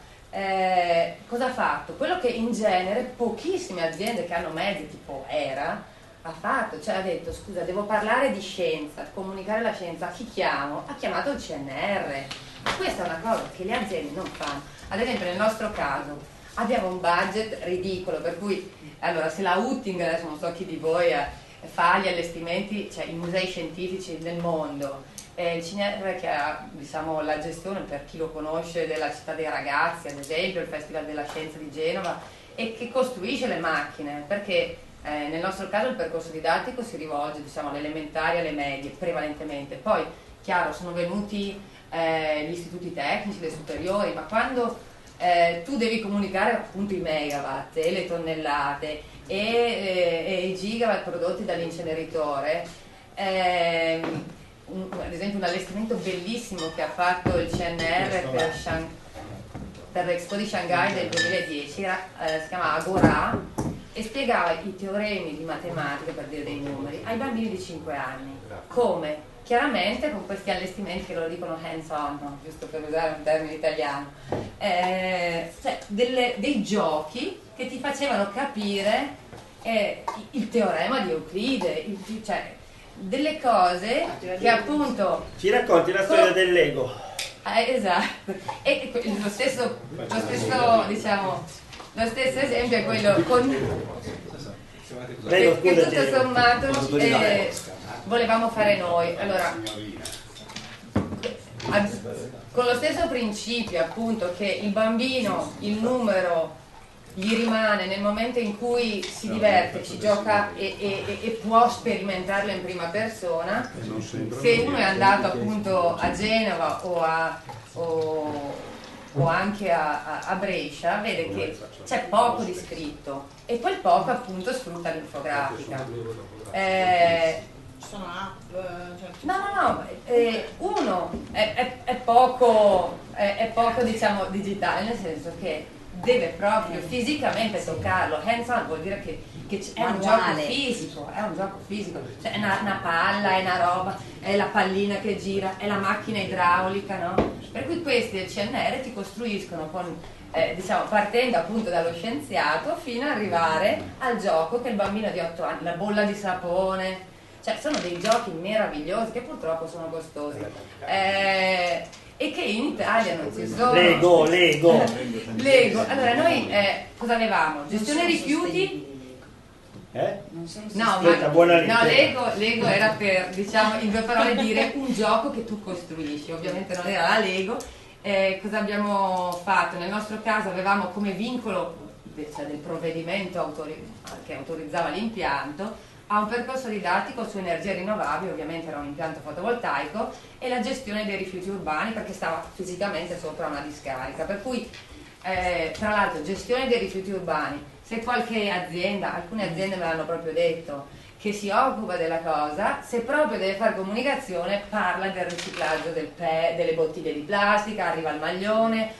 Eh, cosa ha fatto? Quello che in genere pochissime aziende che hanno mezzi tipo ERA ha fatto, cioè ha detto scusa devo parlare di scienza, comunicare la scienza, a chi chiamo? Ha chiamato il C N R. Ma questa è una cosa che le aziende non fanno. Ad esempio nel nostro caso abbiamo un budget ridicolo, per cui allora se la Hutting, adesso non so chi di voi eh, fa gli allestimenti, cioè i musei scientifici del mondo, eh, il C N R che ha, diciamo, la gestione, per chi lo conosce, della Città dei Ragazzi, ad esempio il Festival della Scienza di Genova, e che costruisce le macchine, perché Eh, nel nostro caso il percorso didattico si rivolge, diciamo, alle elementari e alle medie prevalentemente, poi chiaro sono venuti eh, gli istituti tecnici, le superiori, ma quando eh, tu devi comunicare appunto i megawatt e le tonnellate e, e, e i gigawatt prodotti dall'inceneritore, eh, un, ad esempio un allestimento bellissimo che ha fatto il C N R per, Shang, per l'Expo di Shanghai del duemiladieci, era, eh, si chiama Agora, e spiegava i teoremi di matematica, per dire dei numeri, ai bambini di cinque anni. Come? Chiaramente con questi allestimenti che loro dicono hands on, no? Giusto per usare un termine italiano, eh, cioè delle, dei giochi che ti facevano capire eh, il teorema di Euclide, il, cioè delle cose che appunto... Ci racconti la storia del Lego? Eh, esatto, e lo stesso, lo stesso, diciamo... Lo stesso esempio è quello con che, che tutto sommato eh, volevamo fare noi. Allora, ad, con lo stesso principio appunto che il bambino, il numero gli rimane nel momento in cui si diverte, ci gioca e, e, e può sperimentarlo in prima persona. Se uno è andato appunto a Genova o, a, o, o anche a, a Brescia, vede che c'è poco di scritto e quel poco appunto sfrutta l'infografica. Eh, Ci sono app, cioè, no, no, no, eh, uno è, è, è poco, è, è poco diciamo digitale, nel senso che deve proprio fisicamente toccarlo. Hands on vuol dire che, che è un gioco Manuale. fisico, è un gioco fisico, cioè è una, una palla, è una roba, è la pallina che gira, è la macchina idraulica, no? Per cui questi del C N R ti costruiscono con, eh, diciamo, partendo appunto dallo scienziato fino ad arrivare al gioco che il bambino di otto anni, la bolla di sapone, cioè sono dei giochi meravigliosi che purtroppo sono costosi. Eh, e che in Italia non ci sono. Lego, Lego. Lego. Allora noi eh, cosa avevamo? Gestione rifiuti. Eh? No, Aspetta, ma, buona no lettera. Lego, Lego era per, diciamo, in due parole dire un gioco che tu costruisci. Ovviamente non era la Lego. Eh, cosa abbiamo fatto? Nel nostro caso avevamo come vincolo, cioè del provvedimento autori- che autorizzava l'impianto, ha un percorso didattico su energie rinnovabili, ovviamente era un impianto fotovoltaico, e la gestione dei rifiuti urbani perché stava fisicamente sopra una discarica. Per cui, eh, tra l'altro, gestione dei rifiuti urbani, se qualche azienda, alcune aziende me l'hanno proprio detto, che si occupa della cosa, se proprio deve fare comunicazione, parla del riciclaggio del pe- delle bottiglie di plastica, arriva il maglione.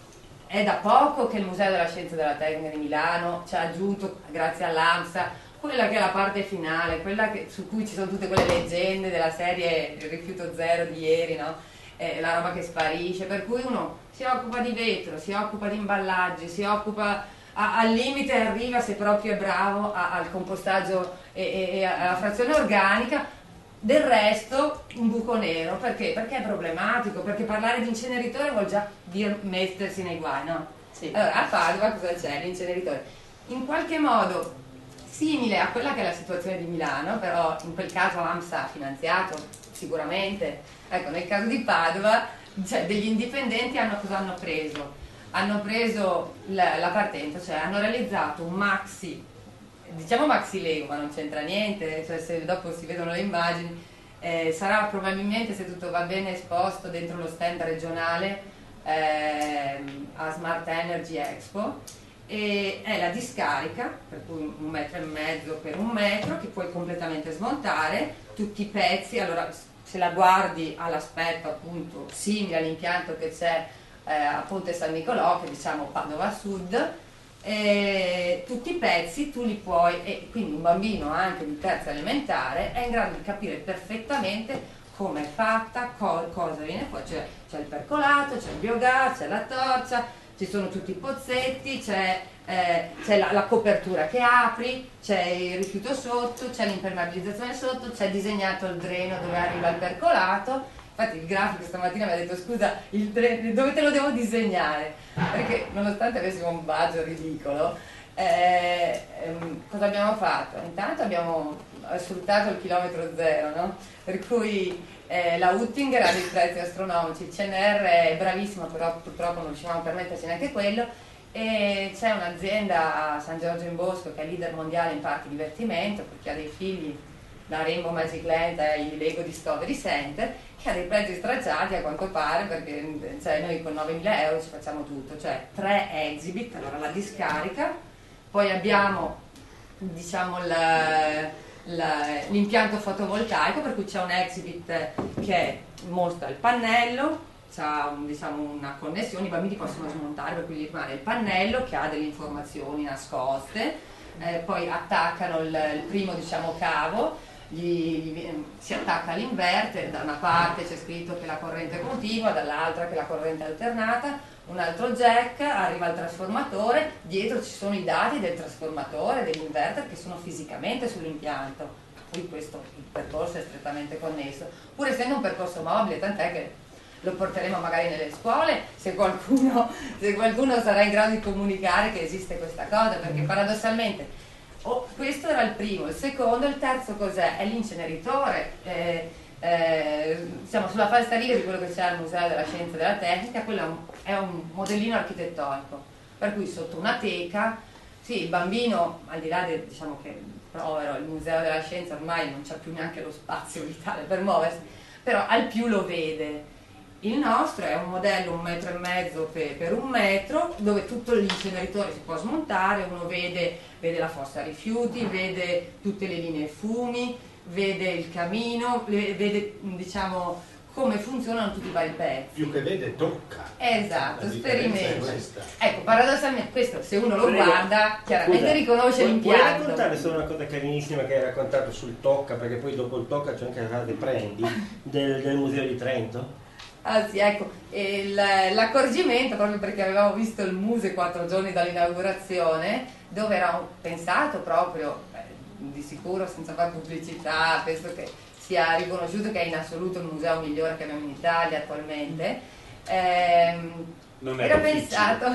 È da poco che il Museo della Scienza e della Tecnica di Milano ci ha aggiunto, grazie all'AMSA, quella che è la parte finale, quella che, su cui ci sono tutte quelle leggende della serie Il rifiuto zero di ieri, no? Eh, la roba che sparisce, per cui uno si occupa di vetro, si occupa di imballaggi, si occupa a, al limite arriva, se proprio è bravo, a, al compostaggio e, e, e alla frazione organica. Del resto un buco nero, perché? Perché è problematico, perché parlare di inceneritore vuol già dire mettersi nei guai, no? Sì. Allora a Padova cosa c'è? L'inceneritore. In qualche modo simile a quella che è la situazione di Milano, però in quel caso AMSA ha finanziato sicuramente. Ecco, nel caso di Padova, cioè, degli indipendenti hanno, cosa hanno preso? Hanno preso la, la partenza, cioè hanno realizzato un maxi, diciamo maxi Lego, ma non c'entra niente, cioè se dopo si vedono le immagini, eh, sarà probabilmente, se tutto va bene, esposto dentro lo stand regionale eh, a Smart Energy Expo. E è la discarica, per cui un metro e mezzo per un metro, che puoi completamente smontare, tutti i pezzi. Allora se la guardi all'aspetto appunto simile all'impianto che c'è eh, a Ponte San Nicolò, che diciamo Padova Sud, e tutti i pezzi tu li puoi, e quindi un bambino anche di terza elementare è in grado di capire perfettamente come è fatta, co- cosa viene fuori, cioè, c'è il percolato, c'è il biogas, c'è la torcia, ci sono tutti i pozzetti, c'è, eh, c'è la, la copertura che apri, c'è il rifiuto sotto, c'è l'impermeabilizzazione sotto, c'è disegnato il dreno dove arriva il percolato. Infatti il grafico stamattina mi ha detto scusa, il dreno, dove te lo devo disegnare? Perché nonostante avessimo un budget ridicolo, eh, ehm, cosa abbiamo fatto? Intanto abbiamo sfruttato il chilometro zero, no? Per cui Eh, la Huttinger ha dei prezzi astronomici, il C N R è bravissimo, però purtroppo non riuscivamo a permetterci neanche quello, e c'è un'azienda a San Giorgio in Bosco che è leader mondiale in parchi divertimento, perché ha dei figli da Rainbow Magic Land ai Lego Discovery Center, che ha dei prezzi stracciati a quanto pare, perché cioè, noi con novemila euro ci facciamo tutto, cioè tre exhibit, allora la discarica, poi abbiamo diciamo la La, l'impianto fotovoltaico, per cui c'è un exhibit che mostra il pannello, c'ha un, diciamo, una connessione, i bambini possono smontare, per cui gli rimane il pannello che ha delle informazioni nascoste, eh, poi attaccano il, il primo diciamo cavo, gli, gli, si attacca all'inverter, da una parte c'è scritto che la corrente è continua, dall'altra che la corrente è alternata, un altro jack, arriva il trasformatore, dietro ci sono i dati del trasformatore, dell'inverter che sono fisicamente sull'impianto, poi questo il percorso è strettamente connesso, pur essendo un percorso mobile, tant'è che lo porteremo magari nelle scuole se qualcuno, se qualcuno sarà in grado di comunicare che esiste questa cosa, perché paradossalmente oh, questo era il primo, il secondo, il terzo cos'è? È l'inceneritore. Eh, Eh, siamo sulla falsariga di quello che c'è al Museo della Scienza e della Tecnica. Quello è un, è un modellino architettonico, per cui sotto una teca sì, il bambino, al di là del, diciamo che povero, il Museo della Scienza ormai non c'ha più neanche lo spazio vitale per muoversi, però al più lo vede. Il nostro è un modello un metro e mezzo per, per un metro, dove tutto l'inceneritore si può smontare, uno vede, vede la fossa rifiuti, vede tutte le linee fumi, vede il camino, vede, diciamo, come funzionano tutti i vari pezzi. Più che vede, tocca. Esatto, La differenza è sperimenta. questa. Ecco, paradossalmente questo, se uno lo Prego. guarda, chiaramente Scusa, riconosce puoi- l'impianto. Puoi raccontare solo una cosa carinissima che hai raccontato sul Tocca, perché poi dopo il Tocca c'è anche la Rade Prendi del, del Museo di Trento? Ah sì, ecco, il- l'accorgimento, proprio perché avevamo visto il Muse quattro giorni dall'inaugurazione, dove era un- pensato proprio, beh, di sicuro senza fare pubblicità, penso che sia riconosciuto che è in assoluto il museo migliore che abbiamo in Italia attualmente. Ehm, Non è era difficile. pensato,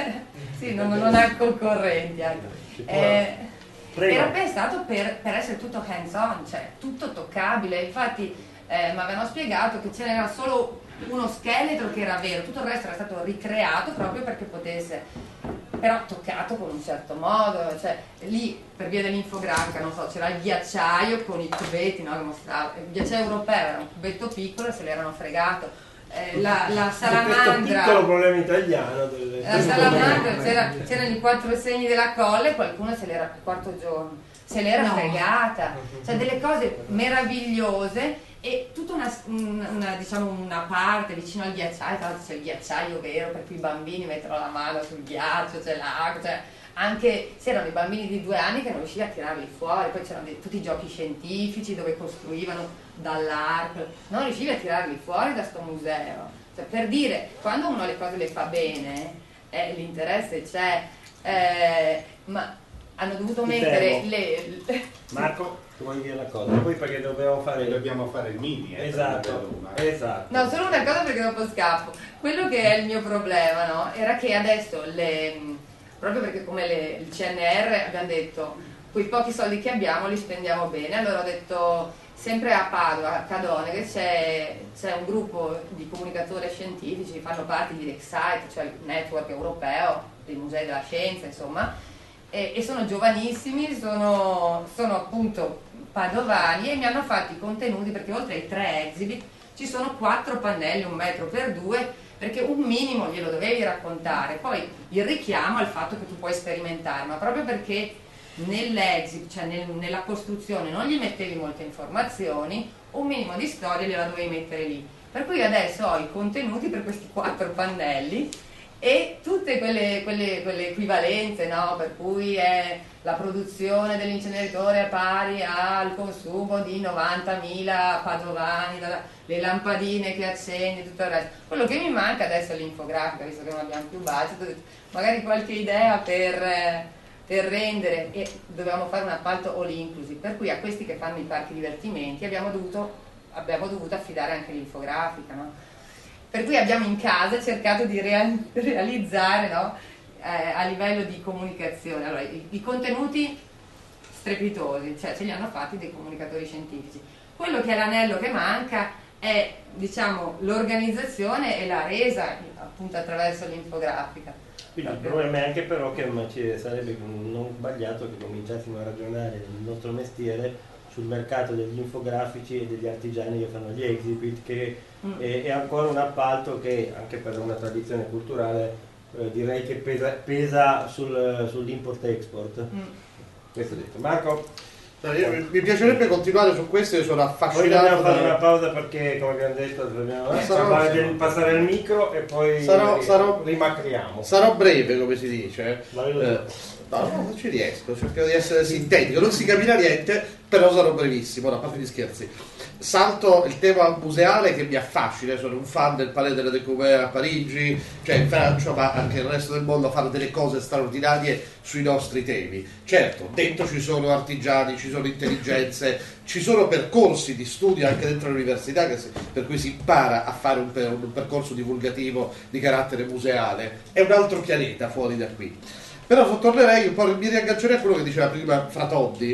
sì, non, non ha concorrenti, ecco. Eh, Prego. era pensato per, per essere tutto hands on, cioè tutto toccabile. Infatti eh, mi avevano spiegato che ce n'era solo uno scheletro che era vero, tutto il resto era stato ricreato proprio perché potesse, però toccato con un certo modo, cioè lì per via dell'infografica, non so, c'era il ghiacciaio con i cubetti, no, che mostrava, il ghiacciaio europeo era un cubetto piccolo e se l'erano fregato, eh, la, la Questo salamandra, piccolo problema italiano delle... la salamandra c'era, c'erano i quattro segni della colla e qualcuno se l'era il quarto giorno, se l'era No. fregata, cioè delle cose meravigliose. E tutta una, una, diciamo, una parte vicino al ghiacciaio, tra l'altro c'è il ghiacciaio vero per cui i bambini mettono la mano sul ghiaccio, c'è l'acqua, cioè anche c'erano i bambini di due anni che non riuscivi a tirarli fuori, poi c'erano dei- tutti i giochi scientifici dove costruivano dall'arco, non riuscivi a tirarli fuori da sto museo. Cioè, per dire, quando uno le cose le fa bene, eh, l'interesse c'è, eh, ma hanno dovuto Ti mettere fermo. le... Marco, tu vuoi dire la cosa? Poi perché dobbiamo fare... Dobbiamo fare il mini, eh, Esatto, per quello, ma- esatto. No, solo una cosa perché dopo scappo. Quello che è il mio problema, no? Era che adesso, le, proprio perché come le, il C N R abbiamo detto, quei pochi soldi che abbiamo li spendiamo bene, allora ho detto, sempre a Padova, a Cadone, che c'è, c'è un gruppo di comunicatori scientifici, fanno parte di Excite, cioè il network europeo dei musei della scienza, insomma, e, e sono giovanissimi, sono, sono appunto padovani e mi hanno fatto i contenuti perché oltre ai tre exhibit ci sono quattro pannelli, un metro per due, perché un minimo glielo dovevi raccontare, poi il richiamo al fatto che tu puoi sperimentare, ma proprio perché nell'exhibit, cioè nel- nella costruzione non gli mettevi molte informazioni, un minimo di storia gliela dovevi mettere lì. Per cui adesso ho i contenuti per questi quattro pannelli e tutte quelle, quelle, quelle equivalenze, no? Per cui è la produzione dell'inceneritore è pari al consumo di novantamila padovani, da- le lampadine che accendi, tutto il resto. Quello che mi manca adesso è l'infografica, visto che non abbiamo più budget, ho detto, magari qualche idea per, eh, per rendere, e dovevamo fare un appalto all inclusive, per cui a questi che fanno i parchi divertimenti abbiamo dovuto, abbiamo dovuto affidare anche l'infografica, no? Per cui abbiamo in casa cercato di rea- realizzare, no? eh, a livello di comunicazione. Allora, i, i contenuti strepitosi, cioè ce li hanno fatti dei comunicatori scientifici. Quello che è l'anello che manca è, diciamo, l'organizzazione e la resa appunto attraverso l'infografica. Quindi il problema è anche però che ma ci sarebbe non sbagliato che cominciassimo a ragionare nel nostro mestiere sul mercato degli infografici e degli artigiani che fanno gli exhibit, che Mm. è, è ancora un appalto che anche per una tradizione culturale eh, direi che pesa, pesa sul, sull'import-export. Mm. Questo detto. Marco? Cioè, io- mi piacerebbe continuare su questo, io sono Poi affascinato dobbiamo fare da- una pausa perché, come abbiamo detto, dobbiamo eh, Sarò- parlare del- passare il micro e poi Sarò- sarò- rimacriamo. Sarò breve, come si dice. Ma vedo Eh, no, no, non ci riesco, cercherò di essere sintetico, non si capirà niente, però sarò brevissimo, no, a parte gli scherzi. Salto il tema museale che mi affascina, sono un fan del Palais de la Découverte a Parigi, cioè in Francia, ma anche nel resto del mondo fanno delle cose straordinarie sui nostri temi. Certo, dentro ci sono artigiani, ci sono intelligenze, ci sono percorsi di studio anche dentro l'università che si- per cui si impara a fare un, per- un percorso divulgativo di carattere museale. È un altro pianeta fuori da qui. Però tornerei un po', mi riaggancerei a quello che diceva prima Fratoddi.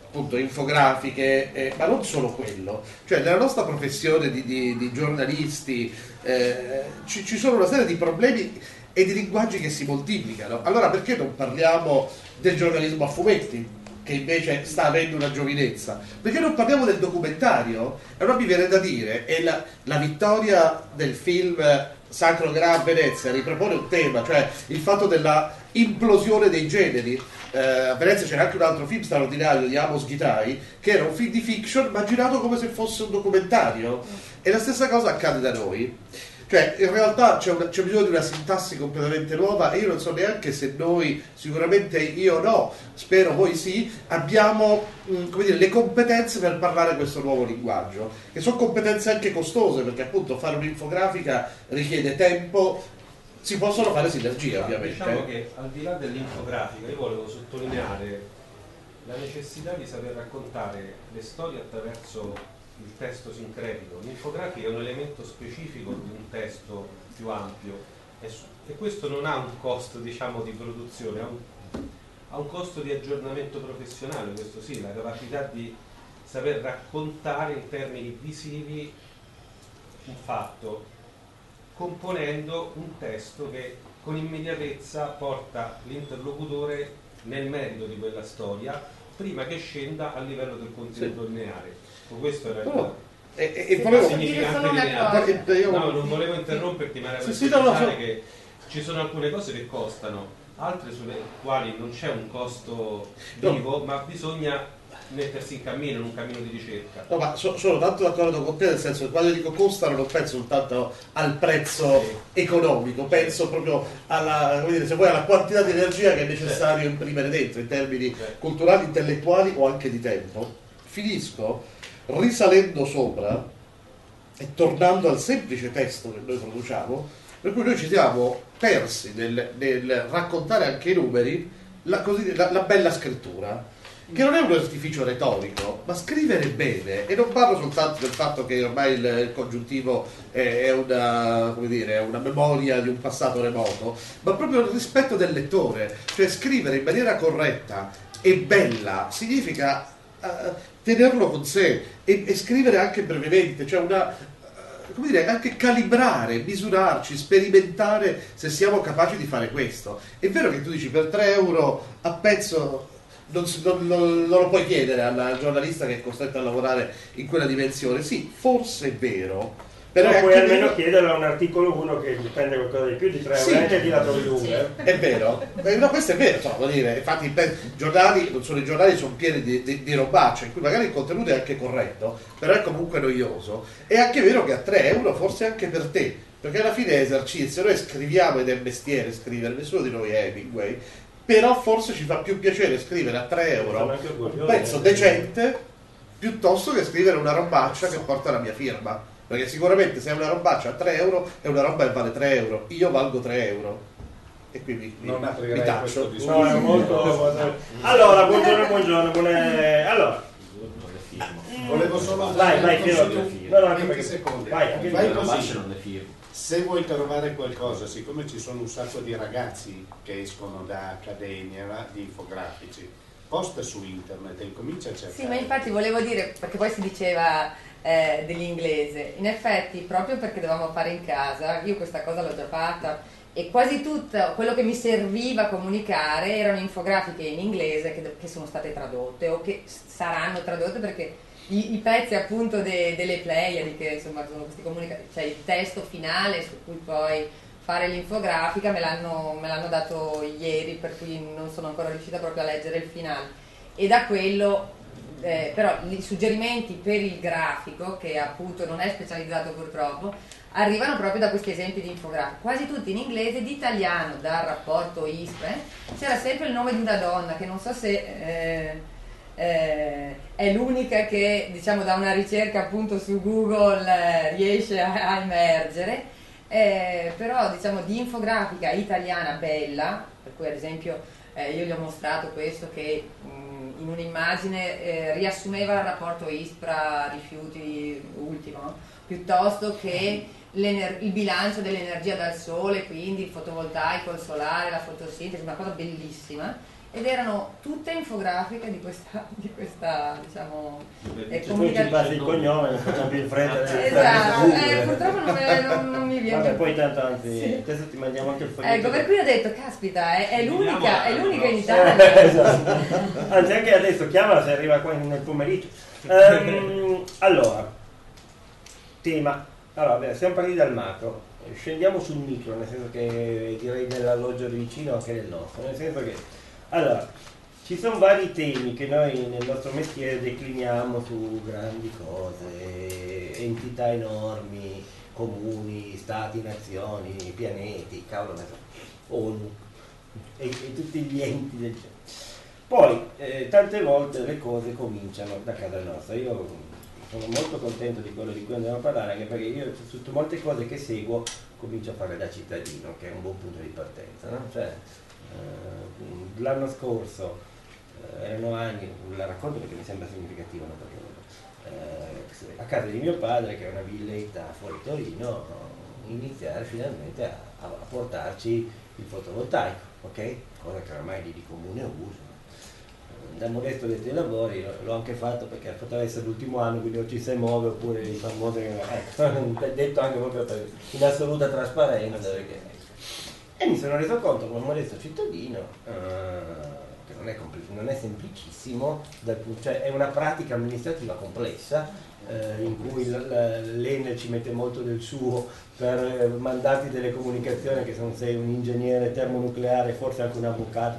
appunto infografiche, eh, ma non solo quello, cioè nella nostra professione di, di, di giornalisti eh, ci, ci sono una serie di problemi e di linguaggi che si moltiplicano. Allora perché non parliamo del giornalismo a fumetti, che invece sta avendo una giovinezza? Perché non parliamo del documentario? Allora mi viene da dire, è la, la vittoria del film Sacro Gra a Venezia ripropone un tema, cioè il fatto della implosione dei generi. Eh, a Venezia c'era anche un altro film straordinario di Amos Ghitai, che era un film di fiction ma girato come se fosse un documentario, e la stessa cosa accade da noi. Cioè, in realtà c'è, una, c'è bisogno di una sintassi completamente nuova, e io non so neanche se noi, sicuramente io no, spero voi sì, abbiamo mh, come dire, le competenze per parlare questo nuovo linguaggio, che sono competenze anche costose, perché appunto fare un'infografica richiede tempo, si possono fare sinergie ovviamente. Diciamo che al di là dell'infografica io volevo sottolineare la necessità di saper raccontare le storie attraverso il testo sincretico. L'infografica è un elemento specifico di un testo più ampio e, e questo non ha un costo, diciamo, di produzione, ha un, ha un costo di aggiornamento professionale, questo sì, la capacità di saper raccontare in termini visivi un fatto, componendo un testo che con immediatezza porta l'interlocutore nel merito di quella storia prima che scenda a livello del contenuto sì. lineare. Questo era il oh. e, e, e volevo significante lineare. Io... No, non volevo interromperti, ma era per sì, sì, no, no, no. che ci sono alcune cose che costano, altre sulle quali non c'è un costo vivo, no. ma bisogna mettersi in cammino, in un cammino di ricerca. No, ma so, sono tanto d'accordo con te, nel senso che quando dico costano non penso soltanto al prezzo sì. economico, penso proprio alla, come dire, se vuoi, alla quantità di energia che è necessario sì. imprimere dentro, in termini sì. culturali, intellettuali o anche di tempo. Finisco risalendo sopra e tornando al semplice testo che noi produciamo, per cui noi ci siamo persi nel, nel raccontare anche i numeri la, così, la, la bella scrittura, che non è un artificio retorico, ma scrivere bene, e non parlo soltanto del fatto che ormai il, il congiuntivo è, è, una, come dire, è una memoria di un passato remoto, ma proprio il rispetto del lettore, cioè scrivere in maniera corretta e bella significa uh, tenerlo con sé e, e scrivere anche brevemente, cioè una, uh, come dire, anche calibrare, misurarci, sperimentare se siamo capaci di fare questo. È vero che tu dici per tre euro a pezzo non, non, non, non lo puoi chiedere al, al giornalista che è costretto a lavorare in quella dimensione, sì, forse è vero. Però Però puoi almeno vero... chiederlo a un articolo uno che dipende qualcosa di più di tre sì, euro e ti la trovi lunga. Sì, è vero, eh, no, questo è vero, cioè, vuol dire, infatti i giornali, non solo i giornali, sono pieni di, di, di robaccia, in cui magari il contenuto è anche corretto, però è comunque noioso. È anche vero che a tre euro forse anche per te, perché alla fine è esercizio, noi scriviamo ed è mestiere scrivere, nessuno di noi è Hemingway, però forse ci fa più piacere scrivere a tre euro un pezzo decente piuttosto che scrivere una robaccia che porta la mia firma. Perché sicuramente se è una robaccia a tre euro è una roba che vale tre euro, io valgo tre euro e quindi mi, non mi, mi taccio. No, è molto... Allora, buongiorno, buongiorno, buone... allora volevo solo vai, vai, consiglio, no, no, anche venti perché... secondi. Vai, anche vai così. così. Se vuoi trovare qualcosa, siccome ci sono un sacco di ragazzi che escono da accademia di infografici, posta su internet e incomincia a cercare. Sì, ma infatti volevo dire, perché poi si diceva eh, dell'inglese, in effetti proprio perché dovevamo fare in casa, io questa cosa l'ho già fatta e quasi tutto quello che mi serviva a comunicare erano infografiche in inglese che, che sono state tradotte o che saranno tradotte, perché i, i pezzi appunto de, delle Pleiadi, che insomma sono questi comunicati, cioè il testo finale su cui poi fare l'infografica me l'hanno, me l'hanno dato ieri, per cui non sono ancora riuscita proprio a leggere il finale, e da quello eh, però i suggerimenti per il grafico, che appunto non è specializzato purtroppo, arrivano proprio da questi esempi di infografica, quasi tutti in inglese. Di italiano, dal rapporto I S P R E c'era sempre il nome di una donna che non so se eh, eh, è l'unica che, diciamo, da una ricerca appunto su Google eh, riesce a, a emergere. Eh, però diciamo di infografica italiana bella, per cui ad esempio eh, io gli ho mostrato questo che mh, in un'immagine eh, riassumeva il rapporto ISPRA rifiuti ultimo, piuttosto che il bilancio dell'energia dal sole, quindi il fotovoltaico, il solare, la fotosintesi, una cosa bellissima. ed erano tutte infografiche di questa, di questa diciamo, eh, se poi ci passi il cognome non facciamo più in fretta del esatto, eh, purtroppo non, me, non, non mi viene. Vabbè, poi tanto anzi, Sì. adesso ti mandiamo anche il foglietto. Ecco, per cui ho detto, caspita, è, è l'unica, è l'unica in Italia. Eh, esatto. Anzi, anche adesso chiamala se arriva qua nel pomeriggio. Ehm, allora, tema. Allora, vabbè, siamo partiti dal macro, scendiamo sul micro, nel senso che direi dell'alloggio di vicino anche del nostro, nel senso che, allora, ci sono vari temi che noi nel nostro mestiere decliniamo su grandi cose, entità enormi, comuni, stati, nazioni, pianeti, cavolo, ne so, ONU e, e tutti gli enti del genere. Poi, eh, tante volte le cose cominciano da casa nostra. Io sono molto contento di quello di cui andiamo a parlare, anche perché io su molte cose che seguo comincio a fare da cittadino, che è un buon punto di partenza, no? Cioè, eh, l'anno scorso eh, erano anni, la racconto perché mi sembra significativo, no? Perché, eh, a casa di mio padre, che è una villetta fuori Torino, iniziare finalmente a, a portarci il fotovoltaico, ok? Cosa che oramai è di comune uso. Da modesto dei lavori l'ho anche fatto perché poteva essere l'ultimo anno, quindi o ci si muove oppure i famosi, ecco, detto anche proprio per, in assoluta trasparenza, perché, e mi sono reso conto come modesto cittadino uh, che non è, non è semplicissimo, dal, cioè è una pratica amministrativa complessa eh, in cui l'Enel ci mette molto del suo per mandarti delle comunicazioni che se non sei un ingegnere termonucleare, forse anche un avvocato,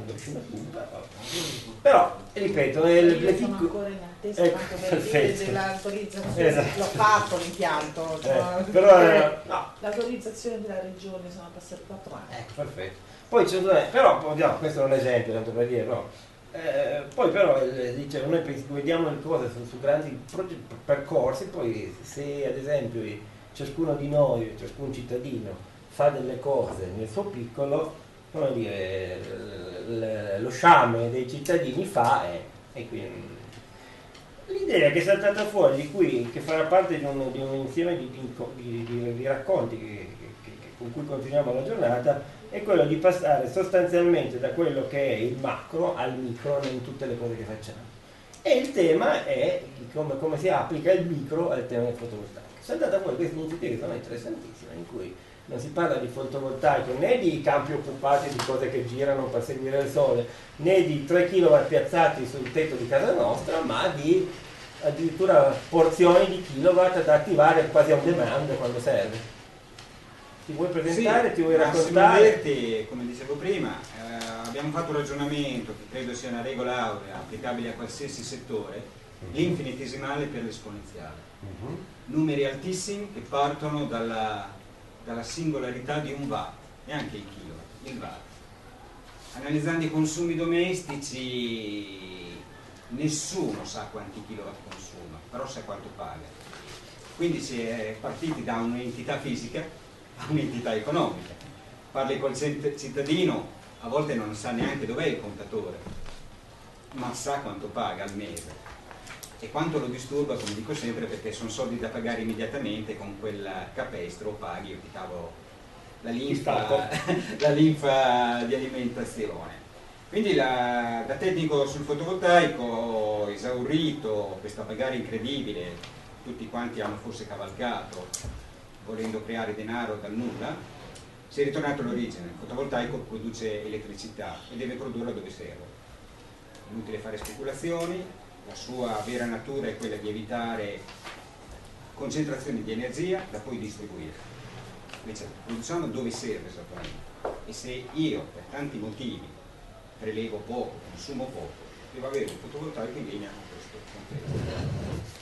però ripeto, Io le, le sono picco... ancora in attesa ecco, tanto per dire perfetto. dell'autorizzazione, Esatto. l'ho fatto l'impianto, cioè, Eh, però, eh, no. l'autorizzazione della regione sono passati quattro anni. Ecco, perfetto. Poi c'è un- però, no, questo è un esempio, tanto per dire, no. Eh, poi però eh, dicevo, noi pens- vediamo le cose su, su grandi proge- percorsi, poi se ad esempio i- ciascuno di noi, ciascun cittadino fa delle cose nel suo piccolo, come dire, l- l- lo sciame dei cittadini fa e, e quindi l'idea che è saltata fuori di qui, che farà parte di un, di un insieme di, di, di, di racconti che, che, che, con cui continuiamo la giornata, è quello di passare sostanzialmente da quello che è il macro al micro in tutte le cose che facciamo. E il tema è come, come si applica il micro al tema del fotovoltaico. Sono andata fuori queste iniziative che sono interessantissime, in cui non si parla di fotovoltaico né di campi occupati di cose che girano per seguire il sole, né di tre chilowatt piazzati sul tetto di casa nostra, ma di addirittura porzioni di kilowatt da attivare quasi on demand quando serve. Ti vuoi presentare, Sì, ti vuoi Massimo raccontare? Alberti, come dicevo prima, eh, abbiamo fatto un ragionamento che credo sia una regola aurea applicabile a qualsiasi settore, l'infinitesimale per l'esponenziale. Mhm. Numeri altissimi che partono dalla, dalla singolarità di un watt, neanche il kilowatt, il watt. Analizzando i consumi domestici, nessuno sa quanti kilowatt consuma, però sa quanto paga. Quindi si è partiti da un'entità fisica a un'entità economica. Parli col cittadino, a volte non sa neanche dov'è il contatore, ma sa quanto paga al mese e quanto lo disturba, come dico sempre, perché sono soldi da pagare immediatamente, con quel capestro paghi, io ti cavo la linfa, la linfa di alimentazione. Quindi la, da tecnico sul fotovoltaico ho esaurito questa pagare incredibile, tutti quanti hanno forse cavalcato volendo creare denaro dal nulla. Si è ritornato all'origine, il fotovoltaico produce elettricità e deve produrla dove serve. È inutile fare speculazioni, la sua vera natura è quella di evitare concentrazioni di energia da poi distribuire. Invece produciamo dove serve esattamente, e se io per tanti motivi prelevo poco, consumo poco, devo avere un fotovoltaico in linea con questo contesto.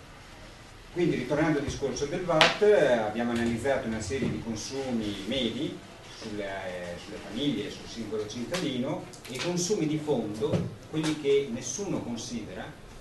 Quindi, ritornando al discorso del watt, abbiamo analizzato una serie di consumi medi sulle, eh, sulle famiglie e sul singolo cittadino, e i consumi di fondo, quelli che nessuno considera,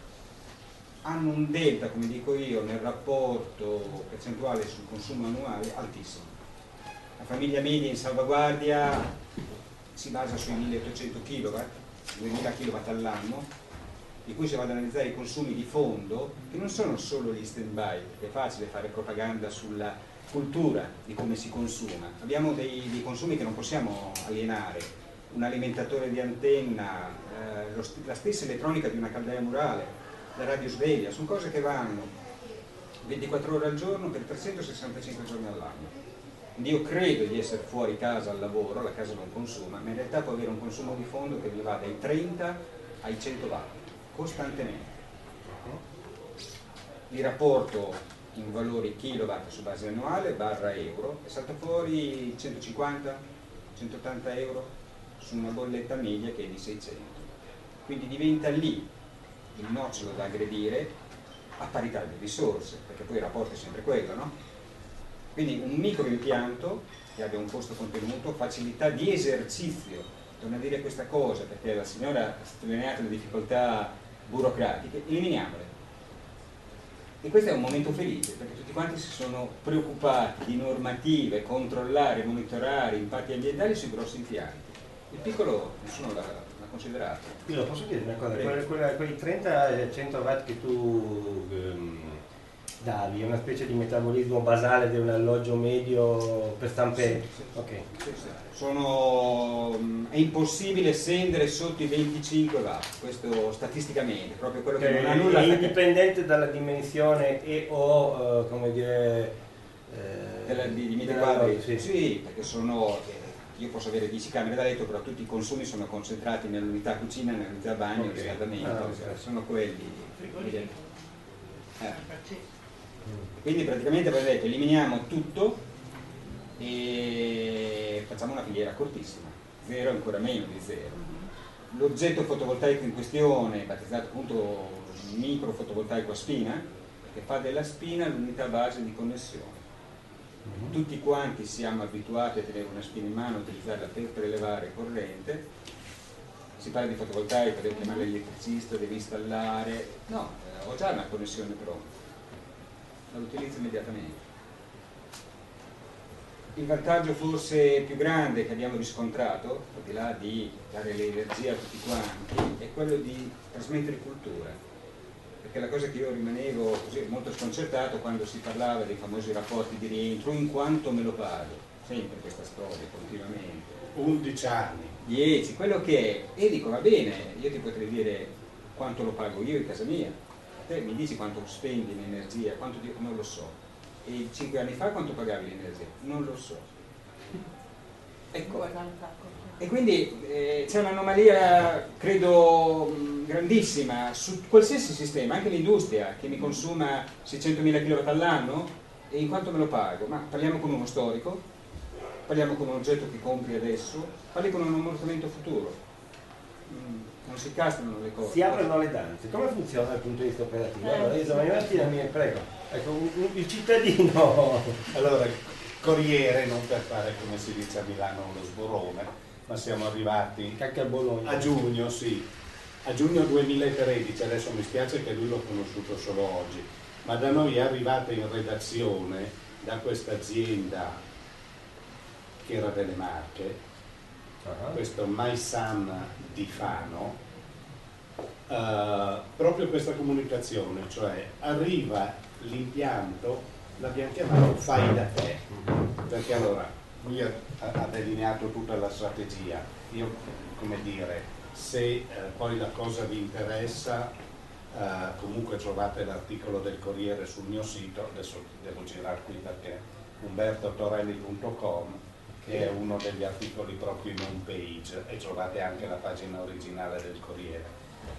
hanno un delta, come dico io, nel rapporto percentuale sul consumo annuale altissimo. La famiglia media in salvaguardia si basa sui milleottocento kilowatt, duemila kilowatt all'anno, di cui si vado ad analizzare i consumi di fondo, che non sono solo gli stand-by, perché è facile fare propaganda sulla cultura di come si consuma. Abbiamo dei, dei consumi che non possiamo alienare, un alimentatore di antenna, eh, lo st- la stessa elettronica di una caldaia murale, la radiosveglia, sono cose che vanno ventiquattro ore al giorno per trecentosessantacinque giorni all'anno. Quindi io credo di essere fuori casa al lavoro, la casa non consuma, ma in realtà può avere un consumo di fondo che mi va dai trenta ai cento watt, costantemente. Il rapporto in valori kilowatt su base annuale barra euro e salta fuori centocinquanta centottanta euro su una bolletta media che è di seicento. Quindi diventa lì il nocciolo da aggredire a parità di risorse, perché poi il rapporto è sempre quello, no? Quindi un micro impianto che abbia un costo contenuto, facilità di esercizio, torno a dire questa cosa perché la signora ha sottolineato le difficoltà burocratiche, eliminiamole. E questo è un momento felice perché tutti quanti si sono preoccupati di normative, controllare, monitorare impatti ambientali sui grossi impianti. Il piccolo nessuno l'ha, l'ha considerato. Io posso dire una cosa, quella, quella, quei trenta cento watt che tu um, davi, è una specie di metabolismo basale di un alloggio medio per stampe? Sì, sì, okay. Sì, sì. Sono, è impossibile scendere sotto i venticinque watt, questo statisticamente, proprio quello che, che non ha nulla a fare. È indipendente dalla dimensione e o, uh, come dire, eh, della, di, di metri quadri? Sì. Sì, perché sono, eh, io posso avere dieci camere da letto, però tutti i consumi sono concentrati nell'unità cucina, nell'unità bagno, okay. riscaldamento, ah, okay. sono quelli. Eh. Quindi praticamente avrei detto eliminiamo tutto e facciamo una filiera cortissima, zero ancora meno di zero. L'oggetto fotovoltaico in questione, battezzato appunto micro fotovoltaico a spina, che fa della spina l'unità base di connessione. Tutti quanti siamo abituati a tenere una spina in mano, utilizzarla per prelevare corrente. Si parla di fotovoltaico, devo chiamare l'elettricista, devi installare. No, ho già una connessione pronta. Lo utilizzo immediatamente. Il vantaggio forse più grande che abbiamo riscontrato, al di là di dare l'energia a tutti quanti, è quello di trasmettere cultura. Perché la cosa che io rimanevo così molto sconcertato quando si parlava dei famosi rapporti di rientro, in quanto me lo pago, sempre questa storia, continuamente. undici anni. dieci, quello che è. E dico, va bene, io ti potrei dire quanto lo pago io in casa mia. Te mi dici quanto spendi in energia, quanto ti... non lo so. E cinque anni fa quanto pagavi l'energia? Non lo so. Ecco. E quindi eh, c'è un'anomalia, credo, grandissima su qualsiasi sistema, anche l'industria che mi consuma seicentomila kilowatt all'anno, e in quanto me lo pago? Ma parliamo con uno storico, parliamo con un oggetto che compri adesso, parli con un ammortamento futuro. Mm. Non si castrano le cose. Si aprono le danze. Come funziona dal punto di vista operativo? Allora, io domani mattina mi prego. Ecco, un, un, il cittadino. Allora, Corriere, non per fare come si dice a Milano uno sborone, ma siamo arrivati a giugno, sì. A giugno duemilatredici, adesso mi spiace che lui l'ho conosciuto solo oggi, ma da noi è arrivata in redazione da questa azienda che era delle Marche, uh-huh. questo MySun di Fano, uh, proprio questa comunicazione, cioè arriva l'impianto, l'abbiamo chiamato fai da te, perché allora lui ha, ha delineato tutta la strategia. Io, come dire, se eh, poi la cosa vi interessa, eh, comunque trovate l'articolo del Corriere sul mio sito, adesso devo girare qui perché umberto torelli punto com, che è uno degli articoli proprio in home page, e trovate anche la pagina originale del Corriere.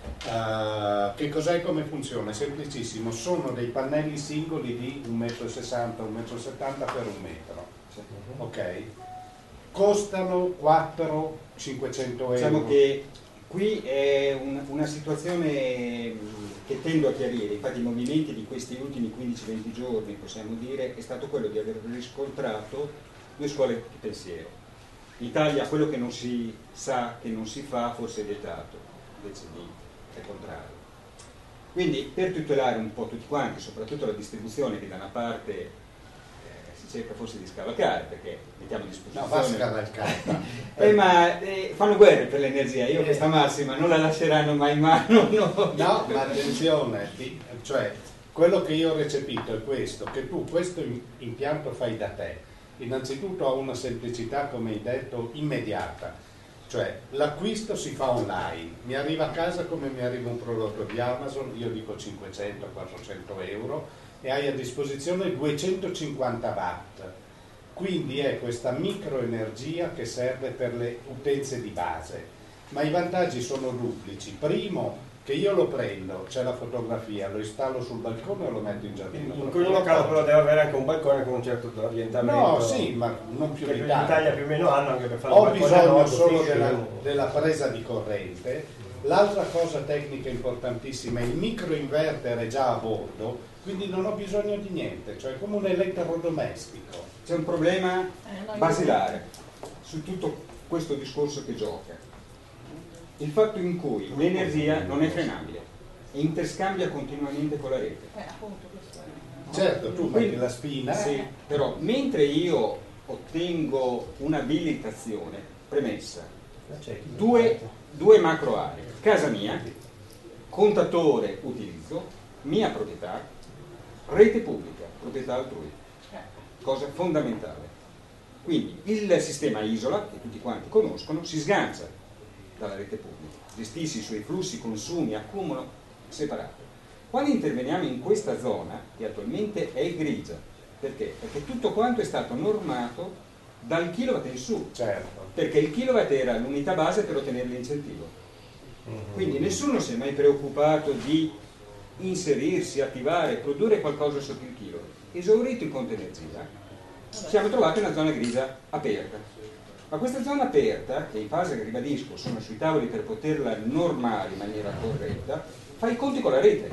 Uh, che cos'è e come funziona? È semplicissimo, sono dei pannelli singoli di un metro e sessanta, un metro e settanta per un metro, ok? Costano quattro cinquecento euro. Diciamo che qui è un, una situazione che tendo a chiarire, infatti i movimenti di questi ultimi quindici venti giorni, possiamo dire, è stato quello di aver riscontrato due scuole di pensiero. In Italia quello che non si sa, che non si fa, forse è vietato, invece di è contrario. Quindi per tutelare un po' tutti quanti, soprattutto la distribuzione che da una parte eh, si cerca forse di scavalcare, perché mettiamo a disposizione... No, va scavalcata. eh, ma eh, fanno guerre per l'energia, io questa massima non la lasceranno mai in mano. No, no, ma attenzione, cioè quello che io ho recepito è questo, che tu questo impianto fai da te, innanzitutto ha una semplicità, come hai detto, immediata. Cioè l'acquisto si fa online, mi arriva a casa come mi arriva un prodotto di Amazon, io dico cinquecento quattrocento euro e hai a disposizione duecentocinquanta watt. Quindi è questa microenergia che serve per le utenze di base, ma i vantaggi sono duplici. Primo, che io lo prendo, c'è la fotografia, lo installo sul balcone o lo metto in giardino? In quel caso però deve avere anche un balcone con un certo orientamento. No, sì, ma non più di in tanto. Italia più o meno hanno anche per fare Ho un balcone bisogno nord, solo sì, della, sì. della presa di corrente. L'altra cosa tecnica importantissima, il microinverter è già a bordo, quindi non ho bisogno di niente, cioè come un elettrodomestico. C'è un problema basilare su tutto questo discorso che gioca. Il fatto in cui l'energia non è frenabile e interscambia continuamente con la rete. Certo, tu Quindi, metti la spina. Sì, però mentre io ottengo un'abilitazione, premessa, due, due macro aree, casa mia, contatore utilizzo, mia proprietà, rete pubblica, proprietà altrui, cosa fondamentale. Quindi il sistema isola, che tutti quanti conoscono, si sgancia dalla rete pubblica, gestisce i suoi flussi, consumi, accumulo separato. Quando interveniamo in questa zona, che attualmente è grigia, perché? Perché tutto quanto è stato normato dal kilowatt in su, certo. Perché il kilowatt era l'unità base per ottenere l'incentivo. Quindi nessuno si è mai preoccupato di inserirsi, attivare, produrre qualcosa sotto il chilo. Esaurito il conto energia, siamo trovati in una zona grigia aperta. Ma questa zona aperta, che in fase, ribadisco, sono sui tavoli per poterla normare in maniera corretta, fa i conti con la rete.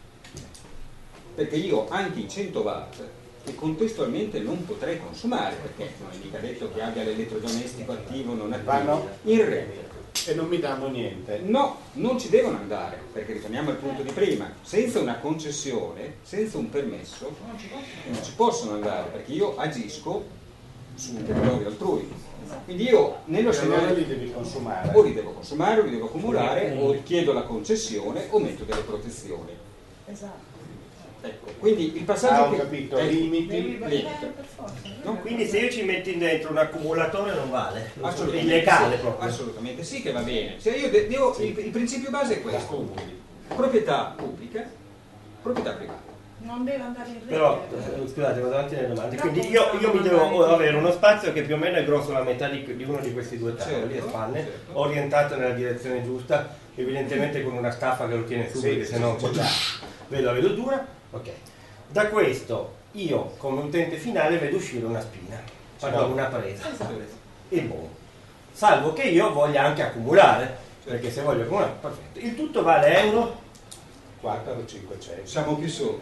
Perché io anche i cento watt che contestualmente non potrei consumare, perché non è mica detto che abbia l'elettrodomestico attivo o non attivo, Vanno in rete. E non mi danno niente. No, non ci devono andare, perché ritorniamo al punto di prima, senza una concessione, senza un permesso, non ci possono andare, perché io agisco su un territorio altrui. Quindi io nello scenario li devi consumare. O li devo consumare, o li devo accumulare, o chiedo la concessione, o metto delle protezioni. Esatto. Ecco, quindi il passaggio Ah, ho che capito, ecco, limiti. limiti. No, quindi se io ci metti dentro un accumulatore non vale, è Assolutamente illegale sì, proprio. assolutamente sì che va bene. Cioè io de- devo, il, il principio base è questo: proprietà pubblica, proprietà privata. Non deve andare in rete. Però, eh, scusate, vado avanti nelle domande. Quindi io, io mi devo avere uno spazio che più o meno è grosso la metà di, di uno di questi due tavoli Certo, a spanne, certo. orientato nella direzione giusta, evidentemente con una staffa che lo tiene su, Sì, perché sì, sennò sì, poi sì. vedo la vedo dura. Ok. Da questo io come utente finale vedo uscire una spina, pardon, una presa. E boh. Salvo che io voglia anche accumulare, perché se voglio accumulare, perfetto. Il tutto vale euro quattro cinquecento. Siamo più sopra.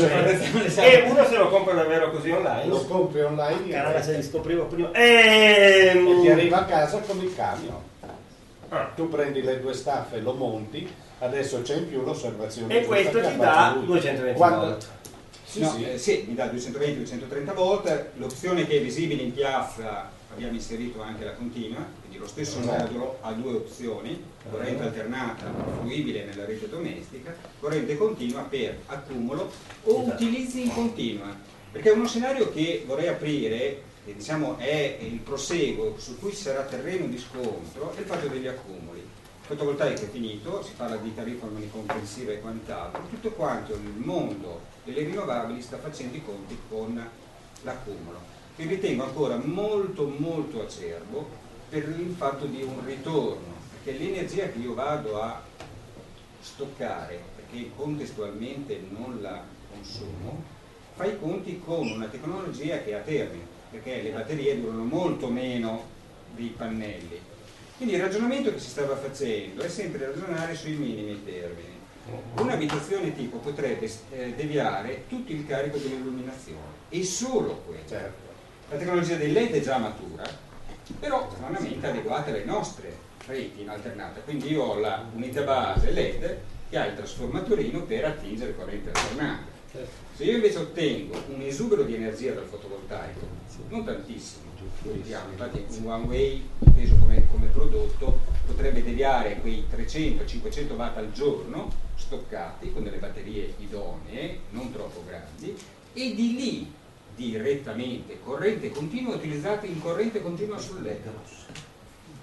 E uno se lo compra davvero così online? Lo compri online. Caramba, se li scoprivo prima. E Ehm... ti arriva a casa con il camion. Ah. Tu prendi le due staffe, lo monti, adesso c'è in più l'osservazione. E questo ti dà duecentoventi volt. Sì, no, sì. Eh, sì, mi dà duecentoventi duecentotrenta volt. L'opzione che è visibile in piazza, abbiamo inserito anche la continua, quindi lo stesso modulo ha due opzioni: corrente alternata fruibile nella rete domestica, corrente continua per accumulo o utilizzi in continua. Perché è uno scenario che vorrei aprire, che diciamo è il proseguo su cui ci sarà terreno di scontro, è il fatto degli accumuli. Il fotovoltaico è finito, si parla di tariffa omnicomprensiva e quant'altro, tutto quanto il mondo delle rinnovabili sta facendo i conti con l'accumulo, che ritengo ancora molto molto acerbo per il fatto di un ritorno, perché l'energia che io vado a stoccare, perché contestualmente non la consumo, fa i conti con una tecnologia che è a termine, perché le batterie durano molto meno dei pannelli. Quindi il ragionamento che si stava facendo è sempre ragionare sui minimi termini. Un'abitazione tipo potrebbe eh, deviare tutto il carico dell'illuminazione e solo quello. Certo. La tecnologia dei L E D è già matura, però stranamente adeguata alle nostre reti in alternata. Quindi io ho la unità base L E D che ha il trasformatorino per attingere corrente alternata. Se io invece ottengo un esubero di energia dal fotovoltaico, non tantissimo, vediamo, infatti un one way inteso come, come prodotto potrebbe deviare quei trecento cinquecento watt al giorno stoccati con delle batterie idonee, non troppo grandi, e di lì direttamente corrente continua utilizzata in corrente continua sul L E D.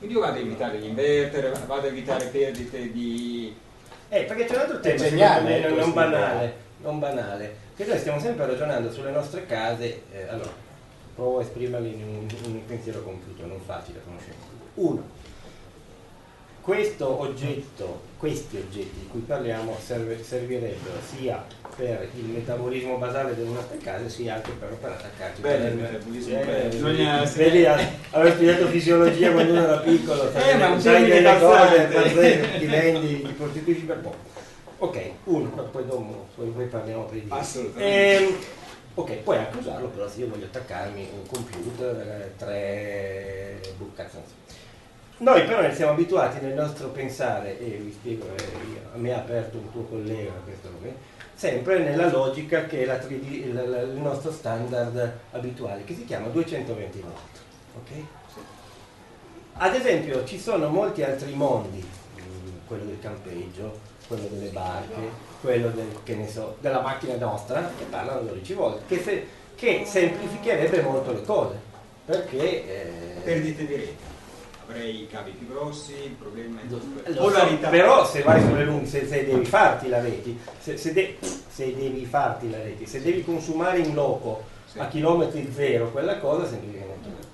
Quindi io vado a evitare gli inverter, vado a evitare perdite di... Eh, perché c'è un altro tema, geniale, secondo me, non, non questa banale, non banale, che noi stiamo sempre ragionando sulle nostre case, eh, allora, provo a esprimerli in un, in un pensiero compiuto, non facile, conoscente. Uno, questo oggetto, questi oggetti di cui parliamo serve, servirebbero sia per il metabolismo basale delle nostre case, sia anche per, per attaccarci. Bello per il il metabolismo, eh, bello. Bisogna- vedi, avevo studiato fisiologia quando uno era piccolo, Eh, ma un sai termine delle cose, calzante. pazzesche, ti vendi, ti costituisci per poco. Ok, uno, poi dopo poi, poi parliamo per i due. Assolutamente. Ehm, ok, puoi anche usarlo, però se io voglio attaccarmi un computer, eh, tre bucazzi. Noi però ne siamo abituati nel nostro pensare, e vi spiego, eh, io, a me ha aperto un tuo collega questo qui, sempre nella logica che è la tre D, il, il nostro standard abituale, che si chiama duecentoventi volt. Ok? Ad esempio ci sono molti altri mondi, quello del campeggio, quello delle barche, quello del, che ne so, della macchina nostra, che parlano dodici volt, che, se, che semplificherebbe molto le cose, perché... Eh, Perdite di rete. Avrei i cavi più grossi, il problema è Lo polarità. so, però se vai sulle lunghe, se, se devi farti la reti, se, se, de, se devi farti la reti, se devi consumare in loco a chilometri zero quella cosa, semplicemente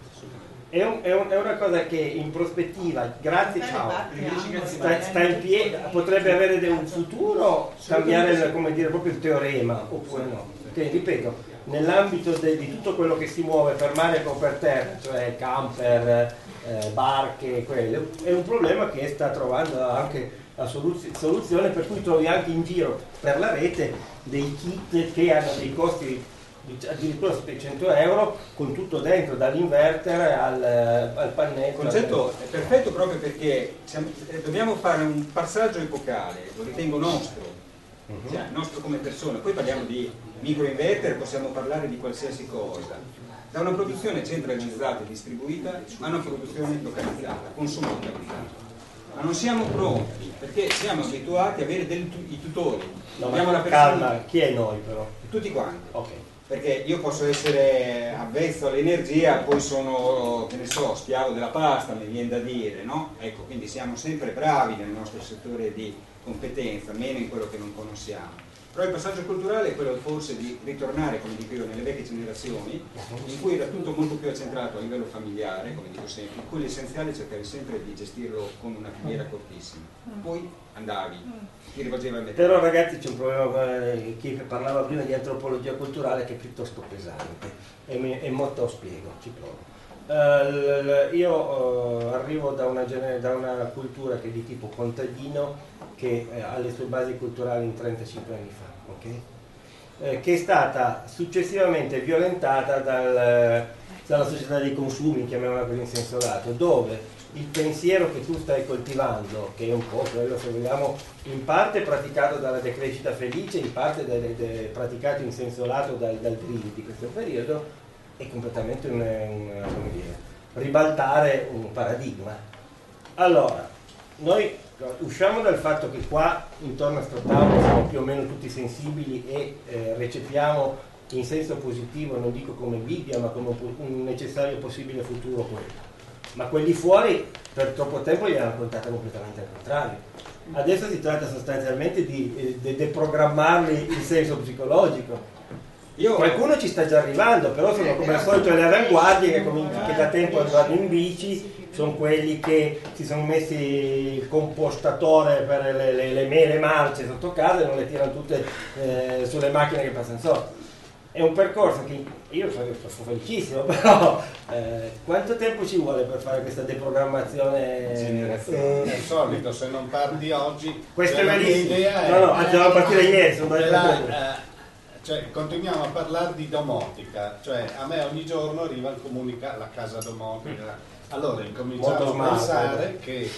è, un, è, un, è una cosa che in prospettiva, grazie, ciao, sta, sta in piedi, potrebbe avere un futuro, cambiare, come dire, proprio il teorema, oppure no. Perché, ripeto, nell'ambito de, di tutto quello che si muove per mare o per terra, cioè camper, eh, barche, quelle, è un problema che sta trovando anche la soluz- soluzione, per cui trovi anche in giro per la rete dei kit che hanno dei costi addirittura settecento euro con tutto dentro, dall'inverter al, al pannello. Il concetto è perfetto proprio perché siamo, eh, dobbiamo fare un passaggio epocale, lo ritengo nostro, uh-huh. cioè nostro come persona, poi parliamo di microinverter, possiamo parlare di qualsiasi cosa, da una produzione centralizzata e distribuita a una produzione localizzata, consumo localizzato. Ma non siamo pronti perché siamo abituati a avere dei tu- i tutori. No, Abbiamo ma la persona... calma, chi è noi però? Tutti quanti. Ok. Perché io posso essere avvezzo all'energia, poi sono, che ne so, schiavo della pasta, mi viene da dire, no? Ecco, quindi siamo sempre bravi nel nostro settore di competenza, meno in quello che non conosciamo. Però il passaggio culturale è quello forse di ritornare, come dico io, nelle vecchie generazioni, in cui era tutto molto più accentrato a livello familiare, come dico sempre, in cui l'essenziale cercavi sempre di gestirlo con una filiera cortissima. Poi andavi, ti rivolgevi al mercato. Però ragazzi c'è un problema, eh, chi parlava prima di antropologia culturale, che è piuttosto pesante, e, mi, e molto spiego, ci provo. Uh, l- l- io uh, arrivo da una, gener- da una cultura che è di tipo contadino, che eh, ha le sue basi culturali in trentacinque anni fa, okay? eh, che è stata successivamente violentata dal, dalla società dei consumi, chiamiamola così in senso lato, dove il pensiero che tu stai coltivando, che è un po' quello, se vogliamo, in parte praticato dalla decrescita felice, in parte de- de- praticato in senso lato dal, dal Green di questo periodo, è completamente un, un, come dire, ribaltare un paradigma. Allora, noi usciamo dal fatto che qua intorno a sto tavolo siamo più o meno tutti sensibili e eh, recepiamo in senso positivo, non dico come Bibbia, ma come un necessario possibile futuro quello. Ma quelli fuori per troppo tempo gli hanno raccontato completamente al contrario. Adesso si tratta sostanzialmente di eh, de- deprogrammarli in senso psicologico. Io, qualcuno ci sta già arrivando, però sono come al solito le avanguardie che, comin- che da tempo vanno in bici, sono quelli che si sono messi il compostatore per le, le, le mele marce sotto casa e non le tirano tutte eh, sulle macchine che passano sotto. È un percorso che io sono, sono felicissimo, però eh, quanto tempo ci vuole per fare questa deprogrammazione? Eh, è solito, se non parti oggi, Questo è la mia verissimo. idea è- No, no, anzi, devo partire ieri, sono è andato la, eh, cioè, continuiamo a parlare di domotica, cioè a me ogni giorno arriva il comunicato, la casa domotica, allora incominciamo Molto a smart, pensare eh. che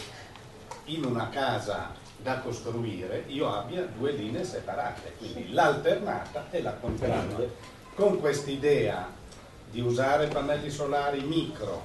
in una casa da costruire io abbia due linee separate, quindi l'alternata e la continua. Con quest'idea di usare pannelli solari micro,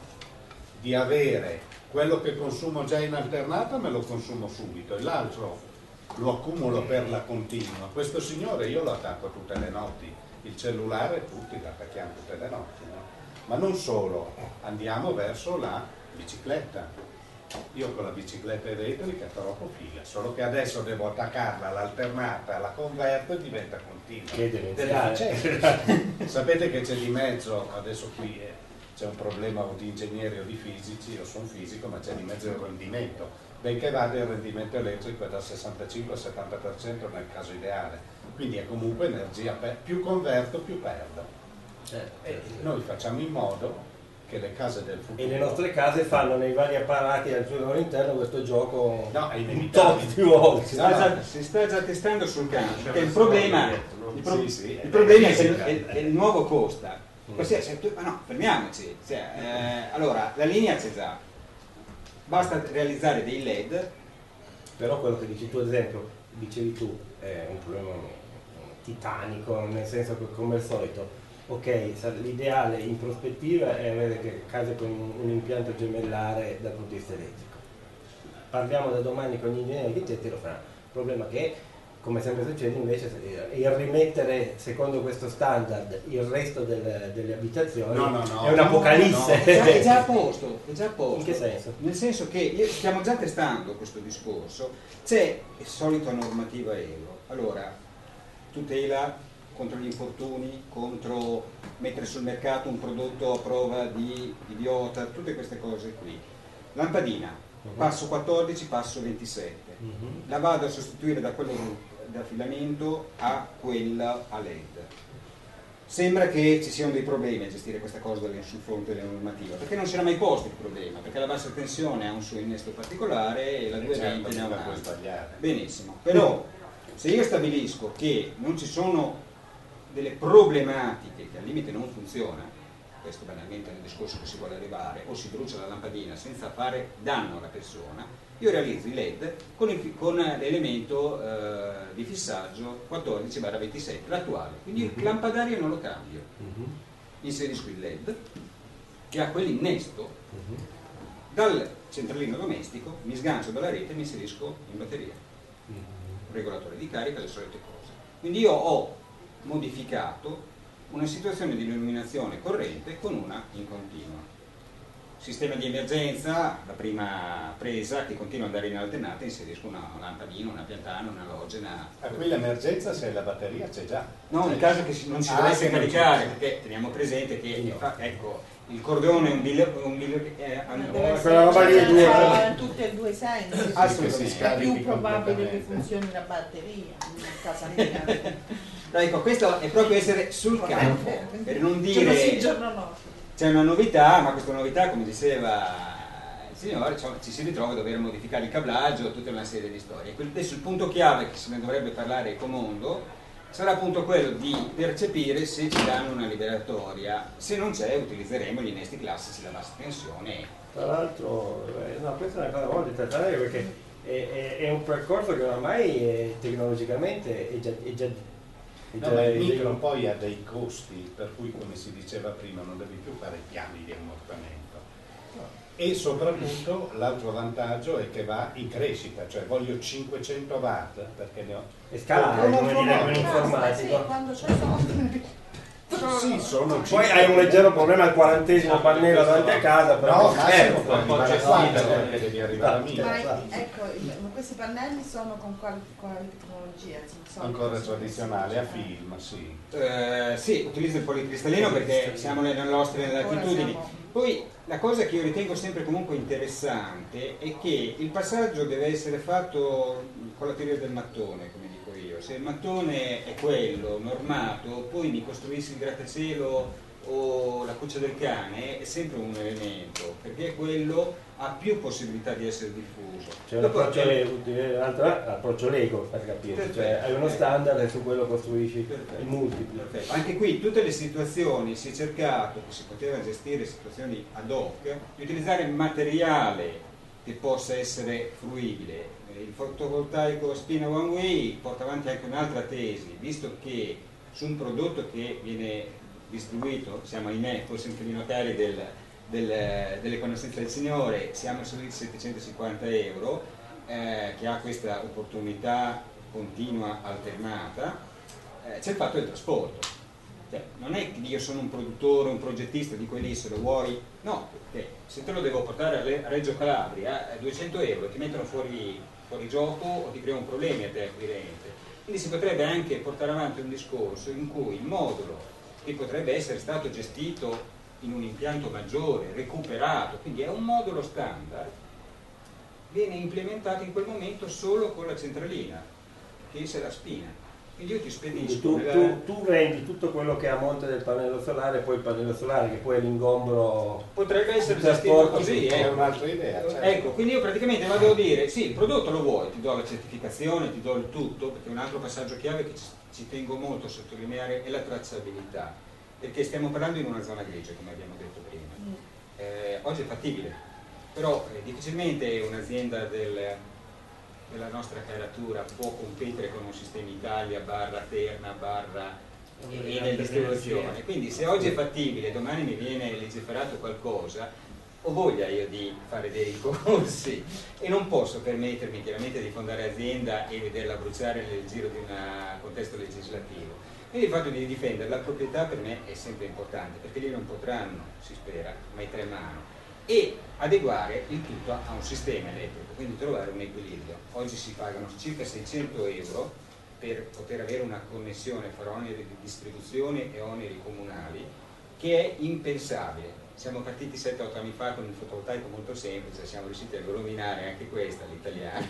di avere quello che consumo già in alternata me lo consumo subito e l'altro lo accumulo per la continua. Questo signore io lo attacco tutte le notti, il cellulare tutti lo attacchiamo tutte le notti, no? Ma non solo, andiamo verso la bicicletta. Io con la bicicletta elettrica troppo fila, solo che adesso devo attaccarla all'alternata, alla converto e diventa continua. Che demenziale. Certo. Sapete che c'è di mezzo, adesso qui eh, c'è un problema o di ingegneri o di fisici, io sono fisico, ma c'è di mezzo il rendimento. Benché vada il rendimento elettrico è dal sessantacinque al settanta per cento nel caso ideale, quindi è comunque energia, per, più converto più perdo. Certo. E noi facciamo in modo che le case del futuro... E le nostre case fanno nei vari apparati al suo loro interno questo gioco no, è un tot di volte. Si sta, già, si sta già testando sul campo, perché il problema, il pro, sì, sì, il problema è, che è, il, è il nuovo costa. Qualsiasi, ma no, fermiamoci. Cioè, eh, allora, la linea c'è già, basta realizzare dei L E D. Però quello che dici tu, ad esempio, dicevi tu, è un problema titanico, nel senso che come al solito, ok, l'ideale in prospettiva è avere che case con un impianto gemellare dal punto di vista elettrico. Parliamo da domani con gli ingegneri architetti, lo faranno. Il problema è che, come sempre succede, invece il rimettere secondo questo standard il resto del, delle abitazioni no, no, no, è un'apocalisse. No, no. È, già, è già a posto, è già a posto. In che senso? Nel senso che stiamo già testando questo discorso, c'è il solito normativa euro. Allora, tutela contro gli infortuni, contro mettere sul mercato un prodotto a prova di idiota, tutte queste cose qui. Lampadina, passo quattordici, passo ventisette. Uh-huh. La vado a sostituire da quello da filamento a quella a L E D. Sembra che ci siano dei problemi a gestire questa cosa sul fronte della normativa, perché non si era mai posto il problema, perché la bassa tensione ha un suo innesto particolare e la duecentoventi ne ha un altro. Benissimo, però se io stabilisco che non ci sono delle problematiche che al limite non funziona, questo banalmente nel discorso che si vuole arrivare, o si brucia la lampadina senza fare danno alla persona, io realizzo i L E D con, il, con l'elemento eh, di fissaggio quattordici ventisette, l'attuale, quindi il lampadario non lo cambio, inserisco il L E D che ha quell'innesto, dal centralino domestico mi sgancio dalla rete e mi inserisco in batteria, regolatore di carica, le solite cose. Quindi io ho modificato una situazione di illuminazione corrente con una in continuo. Sistema di emergenza, la prima presa che continua ad andare in alternata, inserisco una lampadina, una piantana, una logena. A qui l'emergenza se la batteria c'è già. No, nel caso che non si ah, dovesse caricare, perché teniamo presente che fa, ecco, il cordone è un biglietto, un biglietto eh, quella roba lì è due in tutti e due i sensi. Assolutamente. È più probabile che funzioni la batteria in casa mia. Ecco, questo è proprio essere sul campo, per non dire sì, giorno no. C'è una novità, ma questa novità, come diceva il signore, cioè, ci si ritrova a dover modificare il cablaggio, tutta una serie di storie. Adesso il punto chiave che se ne dovrebbe parlare Ecomondo sarà appunto quello di percepire se ci danno una liberatoria, se non c'è utilizzeremo gli innesti classici da bassa tensione. Tra l'altro, eh, no, questa è una cosa molto trattare perché è, è, è un percorso che oramai è, tecnologicamente è già, è già No, ma il micro poi ha dei costi, per cui come si diceva prima non devi più fare piani di ammortamento. No. E soprattutto l'altro vantaggio è che va in crescita, cioè voglio cinquecento watt perché ne ho. E scalare, come dire, con informatico. Sì, quando c'è soldi. Sì, sono poi hai un leggero problema al quarantesimo pannello davanti a casa, però no, eh, un po' gestita perché devi arrivare a mille. Ma ecco, ma questi pannelli sono con quale, quale tecnologia? Sono ancora tradizionale, a film, sì. Eh, sì, utilizzo il policristallino perché siamo nelle nostre latitudini. Poi la cosa che io ritengo sempre comunque interessante è che il passaggio deve essere fatto con la teoria del mattone, come dico io. Se il mattone è quello, normato, poi mi costruissi il grattacielo o la cuccia del cane, è sempre un elemento, perché quello ha più possibilità di essere diffuso. C'è un approccio, approccio Lego per capire, cioè hai uno standard e su quello costruisci Perfetto. il multiplo. Perfetto. Anche qui tutte le situazioni si è cercato, che si poteva gestire situazioni ad hoc, di utilizzare materiale che possa essere fruibile. Il fotovoltaico spina one way porta avanti anche un'altra tesi, visto che su un prodotto che viene distribuito, siamo ahimè forse un po' cari del, del, delle conoscenze del signore, siamo sui settecentocinquanta euro, eh, che ha questa opportunità continua alternata, eh, c'è il fatto del trasporto. Cioè, non è che io sono un produttore, un progettista di quelli se lo vuoi, no, perché se te lo devo portare a Reggio Calabria a duecento euro ti mettono fuori, fuori gioco o ti creano problemi a te acquirente. Quindi si potrebbe anche portare avanti un discorso in cui il modulo, che potrebbe essere stato gestito in un impianto maggiore, recuperato, quindi è un modulo standard, viene implementato in quel momento solo con la centralina, che se la spina. Quindi io ti spedisco. Tu, tu, tu vendi tutto quello che è a monte del pannello solare, poi il pannello solare che poi è l'ingombro. Potrebbe essere gestito così, è eh. un'altra idea. Certo. Ecco, quindi io praticamente vado a dire sì, il prodotto lo vuoi, ti do la certificazione, ti do il tutto, perché un altro passaggio chiave che ci, ci tengo molto a sottolineare è la tracciabilità, perché stiamo parlando in una zona grigia, come abbiamo detto prima. Eh, oggi è fattibile, però eh, difficilmente un'azienda del della nostra caratura può competere con un sistema Italia barra Terna barra e nella distribuzione. Quindi se oggi è fattibile, domani mi viene legiferato qualcosa, ho voglia io di fare dei ricorsi e non posso permettermi chiaramente di fondare azienda e vederla bruciare nel giro di un contesto legislativo. Quindi il fatto di difendere la proprietà per me è sempre importante, perché lì non potranno, si spera, mettere mano, e adeguare il tutto a un sistema elettrico, quindi trovare un equilibrio. Oggi si pagano circa seicento euro per poter avere una connessione fra oneri di distribuzione e oneri comunali, che è impensabile. Siamo partiti sette otto anni fa con il fotovoltaico molto semplice, siamo riusciti a rovinare anche questa, l'italiana.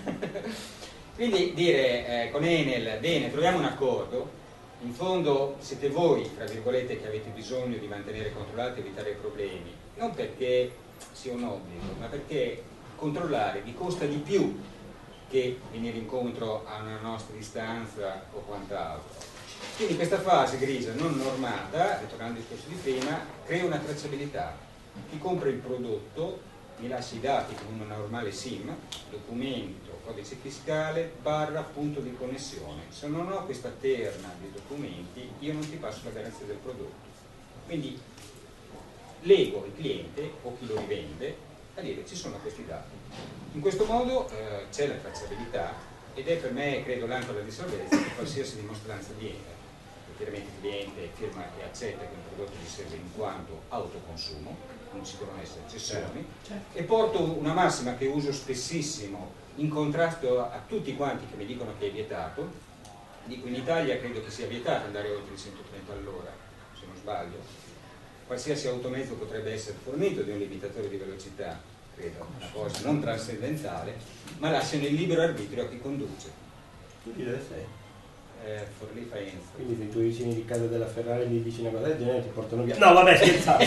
Quindi dire eh, con Enel, bene, troviamo un accordo, in fondo siete voi, tra virgolette, che avete bisogno di mantenere controllato e evitare problemi, non perché sia un obbligo, ma perché controllare vi costa di più che venire incontro a una nostra istanza o quant'altro. Quindi questa fase grigia non normata, ritornando al discorso di prima, crea una tracciabilità. Chi compra il prodotto mi lascia i dati con una normale SIM, documento, codice fiscale, barra punto di connessione. Se non ho questa terna di documenti, io non ti passo la garanzia del prodotto. Quindi lego il cliente o chi lo rivende a dire ci sono questi dati. In questo modo eh, c'è la tracciabilità ed è per me, credo, l'ancora di salvezza di qualsiasi dimostranza di Enel. Chiaramente il cliente firma e accetta che un prodotto gli serve in quanto autoconsumo, non ci devono essere eccezioni, certo. E porto una massima che uso spessissimo in contrasto a, a tutti quanti che mi dicono che è vietato. Dico, in Italia credo che sia vietato andare oltre i centotrenta all'ora, se non sbaglio. Qualsiasi automezzo potrebbe essere fornito di un limitatore di velocità, credo, una cosa non trascendentale, ma lasciano il libero arbitrio a chi conduce. Tu di dove sei? Eh, Forlì Faenza. Quindi se i tuoi vicini di casa della Ferrari gli dici una cosa del genere ti portano via. No, vabbè, scherzate.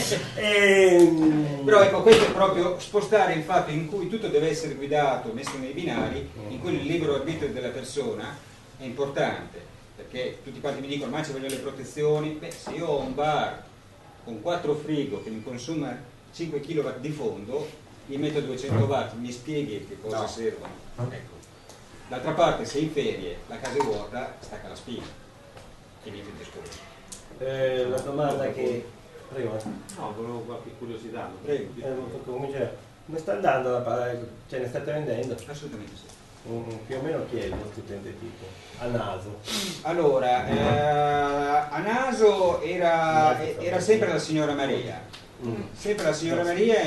ehm... Però ecco, questo è proprio spostare il fatto in cui tutto deve essere guidato, messo nei binari, in cui il libero arbitrio della persona è importante, perché tutti quanti mi dicono ma ci vogliono le protezioni. Beh, se io ho un bar con quattro frigo che mi consuma cinque chilowatt di fondo, gli metto duecento watt, mi spieghi che cosa no. servono. Ecco. D'altra parte, se in ferie la casa è vuota, stacca la spina. Finito il discorso. Eh, la domanda che... Prego. No, volevo qualche curiosità. Prego. Eh, come, come sta andando la palla? Cioè, ne state vendendo? Assolutamente sì. Mm, più o meno chi è il vostro utente tipo? A naso. Allora, eh, a naso era, era sempre la signora Maria. Mm. Sempre la signora Maria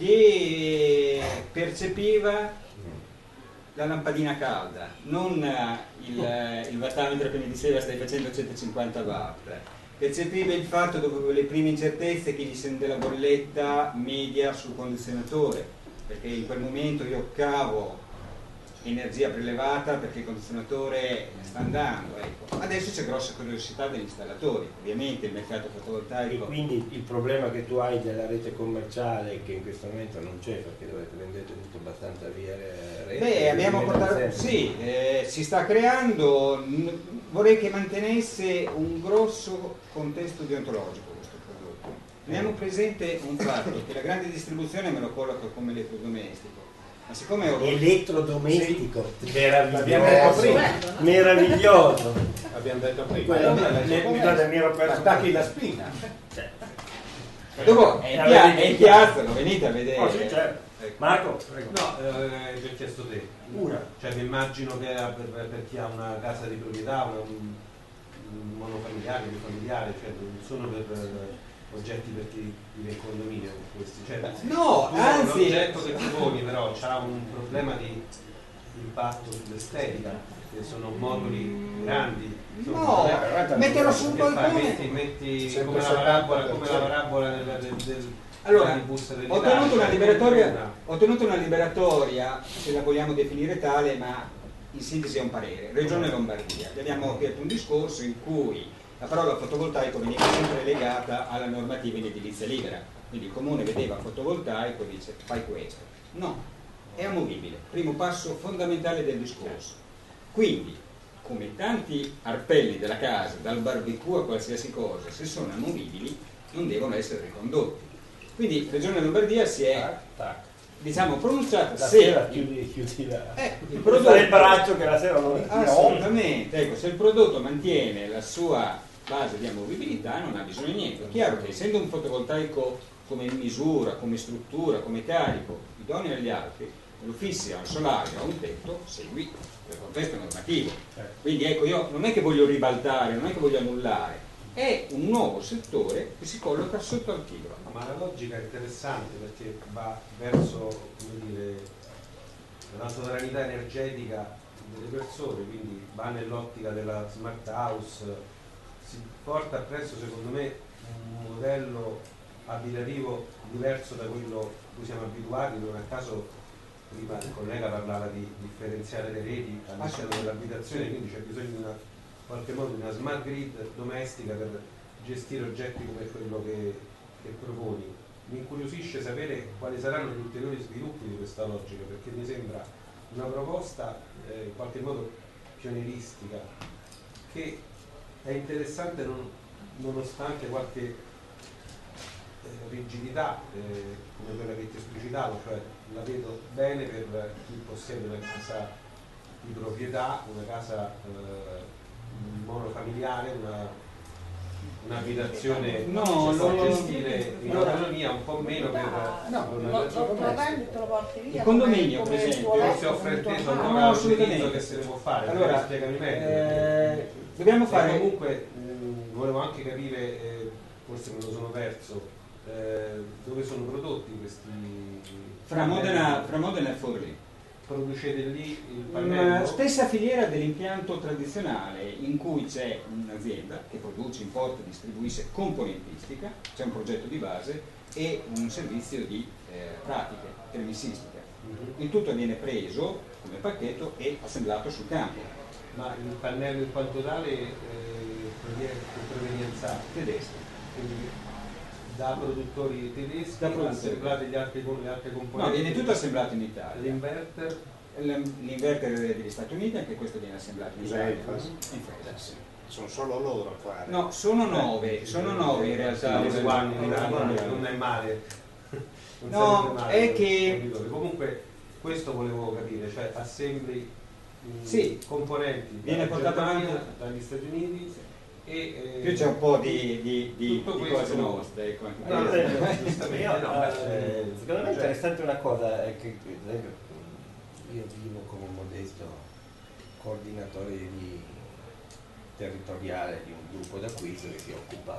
che percepiva la lampadina calda, non il, il wattametro che mi diceva stai facendo centocinquanta watt. Percepiva il fatto, dopo le prime incertezze, che gli sente la bolletta media sul condizionatore, perché in quel momento io cavo energia prelevata perché il condizionatore sta andando, ecco. Adesso c'è grossa curiosità degli installatori, ovviamente il mercato fotovoltaico. E quindi il problema che tu hai della rete commerciale, che in questo momento non c'è perché dovete vendere tutto abbastanza via rete. Beh, abbiamo portato, sì, eh, si sta creando, vorrei che mantenesse un grosso contesto deontologico questo prodotto. Abbiamo presente un fatto, che la grande distribuzione me lo colloca come elettrodomestico. Ma siccome ho... Elettrodomestico, sì. Meraviglioso, meraviglioso. Abbiamo detto prima. Mi ero perso. Attacchi la spina. Cioè. Dopo è, pia- è in piazza, lo venite a vedere. Oh, sì, certo. Marco, prego. No, eh, ti ho chiesto te. Una. Cioè, mi immagino che per, per chi ha una casa di proprietà, una, monofamiliare, unifamiliare, cioè non sono per eh, oggetti per chi vive in condominio questi. Cioè, no, tu, anzi, l'oggetto che tu poni però ha un problema di impatto sull'estetica, che sono moduli grandi. No, insomma, metterlo su un balcone. Metti, metti come la parabola, come la parabola del, del, del allora, bus ho tenuto una liberatoria, ho tenuto una liberatoria, se la vogliamo definire tale, ma in sintesi è un parere. Regione Lombardia. Abbiamo aperto un discorso in cui la parola fotovoltaico veniva sempre legata alla normativa in edilizia libera. Quindi il comune vedeva fotovoltaico e dice fai questo. No, è amovibile. Primo passo fondamentale del discorso. Quindi, come tanti arpelli della casa, dal barbecue a qualsiasi cosa, se sono amovibili, non devono essere ricondotti. Quindi Regione Lombardia si è, diciamo, pronunciata la se sera chiudi, chiudi la... eh, il prodotto, prodotto il braccio che la sera non assolutamente, ecco, se il prodotto mantiene la sua base di amovibilità non ha bisogno di niente. È chiaro che essendo un fotovoltaico come misura, come struttura, come carico idoneo agli altri, lo fissi a un solario, a un tetto, segui il contesto normativo. Quindi ecco, io non è che voglio ribaltare, non è che voglio annullare, è un nuovo settore che si colloca sotto al tiro. Ma la logica è interessante perché va verso, come dire, la sovranità energetica delle persone, quindi va nell'ottica della smart house, si porta appresso secondo me un modello abitativo diverso da quello a cui siamo abituati. Non a caso prima il collega parlava di differenziare le reti all'interno dell'abitazione, quindi c'è bisogno di una, in qualche modo, di una smart grid domestica per gestire oggetti come quello che, che proponi. Mi incuriosisce sapere quali saranno gli ulteriori sviluppi di questa logica, perché mi sembra una proposta eh, in qualche modo pionieristica, che è interessante non, nonostante qualche eh, rigidità eh, come quella che ti esplicitavo, cioè la vedo bene per chi possiede una casa di proprietà, una casa eh, monofamiliare, una un'abitazione no, che no, può no, gestire in autonomia, un po' meno per no, una lo, lo prendi, te lo porti via. Il condominio, come, per come esempio, forse ho frainteso no, ancora assolutamente. l'utilizzo che se ne può fare. Allora, spiegami meglio. Eh, dobbiamo fare e comunque mh, volevo anche capire, eh, forse me lo sono perso, eh, dove sono prodotti questi fra Modena, fra Modena e Forlì. Producete lì il Una pannello? stessa filiera dell'impianto tradizionale in cui c'è un'azienda che produce, importa e distribuisce componentistica, c'è un progetto di base e un servizio di eh, pratiche, premissistica. Mm-hmm. Il tutto viene preso come pacchetto e assemblato sul campo. Ma il pannello in quanto tale eh, proviene provenienza tedesca. Quindi da produttori tedeschi, da produttori. assemblate gli altri, le altre componenti? No, viene tutto assemblato in Italia. L'inverter? L'inverter degli Stati Uniti, anche questo viene assemblato in Italia. In Francia, sì. Sono solo loro a fare. No, sono nove, Eh, sono nove in realtà. Sì, non, non, non è male. Non no, male, è che... Comunque questo volevo capire, cioè assembli mh, sì, componenti viene portato avanti dagli Stati Uniti e... Eh, qui c'è un po' di, di, di, di questo... cose nostre. Ecco, anche no, no, giustamente, no, eh, secondo me è interessante una cosa, è che ad esempio, io vivo come modesto coordinatore di territoriale di un gruppo d'acquisto che si occupa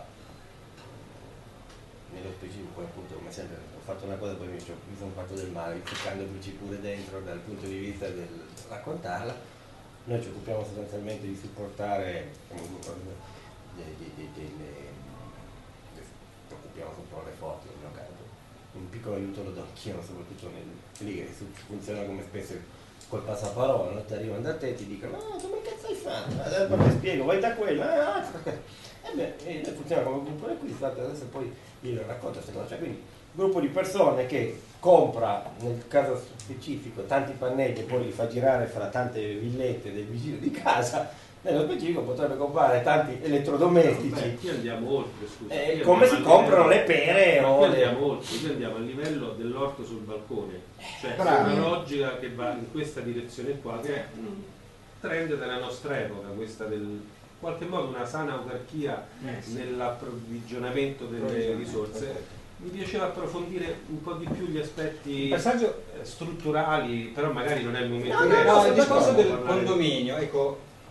nello specifico, appunto, come sempre ho fatto una cosa poi mi, mi sono fatto del male ficcandoci pure dentro dal punto di vista del raccontarla. Noi ci occupiamo sostanzialmente di supportare come gruppo de, de, de, de, de, ci occupiamo solo le foto nel mio caso, un piccolo aiuto lo do anch'io, soprattutto nel, lì che funziona come spesso col passaparola, no? Ti arrivano da te e ti dicono ah, come cazzo hai fatto? Allora ti spiego, vai da quello, ah, e beh, e noi funziona come gruppo d'acquisto, adesso poi io racconto queste cose, cioè, quindi un gruppo di persone che compra, nel caso specifico, tanti pannelli e poi li fa girare fra tante villette del vicino di casa, nello specifico potrebbe comprare tanti elettrodomestici. Beh, qui andiamo oltre, scusa. Eh, come si comprano le pere o qui le... andiamo oltre, qui andiamo a livello dell'orto sul balcone, cioè Bravi. è una logica che va in questa direzione qua, che è un trend della nostra epoca, questa del in qualche modo una sana autarchia eh, sì. nell'approvvigionamento delle risorse. Mi piaceva approfondire un po' di più gli aspetti passaggio... strutturali, però magari non è il momento. No, no, no, il discorso del condominio, ecco,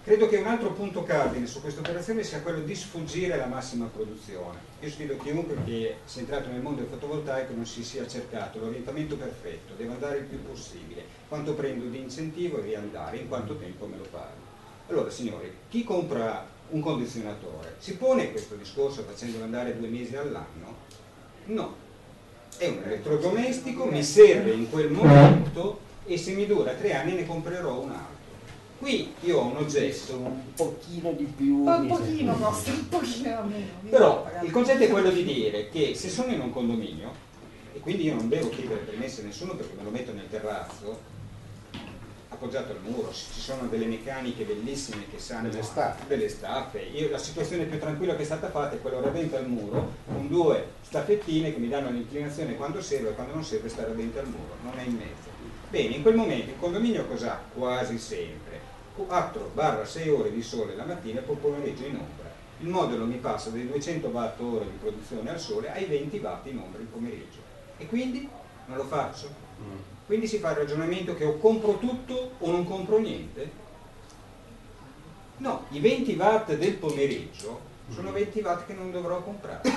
Credo che un altro punto cardine su questa operazione sia quello di sfuggire alla massima produzione. Io sfido chiunque che sia entrato nel mondo del fotovoltaico non si sia cercato l'orientamento perfetto, devo andare il più possibile, quanto prendo di incentivo e riandare, in quanto tempo me lo paghi. Allora signori, chi compra un condizionatore si pone questo discorso facendolo andare due mesi all'anno? No, è un elettrodomestico, mi serve in quel momento e se mi dura tre anni ne comprerò un altro. Qui io ho un oggetto un pochino di più, un pochino costa, un pochino meno. Però il concetto è quello di dire che se sono in un condominio e quindi io non devo chiedere permesso a nessuno perché me lo metto nel terrazzo appoggiato al muro, ci sono delle meccaniche bellissime che sanno delle staffe, delle staffe. Io, la situazione più tranquilla che è stata fatta è quella radente al muro con due staffettine che mi danno l'inclinazione quando serve e quando non serve stare radente al muro, non è in mezzo. Bene, in quel momento il condominio cos'ha? Quasi sempre quattro sei ore di sole la mattina e poi pomeriggio in ombra. Il modulo mi passa dai duecento watt ore di produzione al sole ai venti watt in ombra il pomeriggio. E quindi non lo faccio? Mm. Quindi si fa il ragionamento che o compro tutto o non compro niente? No, i venti watt del pomeriggio sono venti watt che non dovrò comprare.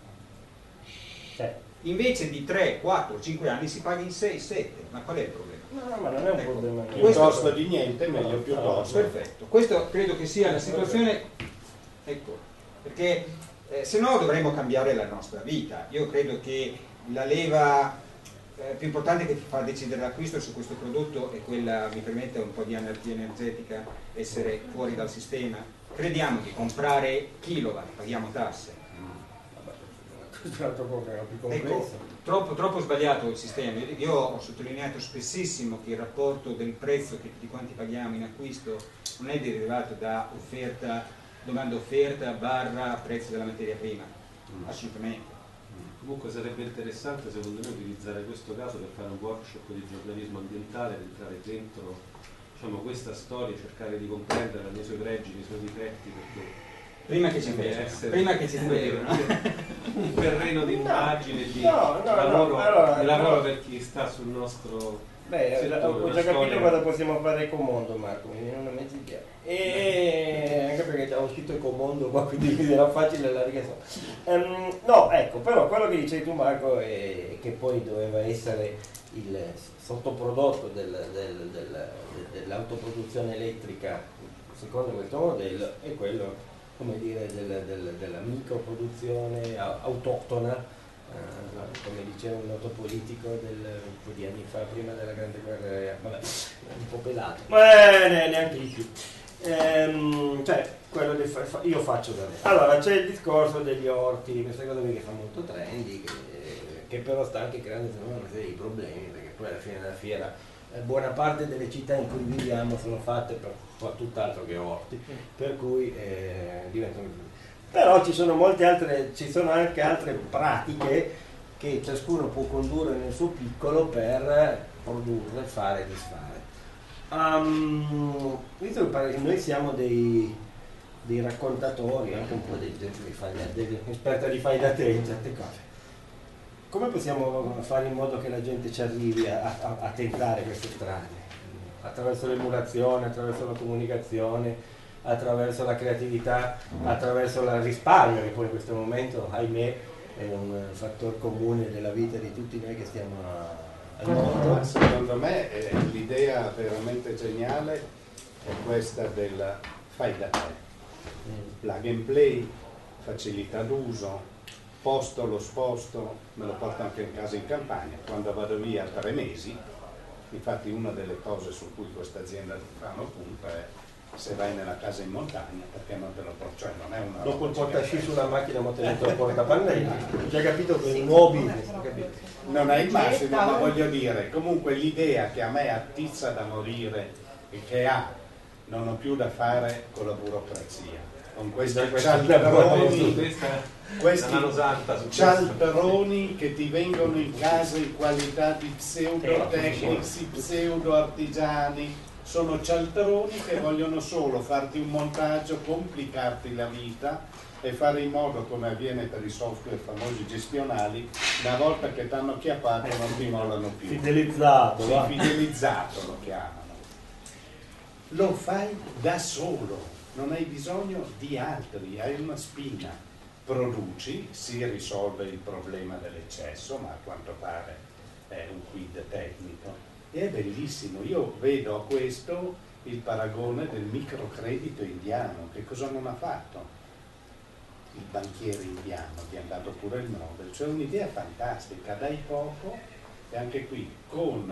Invece di tre, quattro, cinque anni si paga in sei, sette. Ma qual è il problema? No, ma non è un ecco, problema. Piuttosto di niente, meglio piuttosto. Perfetto. Questo credo che sia la situazione, ecco, perché eh, se no dovremmo cambiare la nostra vita. Io credo che la leva eh, più importante che fa decidere l'acquisto su questo prodotto è quella, mi permette un po' di anarchia energetica, essere fuori dal sistema. Crediamo che comprare kilowatt, paghiamo tasse. Questo è un altro problema più complesso. Ecco, troppo, troppo sbagliato il sistema. Io ho sottolineato spessissimo che il rapporto del prezzo che tutti quanti paghiamo in acquisto non è derivato da offerta, domanda offerta barra prezzo della materia prima, mm. assolutamente. Mm. Comunque sarebbe interessante secondo me utilizzare questo caso per fare un workshop di giornalismo ambientale, per entrare dentro, diciamo, questa storia, cercare di comprendere nei suoi pregi, nei suoi difetti, perché prima che ci essere prima che ci un terreno di immagine, di no, no, lavoro, no, allora, di lavoro no. per chi sta sul nostro beh, settore, ho già storia. capito cosa possiamo fare con Mondo, Marco, quindi non ho mezzo idea. E anche perché avevo scritto il Comondo qua, quindi era facile la richiesta. Um, no, ecco, però quello che dicevi tu, Marco, è che poi doveva essere il sottoprodotto del, del, del, dell'autoproduzione elettrica secondo questo modello è quello, come dire, del, del, della microproduzione autoctona, eh, come diceva un noto politico del, un po' di anni fa, prima della grande guerra, vabbè, un po' pelato, ma eh, neanche di più. Ehm, cioè, quello che fa, fa, io faccio da me. Allora, c'è il discorso degli orti, questa cosa che fa molto trendy, che, che però sta anche creando secondo me una serie di problemi, perché poi alla fine della fiera eh, buona parte delle città in cui viviamo sono fatte per tutt'altro che orti, per cui eh, diventano. Però ci sono molte altre, ci sono anche altre pratiche che ciascuno può condurre nel suo piccolo per produrre, fare e disfare. Um, visto che noi siamo dei, dei raccontatori, anche un po' dei, degli esperti di fai da te in certe cose, come possiamo fare in modo che la gente ci arrivi a, a, a tentare queste strade? Attraverso l'emulazione, attraverso la comunicazione, attraverso la creatività, attraverso il risparmio, che poi in questo momento, ahimè, è un fattore comune della vita di tutti noi che stiamo a, al mondo. Secondo me eh, l'idea veramente geniale è questa del fai da te, plug and play, facilità d'uso, posto lo sposto, me lo porto anche in casa in campagna, quando vado via tre mesi. Infatti una delle cose su cui questa azienda fanno punto è se vai nella casa in montagna perché non te lo porti, cioè non è una dopo il portasci sulla macchina ma tenuto il portapannelli, ho già capito che è un nuovo business, non è il massimo, ma voglio dire, comunque l'idea che a me attizza da morire e che ha non ho più da fare con la burocrazia, con questi cialtroni, questi cialtroni che ti vengono in casa in qualità di pseudotecnici, pseudo artigiani. Sono cialtroni che vogliono solo farti un montaggio, complicarti la vita e fare in modo, come avviene per i software famosi gestionali, una volta che ti hanno acchiappato non ti mollano più. Fidelizzato, sì, va. Fidelizzato lo chiamano. lo fai da solo, non hai bisogno di altri, hai una spina, produci, si risolve il problema dell'eccesso, ma a quanto pare è un quid tecnico, e è bellissimo. Io vedo a questo il paragone del microcredito indiano. Che cosa non ha fatto il banchiere indiano, che ha dato pure il Nobel? Cioè un'idea fantastica, dai poco, e anche qui con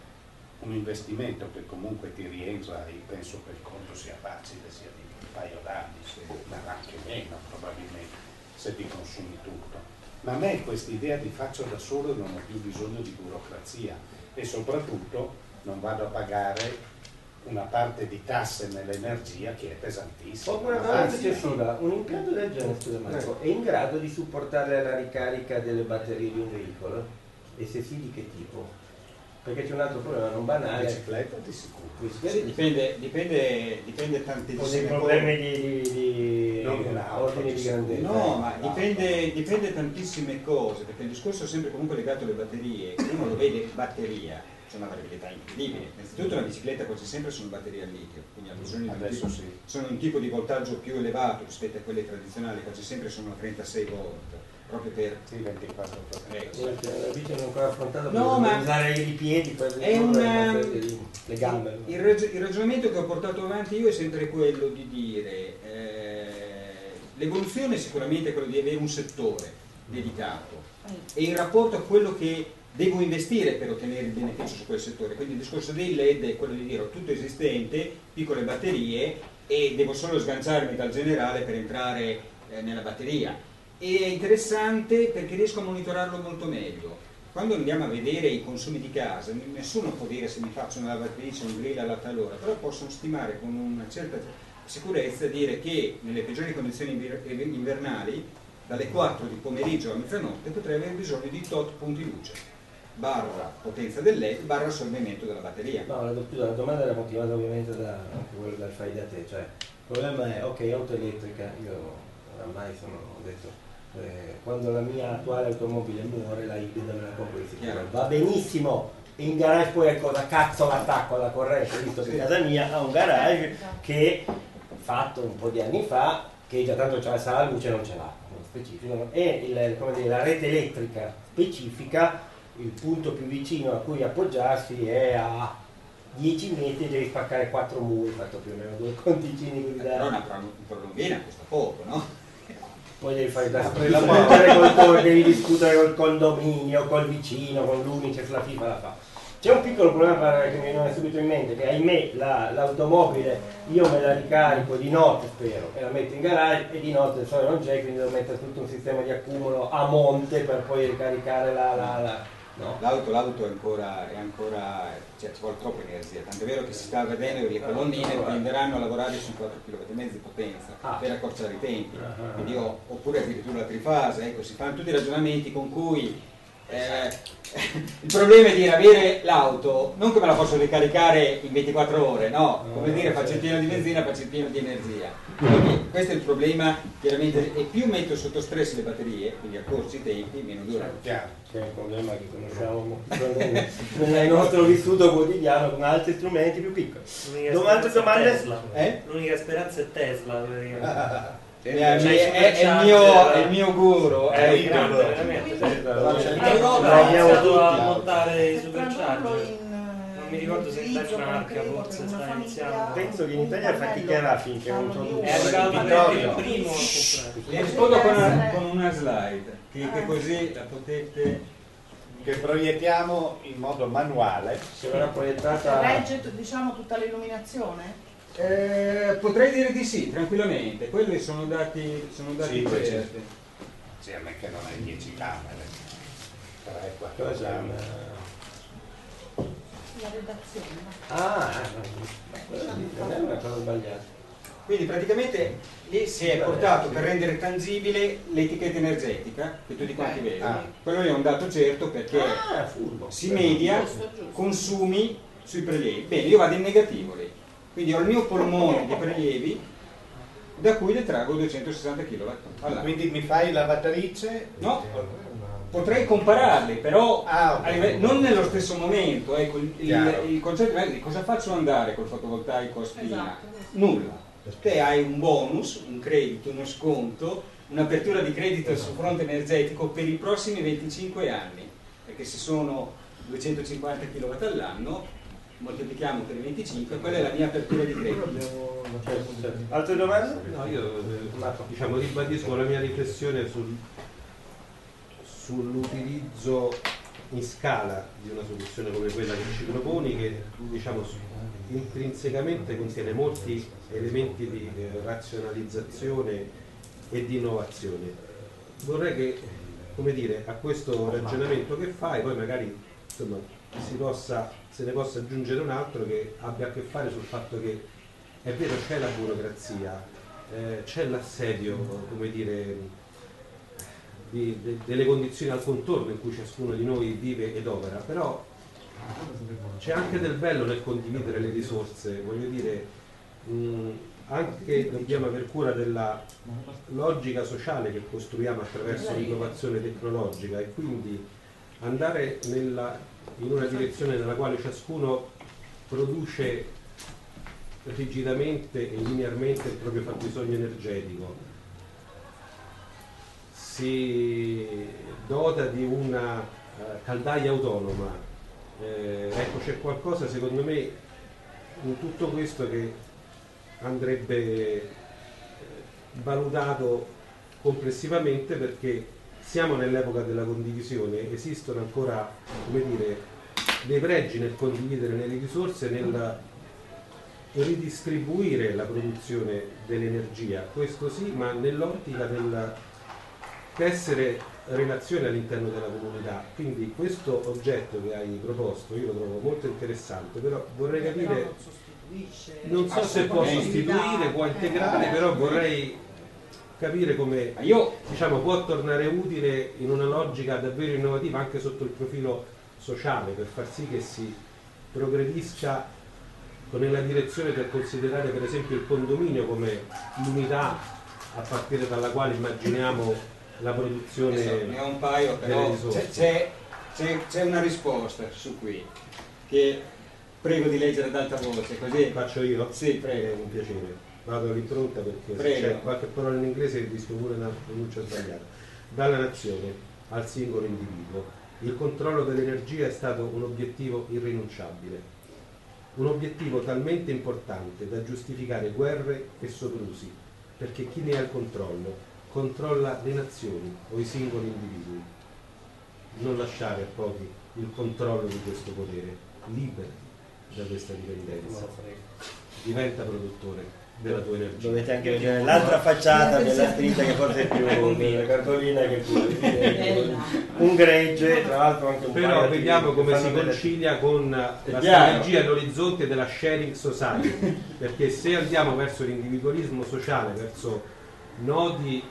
un investimento che comunque ti rientra, io penso che il conto sia facile, sia di un paio d'anni, ma anche meno probabilmente, se ti consumi tutto. Ma a me questa idea di faccio da solo non ho più bisogno di burocrazia, e soprattutto non vado a pagare una parte di tasse nell'energia che è pesantissima. Oppure una domanda eccessiva, un impianto del genere, scusa Marco, è in grado di supportare la ricarica delle batterie di un veicolo? E se sì, di che tipo? Perché c'è un altro problema non banale. La bicicletta di sicuro. Sì, dipende, dipende, dipende tantissimo. Con dei problemi di, di, di no, ordini di grandezza. No, ma dipende, dipende tantissime cose, perché il discorso è sempre comunque legato alle batterie. Uno lo vede batteria, c'è una variabilità incredibile. Innanzitutto una bicicletta quasi sempre sono batterie a litio, quindi ha bisogno di un tipo, sì. sono un tipo di voltaggio più elevato rispetto a quelle tradizionali, quasi sempre sono a trentasei volt. Proprio per sì, ventiquattro eh, sì. La bici non ho ancora affrontato, no, ma usare i piedi per è una, le gambe. Il, rag- il ragionamento che ho portato avanti io è sempre quello di dire eh, l'evoluzione è sicuramente quello di avere un settore dedicato e in rapporto a quello che devo investire per ottenere il beneficio su quel settore. Quindi il discorso dei L E D è quello di dire ho tutto esistente, piccole batterie, e devo solo sganciarmi dal generale per entrare eh, nella batteria. E è interessante perché riesco a monitorarlo molto meglio. Quando andiamo a vedere i consumi di casa, nessuno può dire se mi faccio una lavatrice o un grill alla tal ora, però possono stimare con una certa sicurezza, dire che nelle peggiori condizioni invernali, dalle quattro di pomeriggio a mezzanotte, potrei avere bisogno di tot punti luce, barra potenza del L E D, barra assorbimento della batteria. No, la, la domanda era motivata ovviamente da, anche quello dal fai da te, cioè il problema è, ok, auto elettrica, io oramai sono, ho detto, eh, quando la mia attuale automobile muore, la ibrida me la compro di sicuro, va benissimo, in garage poi a cosa cazzo l'attacco alla corrente, visto che casa mia ha un garage che fatto un po' di anni fa, che già tanto c'è la luce, non ce l'ha, specifico, e il, come dire, la rete elettrica specifica, il punto più vicino a cui appoggiarsi è a dieci metri, devi spaccare quattro muri, fatto più o meno due conticini così da... Però una prolunghina costa poco, no? Poi devi fare da discutere col, devi discutere col condominio, col vicino, con l'Unicef, la FIFA la fa. C'è un piccolo problema che mi viene subito in mente, che ahimè la, l'automobile io me la ricarico di notte, spero, e la metto in garage, e di notte il sole non c'è, quindi devo mettere tutto un sistema di accumulo a monte per poi ricaricare la... la, la no. L'auto, l'auto è ancora, è ancora, cioè ci vuole troppa energia, tanto è vero che si sta vedendo che le colonnine tenderanno a lavorare su quattro virgola cinque kW di potenza ah. per accorciare i tempi, uh-huh. quindi io, oppure addirittura la trifase, ecco, si fanno tutti i ragionamenti con cui eh, il problema è dire avere l'auto, non che me la posso ricaricare in ventiquattro ore, no, come dire faccio il pieno di benzina, faccio il pieno di energia. Quindi questo è il problema, chiaramente, e più metto sotto stress le batterie, quindi accorci i tempi, meno durano. Chiaro, che è un problema che conosciamo nel nostro vissuto quotidiano con altri strumenti più piccoli. Domande, domande? Tesla. Eh? L'unica speranza è Tesla. Praticamente. È, è, è, è, il mio, è il mio guru, è il grande, veramente. L'Europa ha iniziato a montare i supercharger. Non mi ricordo se in Danimarca forse sta iniziando. Penso che in Italia faticherà finché non introduce. È arrivato per il primo a comprare. Le rispondo con una, con una slide, che, che così la potete... che proiettiamo in modo manuale. Se verrà proiettata... Regge, diciamo, tutta l'illuminazione? Eh, potrei dire di sì, tranquillamente. Quelli sono dati, sono dati sì, certi. Sì, a me che non hai dieci camere. tre, quattro Cosa camere. La redazione. Ah, non è una cosa sbagliata. Quindi praticamente lì si è portato per rendere tangibile l'etichetta energetica, che tutti quanti vedono. Ah. Quello è un dato certo perché ah, si media giusto, giusto. consumi sui prelievi. Bene, io vado in negativo lì. Quindi ho il mio polmone di prelievi da cui detraggo duecentosessanta chilowatt. Allora. Quindi mi fai lavatrice? No, potrei compararli, però ah, a live- non nello stesso momento. Ecco, il, Chiaro. il, il concetto è di cosa faccio andare col fotovoltaico a spina? Esatto. Nulla. Te hai un bonus, un credito, uno sconto, un'apertura di credito sul fronte energetico per i prossimi venticinque anni, perché se sono duecentocinquanta chilowatt all'anno, moltiplichiamo per i venticinque, quella è la mia apertura di credito. Altre domande? No, io eh, diciamo, ribadisco la mia riflessione sul, sull'utilizzo in scala di una soluzione come quella che ci proponi, che diciamo intrinsecamente contiene molti elementi di eh, razionalizzazione e di innovazione. Vorrei che, come dire, a questo ragionamento che fai poi magari insomma si possa, se ne possa aggiungere un altro che abbia a che fare sul fatto che è vero, c'è la burocrazia, eh, c'è l'assedio, come dire, di, de, delle condizioni al contorno in cui ciascuno di noi vive ed opera, però c'è anche del bello nel condividere le risorse, voglio dire, mh, anche dobbiamo aver cura della logica sociale che costruiamo attraverso l'innovazione tecnologica e quindi andare nella, in una direzione nella quale ciascuno produce rigidamente e linearmente il proprio fabbisogno energetico, si dota di una uh, caldaia autonoma. Eh, ecco, c'è qualcosa secondo me in tutto questo che andrebbe eh, valutato complessivamente, perché siamo nell'epoca della condivisione, esistono ancora, come dire, dei pregi nel condividere le risorse, nel ridistribuire la produzione dell'energia, questo sì, ma nell'ottica del essere relazione all'interno della comunità. Quindi questo oggetto che hai proposto io lo trovo molto interessante, però vorrei capire, non so se può sostituire, può integrare, però vorrei capire come io, diciamo, può tornare utile in una logica davvero innovativa anche sotto il profilo sociale, per far sì che si progredisca nella direzione per considerare per esempio il condominio come l'unità a partire dalla quale immaginiamo la produzione. Adesso ne ho un paio, però c'è, c'è, c'è, c'è una risposta su qui che prego di leggere ad alta voce, così faccio io? Sì, prego. È un piacere. Vado all'impronta perché Prego. se c'è qualche parola in inglese rischio pure una pronuncia sbagliata. Dalla nazione al singolo individuo, il controllo dell'energia è stato un obiettivo irrinunciabile, un obiettivo talmente importante da giustificare guerre e soprusi, perché chi ne ha il controllo controlla le nazioni o i singoli individui. Non lasciare a pochi il controllo di questo potere, liberi da questa dipendenza. Diventa produttore della tua energia. Dovete anche vedere l'altra facciata della scritta, che forse è più una cartolina che più un gregge, tra l'altro anche un però paio vediamo di- come che si fanno delle- concilia con la chiaro. strategia all'orizzonte della sharing society, perché se andiamo verso l'individualismo sociale, verso nodi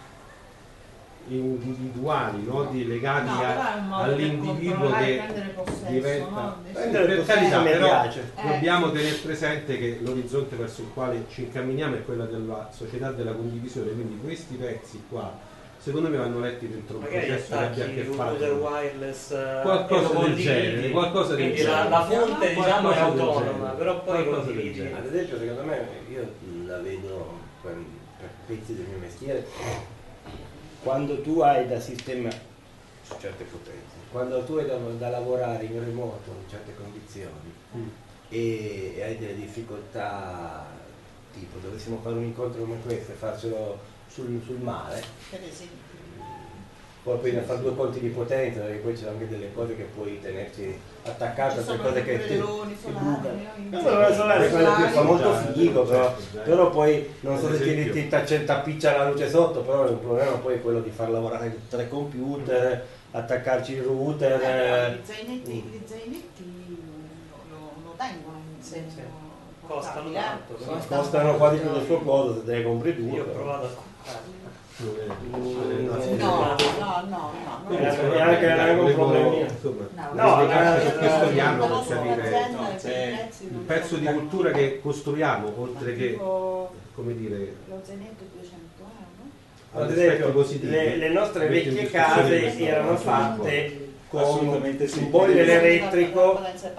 individuali, nodi legati No, a- però è un modo per all'individuo controllare e che prendere possesso, diventa no? Prendere per possesso carità, mi però piace. dobbiamo tenere presente che l'orizzonte verso il quale ci incamminiamo è quella della società della condivisione, quindi questi pezzi qua secondo me vanno letti dentro un Magari processo che abbia a attacchi che un fare router con- wireless, eh, qualcosa e lo del condividi. genere, qualcosa del Quindi genere. la, la fonte diciamo è Qualcosa del autonoma, genere. però poi Qualcosa del condividi. genere. Ad esempio, secondo me, io la vedo per, per pezzi del mio mestiere, quando tu hai da sistema su certe potenze, quando tu hai da, da lavorare in remoto in certe condizioni Mm. e, e hai delle difficoltà, tipo dovessimo fare un incontro come questo e farcelo sul, sul mare, Per esempio. poi puoi fare due conti di potenza, perché poi ci sono anche delle cose che puoi tenerti attaccato Ci a sono cose anche che quelle droni solari, No, no, no, solare, quello più fa molto figo, però, certo, però poi non so Per se ti, esempio- ti tacce- tappiccia la luce sotto, però il problema poi è quello di far lavorare tre computer, attaccarci il router. Eh, eh, gli zainetti, gli zainetti lo, lo- lo tengono in senso Costano portabile, eh. tanto, però. costano quasi tutto il suo coso se te ne compri due. Io ho però. provato a comprarli. Mm, No, no, no, no. Eh, no. è anche anche un problemino. Insomma, No, no, no, no, su no, questo no, piano no, per no, capire l'azienda no, e c'è per i prezzi il non pezzo di sono- cultura che costruiamo, oltre che, Tipo come dire, lo zainetto duecento euro. Ad esempio, le, le nostre vecchie case erano fatte con un boiler elettrico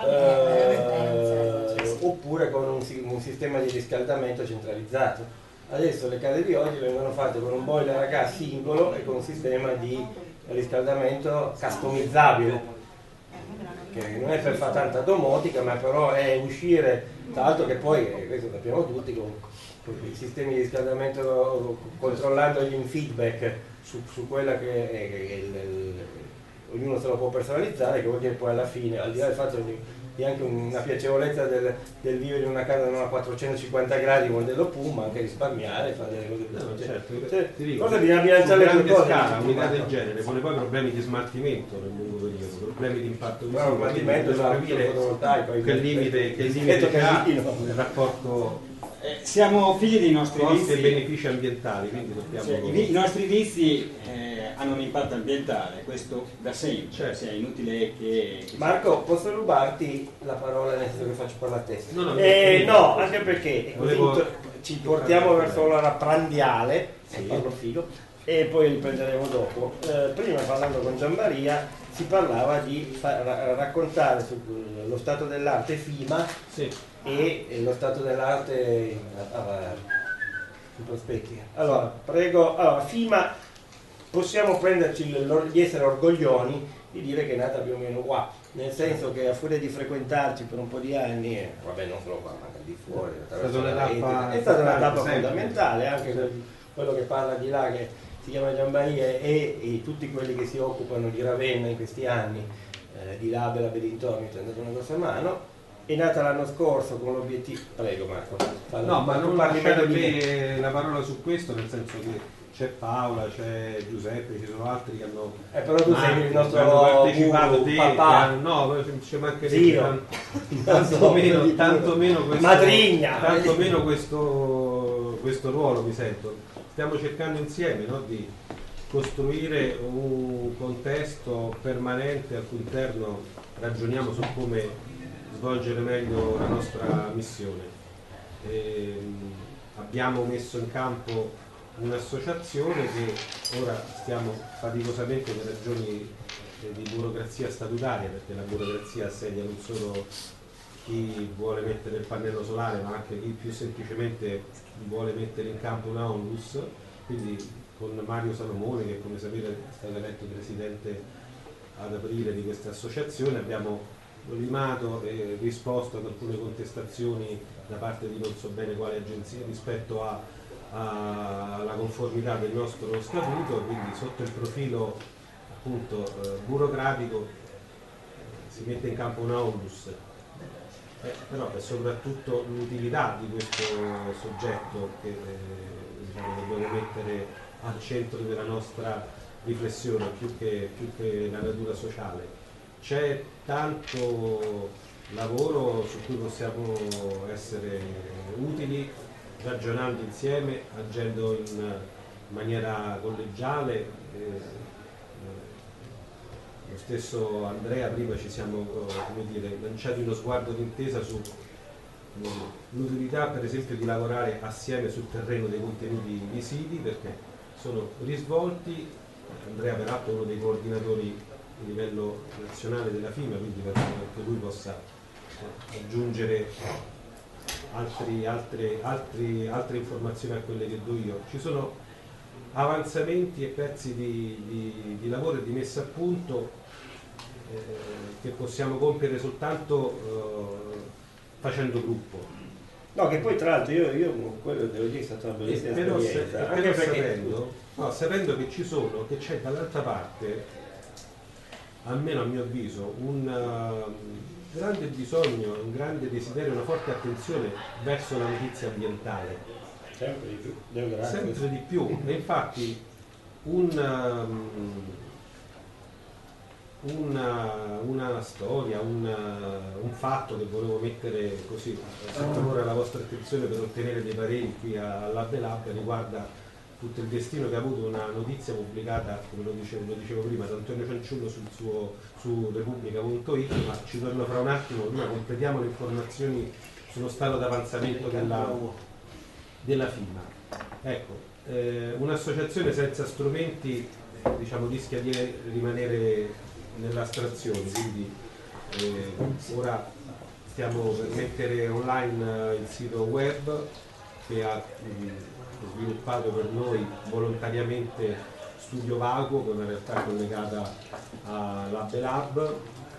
eh, oppure con un, un sistema di riscaldamento centralizzato. Adesso le case di oggi vengono fatte con un boiler a gas singolo e con un sistema di riscaldamento customizzabile, che non è per fare tanta domotica, ma però è uscire, tra l'altro che poi, eh, questo sappiamo tutti, con, con i sistemi di riscaldamento controllandogli un feedback su, su quella che è, che è il, il, ognuno se lo può personalizzare, che vuol dire poi alla fine, al di là del fatto di di anche una piacevolezza del, del vivere in una casa non a quattrocentocinquanta gradi modello Puma, anche risparmiare, fare delle cose così. No, certo, cioè, ti dico, cosa bisogna bilanciare le due cose? Scala, unità del genere, pone poi problemi di smaltimento nel lungo periodo, problemi di impatto visivo, lo smaltimento bisogna è capire fotovoltaico, che limite, che limite che ha il rapporto eh, siamo figli dei nostri costi vizi e benefici ambientali, quindi dobbiamo... Cioè, i, vi- i nostri vizi eh, hanno un impatto ambientale, questo da sempre, certo. Cioè, è inutile che, che Marco, posso rubarti la parola nel senso che faccio parlare a te? No, no, eh, no, no, anche perché Volevo... così ci portiamo verso l'ora prandiale, sì. Parlo filo, e poi riprenderemo dopo. Eh, prima parlando con Gianmaria si parlava di fa- ra- raccontare sullo stato dell'arte FIMA sì. e lo stato dell'arte in prospettiva. Allora, prego, allora, FIMA possiamo prenderci di essere orgoglioni di dire che è nata più o meno qua, nel senso che a furia di frequentarci per un po' di anni, eh, vabbè non solo qua, ma anche di fuori, attraverso la rete, è stata una tappa fondamentale, anche quel, quello che parla di là, che si chiama Gianmaria, e, e tutti quelli che si occupano di Ravenna in questi anni, eh, di Labela, per dintorni, ci hanno dato una grossa mano. È nata l'anno scorso con l'obiettivo... Prego Marco. Parla, no, ma non lasciare a me la parola su questo, nel senso che c'è Paola, c'è Giuseppe, ci sono altri che hanno, eh, però tu sei il nostro hanno partecipato, te, papà. Che hanno, no, ci mancherebbe tanto, tanto, so, meno, tanto meno questo, Madrigna. tanto meno questo, questo ruolo, mi sento. Stiamo cercando insieme, no, di costruire un contesto permanente al cui interno ragioniamo su come svolgere meglio la nostra missione. E, abbiamo messo in campo un'associazione che ora stiamo faticosamente per ragioni di burocrazia statutaria, perché la burocrazia assedia non solo chi vuole mettere il pannello solare, ma anche chi più semplicemente vuole mettere in campo una onlus. Quindi con Mario Salomone, che come sapete è stato eletto presidente ad aprile di questa associazione, abbiamo limato e risposto ad alcune contestazioni da parte di non so bene quale agenzia rispetto a, a, alla conformità del nostro statuto, quindi sotto il profilo appunto eh, burocratico eh, si mette in campo una onlus, eh, però è soprattutto l'utilità di questo soggetto che eh, diciamo, dobbiamo mettere al centro della nostra riflessione più che, più che la natura sociale. C'è tanto lavoro su cui possiamo essere utili, ragionando insieme, agendo in maniera collegiale. Eh, lo stesso Andrea, prima ci siamo come dire, lanciati uno sguardo d'intesa sull'utilità per esempio di lavorare assieme sul terreno dei contenuti visivi, perché sono risvolti. Andrea peraltro è uno dei coordinatori a livello nazionale della FIMA, quindi penso che anche lui possa aggiungere altri, altre, altri, altre informazioni a quelle che do io. Ci sono avanzamenti e pezzi di, di, di lavoro e di messa a punto eh, che possiamo compiere soltanto eh, facendo gruppo. No, che poi tra l'altro io, io quello devo dire è stata una bellissima però esperienza, se, anche però perché sapendo, no, sapendo che ci sono, che c'è dall'altra parte, almeno a mio avviso, un uh, grande bisogno, un grande desiderio, una forte attenzione verso la notizia ambientale. Sempre di più. Sempre di più. E infatti un, um, una, una storia, un, un fatto che volevo mettere così sottoporre alla vostra attenzione per ottenere dei pareri qui all'Abbelab riguarda tutto il destino che ha avuto una notizia pubblicata, come lo dicevo, lo dicevo prima, da Antonio Cianciullo sul suo, su Repubblica punto it, ma ci torno fra un attimo, prima completiamo le informazioni sullo stato d'avanzamento della, della FIMA. Ecco, eh, un'associazione senza strumenti diciamo rischia di rimanere nell'astrazione, quindi eh, ora stiamo per mettere online il sito web che ha mh, sviluppato per noi volontariamente Studio Vago, che è una realtà collegata a Lab Lab,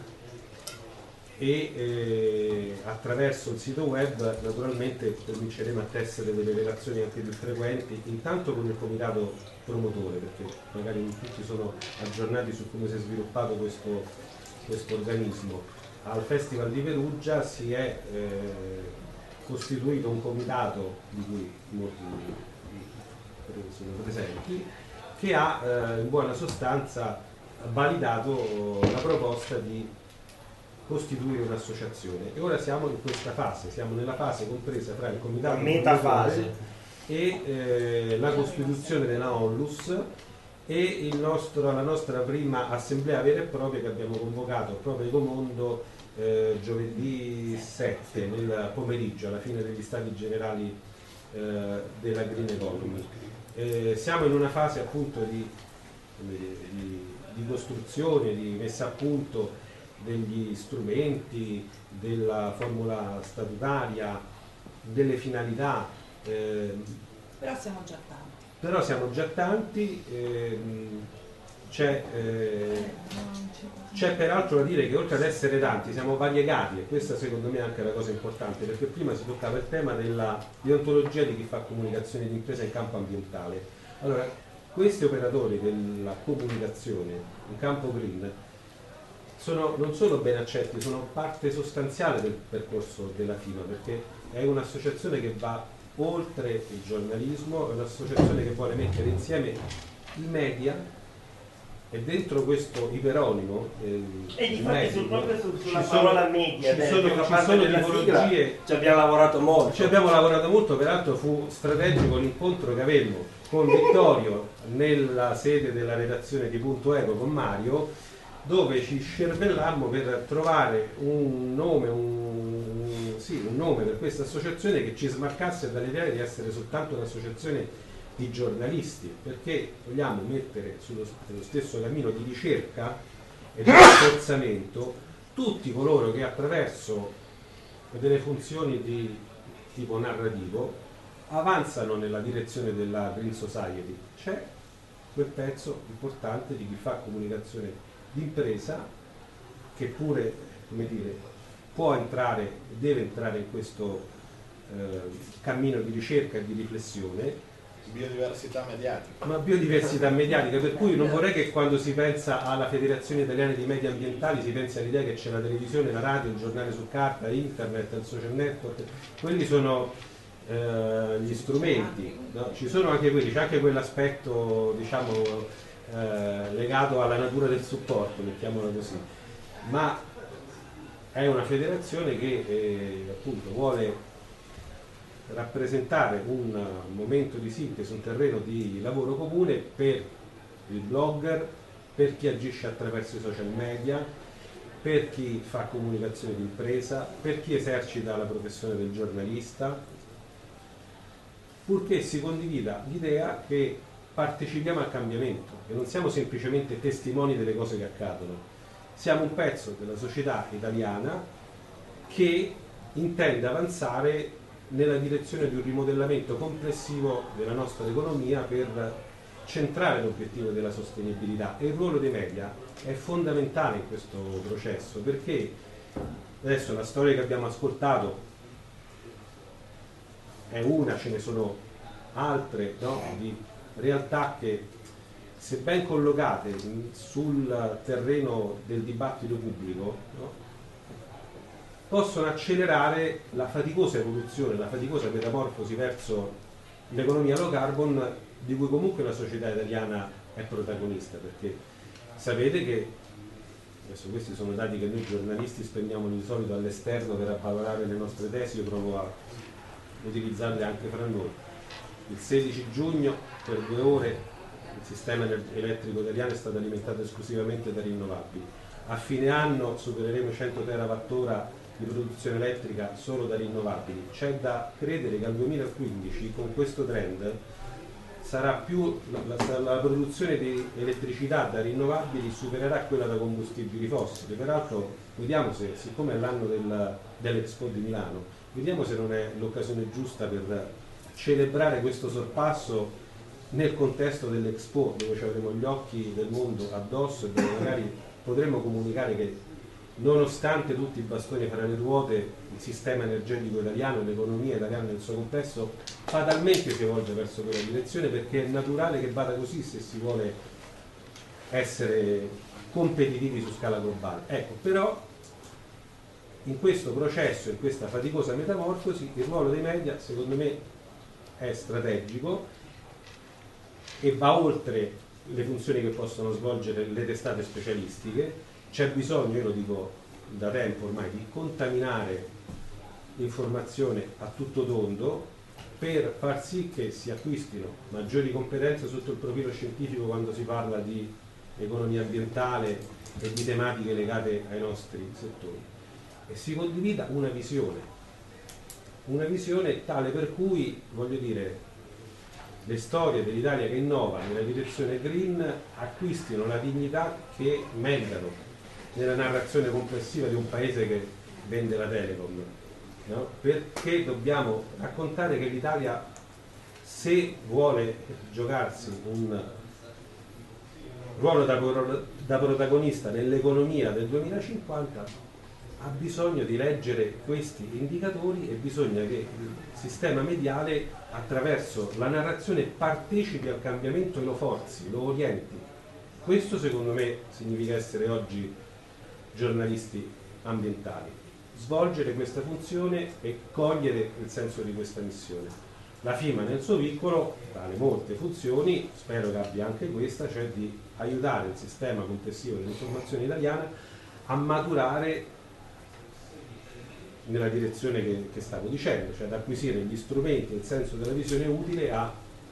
e eh, attraverso il sito web naturalmente cominceremo a tessere delle relazioni anche più frequenti, intanto con il comitato promotore, perché magari non tutti sono aggiornati su come si è sviluppato questo, questo organismo. Al Festival di Perugia si è eh, costituito un comitato di cui molti sono presenti, che ha eh, in buona sostanza validato la proposta di costituire un'associazione, e ora siamo in questa fase, siamo nella fase compresa tra il comitato metafase e eh, la costituzione della Onlus e il nostro, la nostra prima assemblea vera e propria che abbiamo convocato proprio Ecomondo eh, giovedì sette nel pomeriggio, alla fine degli stati generali eh, della Green Economy. Eh, siamo in una fase appunto di, di, di costruzione, di messa a punto degli strumenti, della formula statutaria, delle finalità. Eh, Però siamo già tanti. però siamo già tanti. ehm, c'è, eh, c'è peraltro da dire che oltre ad essere tanti siamo variegati, e questa secondo me è anche la cosa importante, perché prima si toccava il tema della deontologia di chi fa comunicazione di impresa in campo ambientale. Allora, questi operatori della comunicazione in campo green sono non solo ben accetti, sono parte sostanziale del percorso della FIMA, perché è un'associazione che va oltre il giornalismo, è un'associazione che vuole mettere insieme i media, e dentro questo iperonimo eh, e di fatti sul, proprio su, sulla ci parola sono, media ci sono, ci sono tipologie, ci abbiamo lavorato molto ci abbiamo lavorato molto, peraltro fu strategico l'incontro che avemmo con Vittorio nella sede della redazione di Punto Eco con Mario, dove ci scervellammo per trovare un nome, un, sì, un nome per questa associazione che ci smarcasse dall'idea di essere soltanto un'associazione di giornalisti, perché vogliamo mettere sullo, sullo stesso cammino di ricerca e di rafforzamento tutti coloro che attraverso delle funzioni di tipo narrativo avanzano nella direzione della Green Society. C'è quel pezzo importante di chi fa comunicazione d'impresa che pure, come dire, può entrare, deve entrare in questo eh, cammino di ricerca e di riflessione. Biodiversità mediatica. Ma biodiversità mediatica, per cui non vorrei che quando si pensa alla Federazione Italiana di Media Ambientali si pensi all'idea che c'è la televisione, la radio, il giornale su carta, internet, il social network. Quelli sono eh, gli strumenti, no? Ci sono anche quelli, c'è anche quell'aspetto diciamo eh, legato alla natura del supporto, mettiamolo così, ma è una federazione che eh, appunto vuole rappresentare un momento di sintesi, un terreno di lavoro comune per il blogger, per chi agisce attraverso i social media, per chi fa comunicazione di impresa, per chi esercita la professione del giornalista, purché si condivida l'idea che partecipiamo al cambiamento, che non siamo semplicemente testimoni delle cose che accadono, siamo un pezzo della società italiana che intende avanzare nella direzione di un rimodellamento complessivo della nostra economia per centrare l'obiettivo della sostenibilità, e il ruolo dei media è fondamentale in questo processo, perché adesso la storia che abbiamo ascoltato è una, ce ne sono altre, no? Di realtà che, se ben collocate sul terreno del dibattito pubblico, no? Possono accelerare la faticosa evoluzione, la faticosa metamorfosi verso l'economia low carbon, di cui comunque la società italiana è protagonista, perché sapete che, adesso questi sono dati che noi giornalisti spendiamo di solito all'esterno per avvalorare le nostre tesi, io provo a utilizzarle anche fra noi. Il sedici giugno per due ore il sistema elettrico italiano è stato alimentato esclusivamente da rinnovabili. A fine anno supereremo cento terawattora di produzione elettrica solo da rinnovabili. C'è da credere che al duemilaquindici con questo trend sarà più la, la, la produzione di elettricità da rinnovabili supererà quella da combustibili fossili. Peraltro vediamo se, siccome è l'anno del, dell'Expo di Milano, vediamo se non è l'occasione giusta per celebrare questo sorpasso nel contesto dell'Expo, dove ci avremo gli occhi del mondo addosso e dove magari potremo comunicare che nonostante tutti i bastoni fra le ruote, il sistema energetico italiano e l'economia italiana nel suo complesso fatalmente si evolve verso quella direzione, perché è naturale che vada così se si vuole essere competitivi su scala globale. Ecco, però in questo processo, in questa faticosa metamorfosi, il ruolo dei media secondo me è strategico e va oltre le funzioni che possono svolgere le testate specialistiche. C'è bisogno, io lo dico da tempo ormai, di contaminare l'informazione a tutto tondo per far sì che si acquistino maggiori competenze sotto il profilo scientifico quando si parla di economia ambientale e di tematiche legate ai nostri settori, e si condivida una visione, una visione tale per cui, voglio dire, le storie dell'Italia che innova nella direzione green acquistino la dignità che meritano nella narrazione complessiva di un paese che vende la Telecom, no? Perché dobbiamo raccontare che l'Italia, se vuole giocarsi un ruolo da, da protagonista nell'economia del duemilacinquanta, ha bisogno di leggere questi indicatori e bisogna che il sistema mediale, attraverso la narrazione, partecipi al cambiamento e lo forzi, lo orienti. Questo secondo me significa essere oggi giornalisti ambientali, svolgere questa funzione e cogliere il senso di questa missione. La F I M A nel suo piccolo, tra le molte funzioni, spero che abbia anche questa, cioè di aiutare il sistema complessivo dell'informazione italiana a maturare nella direzione che, che stavo dicendo, cioè ad acquisire gli strumenti e il senso della visione utile a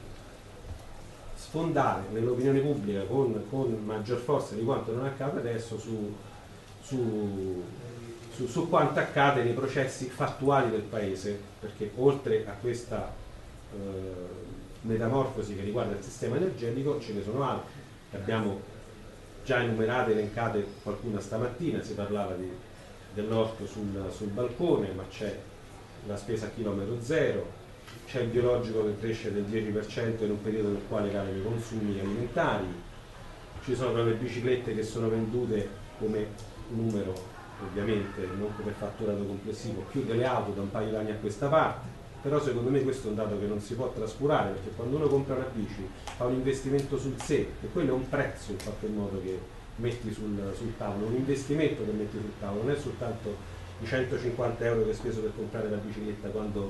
sfondare nell'opinione pubblica con, con maggior forza di quanto non accade adesso su Su, su, su quanto accade nei processi fattuali del paese, perché oltre a questa eh, metamorfosi che riguarda il sistema energetico ce ne sono altre, le abbiamo già enumerate, elencate qualcuna stamattina, si parlava di, dell'orto sul, sul balcone, ma c'è la spesa a chilometro zero, c'è il biologico che cresce del dieci per cento in un periodo nel quale calano i consumi alimentari, ci sono le biciclette che sono vendute come numero, ovviamente non come fatturato complessivo, più delle auto da un paio d'anni a questa parte, però secondo me questo è un dato che non si può trascurare, perché quando uno compra una bici fa un investimento sul sé, e quello è un prezzo in qualche modo che metti sul, sul tavolo, un investimento che metti sul tavolo, non è soltanto i centocinquanta euro che hai speso per comprare la bicicletta quando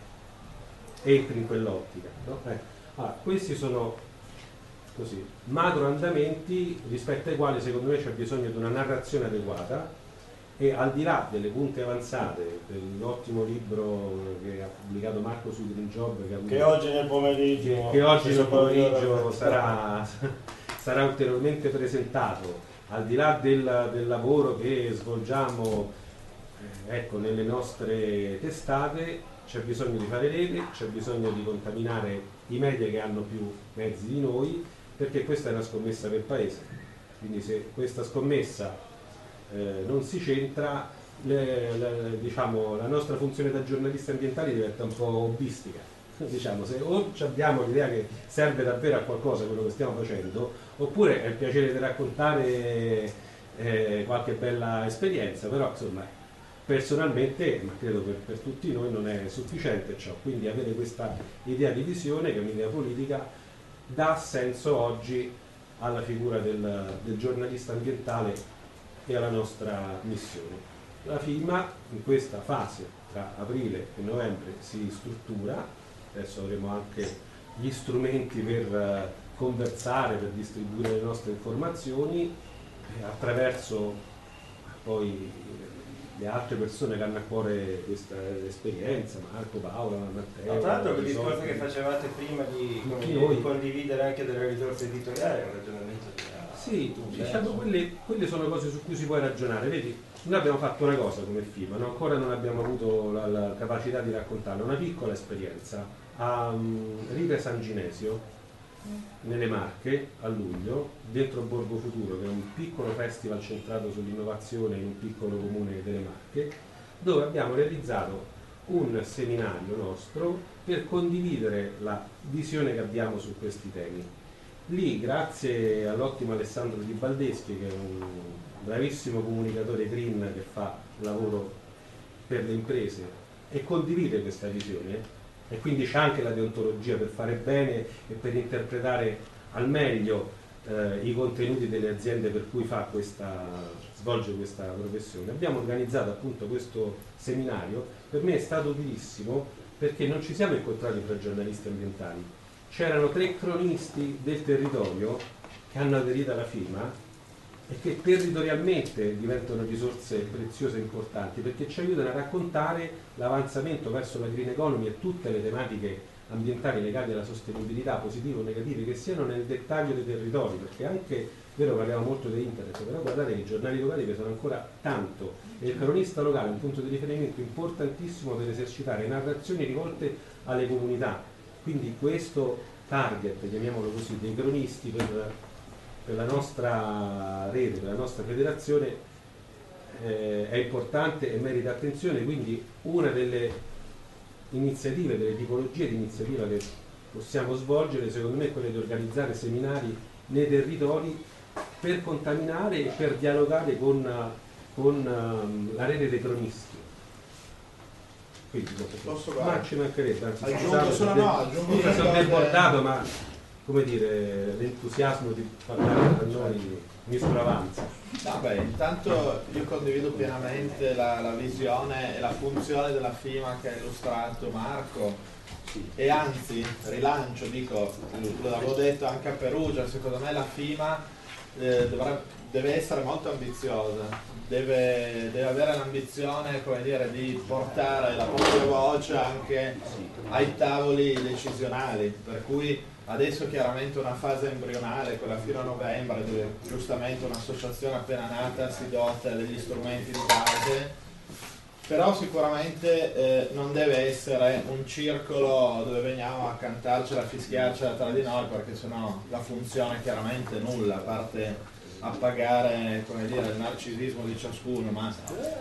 entri in quell'ottica, no? eh. allora, questi sono così macro andamenti rispetto ai quali secondo me c'è bisogno di una narrazione adeguata, e al di là delle punte avanzate dell'ottimo libro che ha pubblicato Marco sui Green Job, che, che oggi nel pomeriggio che, che oggi nel pomeriggio sarà, sarà ulteriormente presentato, al di là del, del lavoro che svolgiamo eh, ecco, nelle nostre testate, c'è bisogno di fare rete, c'è bisogno di contaminare i media che hanno più mezzi di noi, perché questa è una scommessa per il paese. Quindi se questa scommessa eh, non si centra, le, le, diciamo, la nostra funzione da giornalisti ambientali diventa un po' hobbistica. Diciamo, se o abbiamo l'idea che serve davvero a qualcosa quello che stiamo facendo, oppure è il piacere di raccontare eh, qualche bella esperienza, però insomma personalmente, ma credo per, per tutti noi, non è sufficiente ciò. Quindi avere questa idea di visione, che è un'idea politica, dà senso oggi alla figura del, del giornalista ambientale e alla nostra missione. La F I M A in questa fase tra aprile e novembre si struttura, adesso avremo anche gli strumenti per uh, conversare, per distribuire le nostre informazioni eh, attraverso poi le altre persone che hanno a cuore questa esperienza, Marco, Paola, Matteo. No, tra l'altro il discorso che facevate prima di, come dire, di condividere anche delle risorse editoriali è un ragionamento che ha... Sì, diciamo, quelle, quelle sono cose su cui si può ragionare. Vedi, noi abbiamo fatto una cosa come F I M A, no? Ancora non abbiamo avuto la, la capacità di raccontarla, una piccola esperienza a um, Rive San Ginesio, nelle Marche a luglio, dentro Borgo Futuro, che è un piccolo festival centrato sull'innovazione in un piccolo comune delle Marche, dove abbiamo realizzato un seminario nostro per condividere la visione che abbiamo su questi temi. Lì, grazie all'ottimo Alessandro Di Baldeschi, che è un bravissimo comunicatore green che fa lavoro per le imprese e condivide questa visione, e quindi c'è anche la deontologia per fare bene e per interpretare al meglio eh, i contenuti delle aziende per cui fa questa, svolge questa professione. Abbiamo organizzato appunto questo seminario, per me è stato utilissimo perché non ci siamo incontrati fra giornalisti ambientali, c'erano tre cronisti del territorio che hanno aderito alla firma e che territorialmente diventano risorse preziose e importanti, perché ci aiutano a raccontare l'avanzamento verso la green economy e tutte le tematiche ambientali legate alla sostenibilità, positive o negative, che siano nel dettaglio dei territori, perché anche, vero, parliamo molto di internet, però guardate che i giornali locali pesano ancora tanto e il cronista locale è un punto di riferimento importantissimo per esercitare narrazioni rivolte alle comunità. Quindi questo target, chiamiamolo così, dei cronisti per per la nostra rete, per la nostra federazione eh, è importante e merita attenzione. Quindi una delle iniziative, delle tipologie di iniziativa che possiamo svolgere secondo me è quella di organizzare seminari nei territori per contaminare e per dialogare con, con um, la rete dei cronisti. Quindi, posso ma ci mancherebbe, anzi, aggiungo solo no, aggiungo mi sono debordato, ma come dire, l'entusiasmo di parlare tra noi mi sopravanza. Vabbè, intanto io condivido pienamente la, la visione e la funzione della firma che ha illustrato Marco, e anzi rilancio, dico, l'avevo detto anche a Perugia, secondo me la firma eh, dovrà, deve essere molto ambiziosa, deve, deve avere l'ambizione, come dire, di portare la propria voce anche ai tavoli decisionali, per cui adesso chiaramente una fase embrionale, quella fino a novembre, dove giustamente un'associazione appena nata si dota degli strumenti di base, però sicuramente eh, non deve essere un circolo dove veniamo a cantarcela, a fischiarcela tra di noi, perché sennò la funzione è chiaramente nulla, a parte appagare, come dire, il narcisismo di ciascuno, ma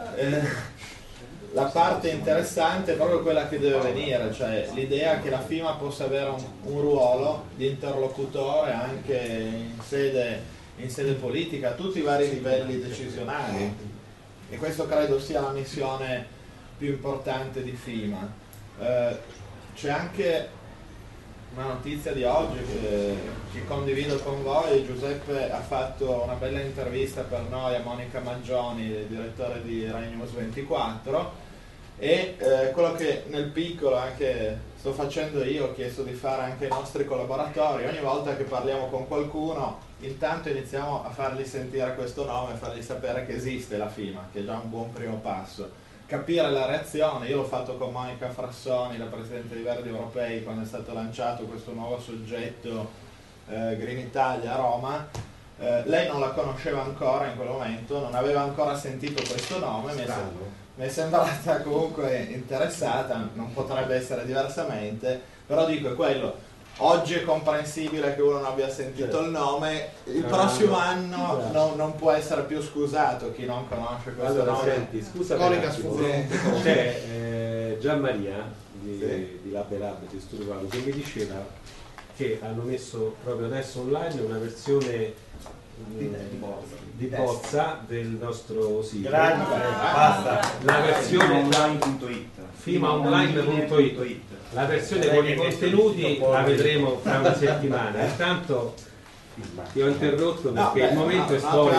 eh, la parte interessante è proprio quella che deve venire, cioè l'idea che la firma possa avere un, un ruolo di interlocutore anche in sede, in sede politica, a tutti i vari livelli decisionali, e questo credo sia la missione più importante di firma. Eh, c'è anche una notizia di oggi che, che condivido con voi. Giuseppe ha fatto una bella intervista per noi a Monica Maggioni, direttore di Rai News ventiquattro, e eh, quello che nel piccolo anche sto facendo io, ho chiesto di fare anche ai nostri collaboratori: ogni volta che parliamo con qualcuno intanto iniziamo a fargli sentire questo nome, fargli sapere che esiste la firma, che è già un buon primo passo, capire la reazione. Io l'ho fatto con Monica Frassoni, la Presidente di Verdi Europei, quando è stato lanciato questo nuovo soggetto eh, Green Italia a Roma. Eh, lei non la conosceva ancora in quel momento, non aveva ancora sentito questo nome, mi è, mi è sembrata comunque interessata, non potrebbe essere diversamente, però dico, è quello. Oggi è comprensibile che uno non abbia sentito certo. il nome, il prossimo anno certo. non, non può essere più scusato chi non conosce questo allora, nome. Senti, scusa, c'è eh, Gianmaria di, sì. di Lab Lab di Studio Vago che mi diceva che hanno messo proprio adesso online una versione mh, di bozza del nostro sito. Grazie, basta. La versione online punto it fimaonline punto it. La versione con i contenuti la vedremo fra una settimana. Intanto ti ho interrotto perché no, beh, il momento no, è storico.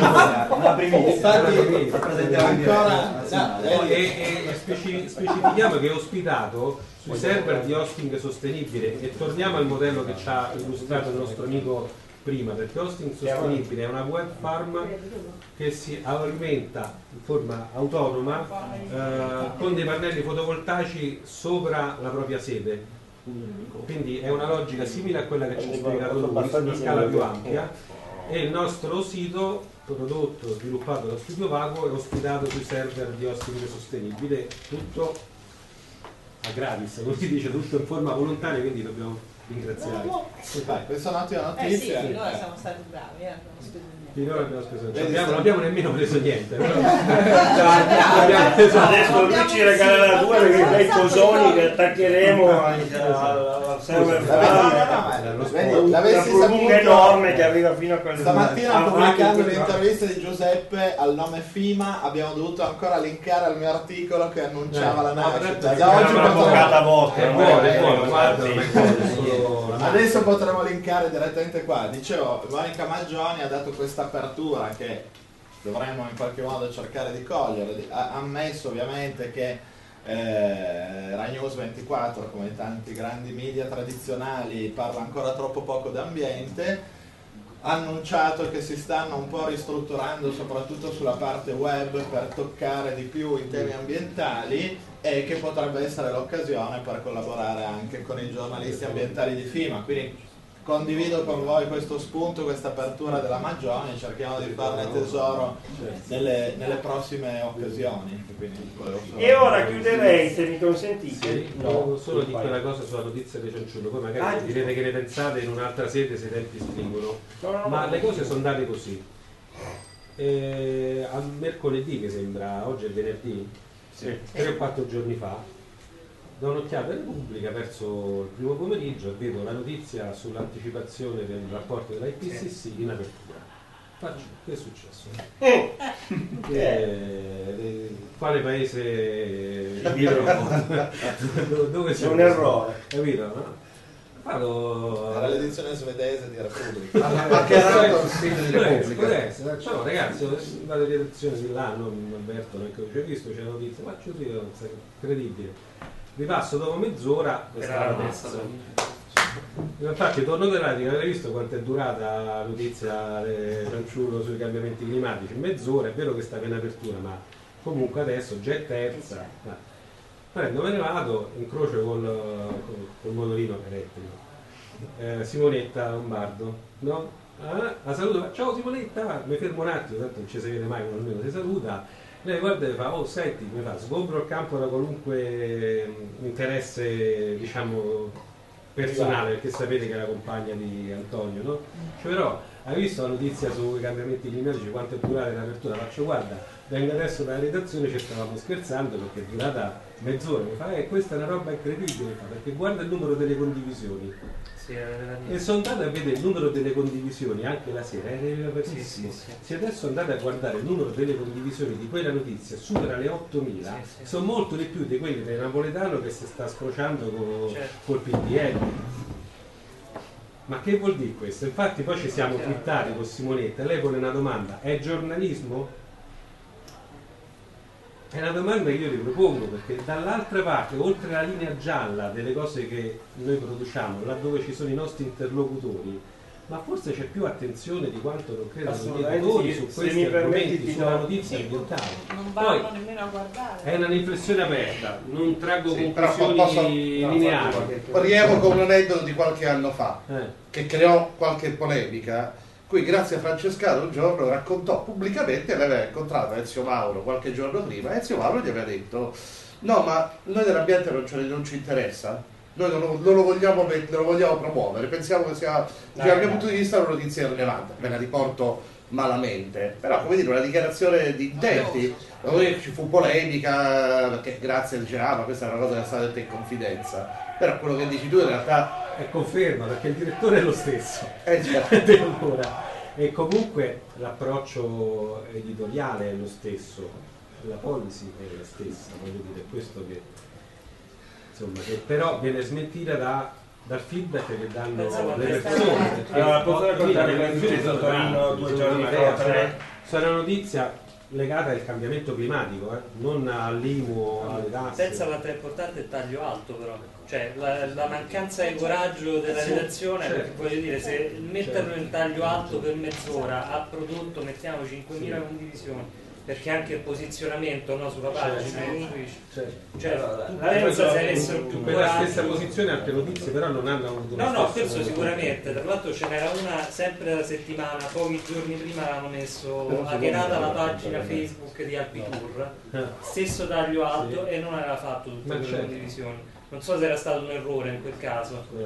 E speci- specifichiamo che è ospitato sui server di hosting sostenibile, e torniamo al modello che ci ha illustrato il nostro amico prima, perché hosting sostenibile è una web farm che si alimenta in forma autonoma eh, con dei pannelli fotovoltaici sopra la propria sede, quindi è una logica simile a quella che ci ha spiegato lui, su scala più ampia, e il nostro sito prodotto, sviluppato da Studio Vago, è ospitato sui server di hosting sostenibile, tutto a gratis, come si dice, tutto in forma volontaria, quindi dobbiamo ringraziare. Sì, dai, questa è un'ottima Eh sì, notizia. finora siamo stati bravi, eh, abbiamo speso niente. Finora abbiamo speso niente. Vedi, Abbiamo- sta- non abbiamo nemmeno preso niente. però- Esatto. Adesso lui ci regalerà due perché dai cosoni che attaccheremo al server farm, Vedi, una l'avessi prolunga saputo- enorme che arriva fino a quelle Stamattina Ah, pubblicando anche- l'intervista di Giuseppe al nome FIMA abbiamo dovuto ancora linkare al mio articolo che annunciava Eh, la no, nascita. però- Da oggi è una potremo- avvocata vostra, È è buono, buono, è è buono, buono, guarda, sì. non è solo la nascita. Adesso potremo linkare direttamente qua. Dicevo, Monica Maggioni ha dato questa apertura che dovremmo in qualche modo cercare di cogliere. Ha ammesso ovviamente che eh, Rai News ventiquattro, come tanti grandi media tradizionali, parla ancora troppo poco d'ambiente. Ha annunciato che si stanno un po' ristrutturando soprattutto sulla parte web per toccare di più i temi ambientali e che potrebbe essere l'occasione per collaborare anche con i giornalisti ambientali di FIMA. Quindi condivido con voi questo spunto, questa apertura della Maggioni, cerchiamo di farne tesoro nelle, nelle prossime occasioni. Quindi, volevo solo- E ora chiuderei, se mi consentite. Sì, volevo solo di quella cosa sulla notizia dei Cianciullo, poi magari Ah, direte che ne pensate in un'altra sede se i tempi stringono. No, no, Ma no, le no. cose sono andate così. Eh, al mercoledì, che sembra, oggi è venerdì, Sì. tre o quattro giorni fa, do un'occhiata in Repubblica verso il primo pomeriggio e vedo la notizia sull'anticipazione del rapporto dell'I P C C in apertura. Faccio, che è successo? Eh. Eh, quale paese dove, dove C'è un errore. Capito? No? Vado Era l'edizione svedese di Repubblica. ha chiarato il sito di Repubblica. Può essere. Ciao ragazzi, vado in direzione di là, non avverto neanche che ho visto, c'è la notizia, faccio sì, incredibile. Ripasso dopo mezz'ora questa Era notizia. la Infatti torno da radio, avete visto quanto è durata la notizia del Cianciullo sui cambiamenti climatici? Mezz'ora, è vero che sta in apertura, ma comunque adesso già è terza. Ma prendo, me ne vado, incrocio col, col, col motorino elettrico. Eh, Simonetta Lombardo, no? Ah, la saluto, ciao Simonetta, mi fermo un attimo, tanto non ci si vede mai, almeno si saluta. Lei guarda e fa, oh senti, mi fa, sgombro il campo da qualunque interesse, diciamo, personale, perché sapete che è la compagna di Antonio, no? Cioè, però, hai visto la notizia sui cambiamenti climatici, quanto è durata l'apertura? Faccio, guarda, vengo adesso dalla redazione, ci stavamo scherzando perché è durata mezz'ora, mi fa, eh, questa è una roba incredibile, fa, perché guarda il numero delle condivisioni. Sì, era E sono andato a vedere il numero delle condivisioni anche la sera, era elevatissimo. Sì, sì, sì. Se adesso andate a guardare il numero delle condivisioni di quella notizia supera le ottomila, Sì, sì. sono molto di più di quelli del napoletano che si sta scrociando co- Certo. col P D L. Ma che vuol dire questo? Infatti poi ci siamo Chiaro. twittati con Simonetta, lei pone una domanda, è giornalismo? È una domanda che io vi propongo, perché dall'altra parte, oltre la linea gialla delle cose che noi produciamo, laddove ci sono i nostri interlocutori, ma forse c'è più attenzione di quanto non credono gli Assolutamente editori sì. su Se questi mi permetti argomenti, ti sulla do- notizia ambientale. Non Poi vanno nemmeno a guardare. è una riflessione aperta, non traggo Sì, però conclusioni posso- no, lineari. Rievoco un aneddoto di qualche anno fa Eh. che creò qualche polemica. Qui Grazia Francescano un giorno raccontò pubblicamente, lei aveva incontrato Ezio Mauro qualche giorno prima, Ezio Mauro gli aveva detto no, ma noi dell'ambiente non, ce ne- non ci interessa, noi non lo, non lo vogliamo, met- non lo vogliamo promuovere, pensiamo che sia, cioè, dal mio punto di vista, una notizia rilevante, me la riporto malamente, però come dire una dichiarazione di intenti, poi ci fu polemica perché Grazia diceva ah, ma questa è una cosa che è stata detta in confidenza, però quello che dici tu in realtà E conferma, perché il direttore è lo stesso. Eh, certo. Ed allora, e comunque l'approccio editoriale è lo stesso, la policy è la stessa, voglio dire, questo che insomma, che però viene smentita da, dal feedback che danno Pensavo le a questa- persone. perché Allora, posso poi- raccontare le cosa è persone successo a sono Torino tanti, due sono giorni una fa, marea, tre? sarà- sarà una notizia legata al cambiamento climatico, eh? Non all'I M U o alle tasse. Senza quanto è importante il taglio alto però, cioè la, la mancanza di coraggio della Sì, redazione, certo. perché voglio dire, se metterlo Certo. in taglio alto per mezz'ora ha prodotto, mettiamo cinquemila Sì. condivisioni, perché anche il posizionamento, no, sulla pagina Certo. influisce. Certo. Cioè, Allora, tu la pensa cosa- se avessero più In quella stessa coraggio. posizione altre notizie però non hanno avuto lo No, no, stesso- questo sicuramente, tra l'altro ce n'era una sempre la settimana, pochi giorni prima l'hanno messo Però hackerata la secondo me- pagina Facebook di Alpitour, Ah. stesso taglio alto Sì. e non aveva fatto tutte Ma quelle certo. condivisioni. Non so se era stato un errore in quel caso. Eh.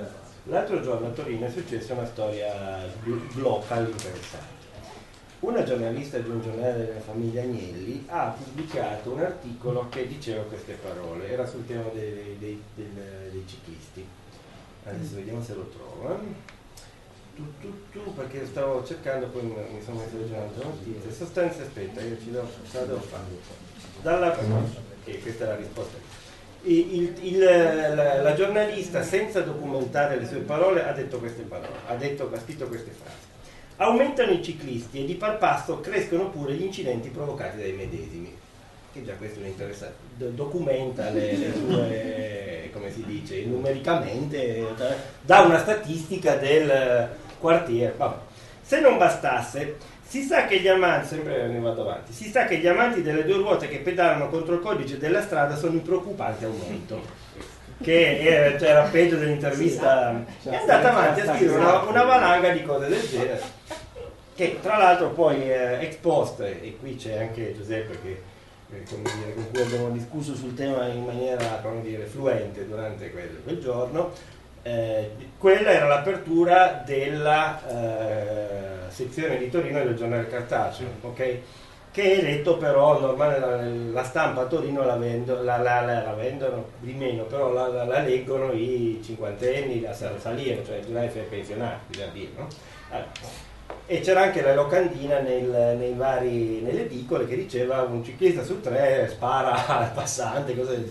L'altro giorno a Torino è successa una storia local interessante. Una giornalista di un giornale della famiglia Agnelli ha pubblicato un articolo che diceva queste parole, era sul tema dei, dei, dei, dei ciclisti. Adesso vediamo se lo trovo. Eh. Tu, tu, tu, perché stavo cercando, poi mi sono messo a leggere un'altra notizia. Sostanza, aspetta, io ci devo, ce la devo fare. Dalla, okay, questa è la risposta. Il, il, il, la, la giornalista, senza documentare le sue parole, ha detto queste parole, ha, detto, ha scritto queste frasi. Aumentano i ciclisti e di par passo crescono pure gli incidenti provocati dai medesimi. Che già questo mi interessa, documenta le, le sue, come si dice, numericamente, dà una statistica del quartiere. Vabbè. Se non bastasse, si sa che gli amanti, sempre ne vado avanti, si sa che gli amanti delle due ruote che pedalano contro il codice della strada sono in preoccupante aumento. Che era, cioè, era peggio dell'intervista, è andata avanti a scrivere una, una valanga di cose del genere, che tra l'altro poi eh, ex post, e qui c'è anche Giuseppe che eh, come dire, con cui abbiamo discusso sul tema in maniera, come dire, fluente durante quel, quel giorno, eh, quella era l'apertura della eh, sezione di Torino del giornale cartaceo, ok? Che è letto però, normale la, la stampa a Torino la, vendo, la, la, la, la vendono di meno, però la, la, la leggono i cinquantenni, la salire, cioè i giornali pensionati, bisogna dire, no? Allora, e c'era anche la locandina nel, nei vari, nelle edicole che diceva un ciclista su tre spara al passante, cose del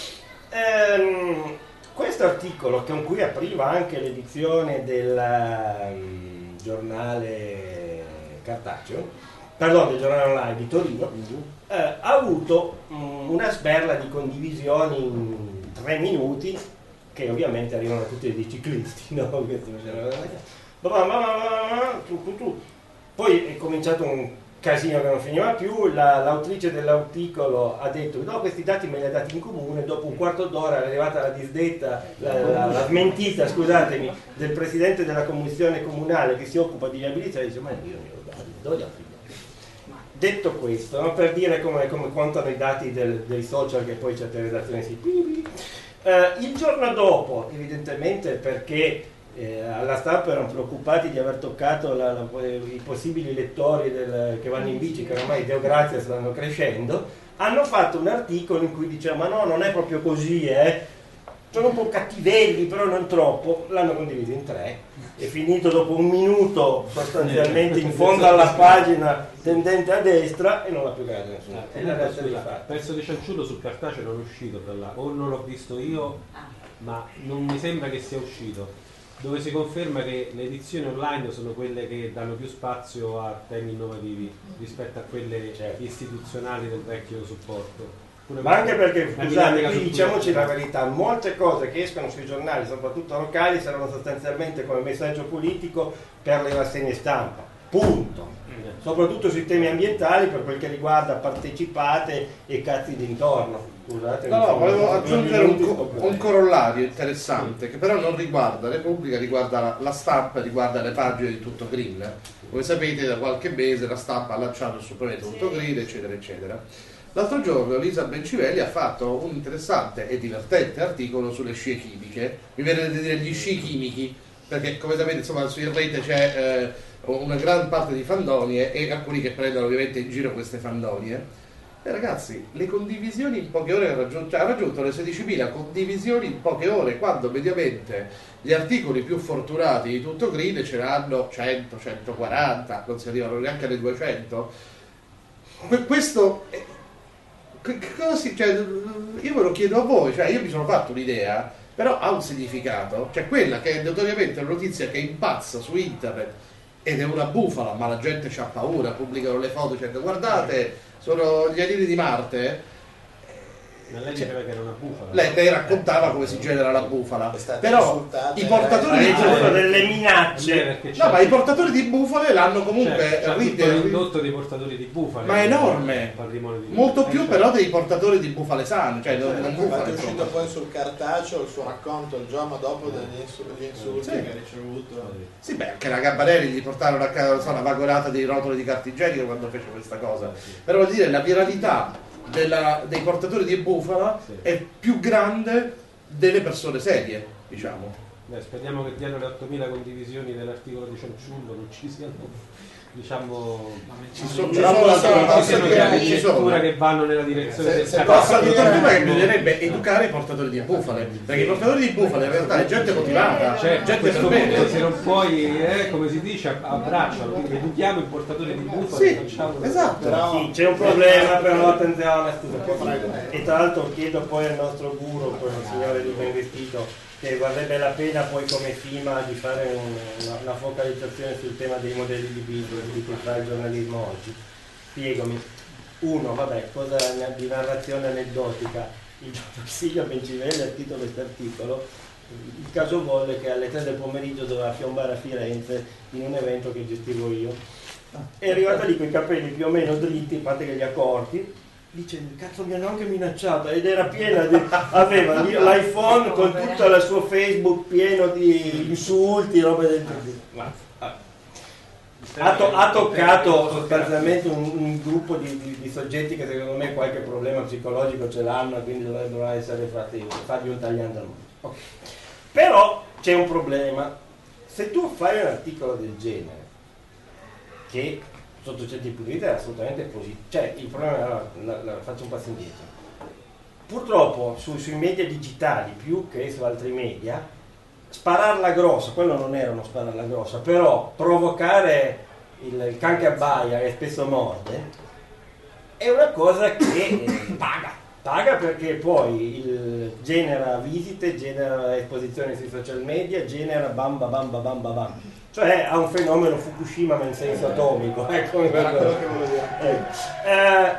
ehm, questo articolo, con cui apriva anche l'edizione del um, giornale cartaceo, pardon, del giornale online di Torino, eh, ha avuto um, una sberla di condivisioni in tre minuti, che ovviamente arrivano tutti dei ciclisti, no? Poi è cominciato un casino che non finiva più, la, l'autrice dell'articolo ha detto no, questi dati me li ha dati in comune, dopo un quarto d'ora è arrivata la disdetta, la, la, la smentita, scusatemi, del presidente della commissione comunale che si occupa di viabilità e dice ma io non glielo do, dove li ho presi? Detto questo, no, per dire come, come contano i dati del, dei social che poi certe redazioni si... Eh, il giorno dopo, evidentemente perché eh, alla stampa erano preoccupati di aver toccato la, la, i possibili lettori del, che vanno in bici, che ormai Deo grazie stanno crescendo, hanno fatto un articolo in cui diceva ma no, non è proprio così, eh. Sono un po' cattivelli, però non troppo, l'hanno condiviso in tre, è finito dopo un minuto sostanzialmente in fondo alla pagina tendente a destra e non l'ha più cagato nessuno. Eh, la realtà dei fatti. Pezzo di cianciullo sul cartaceo non è uscito tra là, o non l'ho visto io, ma non mi sembra che sia uscito, dove si conferma che le edizioni online sono quelle che danno più spazio a temi innovativi rispetto a quelle certo. istituzionali del vecchio supporto. Ma anche perché, scusate, qui diciamoci la verità, molte cose che escono sui giornali, soprattutto locali, saranno sostanzialmente come messaggio politico per le rassegne stampa, punto. Soprattutto sui temi ambientali, per quel che riguarda partecipate e cazzi d'intorno. Scusate, no, no, volevo aggiungere un, co- un corollario interessante, che però non riguarda Repubblica, riguarda la, la stampa, riguarda le pagine di Tutto Green. Come sapete, da qualche mese la stampa ha lanciato il suo progetto Tutto Green, eccetera, eccetera. L'altro giorno Lisa Bencivelli ha fatto un interessante e divertente articolo sulle scie chimiche, mi viene da dire gli sci chimici, perché come sapete insomma su rete c'è eh, una gran parte di fandonie e alcuni che prendono ovviamente in giro queste fandonie. E ragazzi, le condivisioni in poche ore hanno raggiunto, cioè, ha raggiunto le sedicimila condivisioni in poche ore, quando mediamente gli articoli più fortunati di Tutto Green ce ne hanno cento, centoquaranta, non si arrivano neanche alle duecento. Questo è, cosa si, cioè, io ve lo chiedo a voi, cioè io mi sono fatto un'idea, però ha un significato, cioè quella che è notoriamente una notizia che impazza su internet ed è una bufala, ma la gente c'ha paura, pubblicano le foto dicendo guardate, sono gli alieni di Marte. Ma lei diceva che era una bufala. Lei, lei raccontava come si genera la bufala, però i portatori di bufale delle minacce, no, ma i portatori di bufale l'hanno comunque c'è tutto l'indotto dei portatori di bufale, ma è enorme, molto più però dei portatori di bufale sane, cioè non, non bufale. È uscito poi sul cartaceo il suo racconto il giorno dopo degli insulti sì. che ha ricevuto. Sì, beh, anche la Gabbarelli gli portarono a casa una vagorata di rotoli di carta igienica quando fece questa cosa, però vuol dire la viralità Della, dei portatori di bufala sì. è più grande delle persone serie, diciamo. Beh, speriamo che diano le ottomila condivisioni dell'articolo di Cianciullo non ci siano, diciamo, ci sono, ci sono, ci sono chiavi ci di sono. lettura che vanno nella direzione Se, del se catalogo. posso dire prima che bisognerebbe educare i portatori di bufale, perché i portatori di bufale in realtà è gente motivata, Cioè, a gente questo per punto bene. se non puoi, eh, come si dice, abbraccialo, quindi educhiamo i portatori di bufale, Sì, facciamo esatto. però, Sì, c'è un problema, però attenzione, scusa. E tra l'altro chiedo poi al nostro guru, poi al signore di ben vestito, che varrebbe la pena poi come FIMA di fare un, una, una focalizzazione sul tema dei modelli di business di cui fa il giornalismo oggi. Spiegami. Uno, vabbè, cosa di narrazione aneddotica. Il giorno che Silvia Bencivelli ha scritto questo articolo, il caso volle che alle tre del pomeriggio doveva piombare a Firenze in un evento che gestivo io. È arrivata lì con i capelli più o meno dritti, a parte che li ha corti, dice, cazzo mi hanno anche minacciato, ed era piena di, aveva l'iPhone con tutto il suo Facebook pieno di insulti, robe del genere. Ha, to- ha toccato sostanzialmente un, un gruppo di, di, di soggetti che secondo me qualche problema psicologico ce l'hanno e quindi dovrebbero essere fatti, fargli un tagliando al mondo. Okay. Però c'è un problema, se tu fai un articolo del genere che sotto certi punti di vista è assolutamente positivo, cioè il problema, la, la, la, faccio un passo indietro, purtroppo su, sui media digitali più che su altri media spararla grossa, quello non era uno spararla grossa, però provocare il, il can che abbaia e spesso morde è una cosa che paga, paga perché poi il, genera visite, genera esposizioni sui social media, genera bamba bamba bamba bamba. Cioè ha un fenomeno Fukushima ma in senso atomico, ecco, Era quello che volevo dire. eh,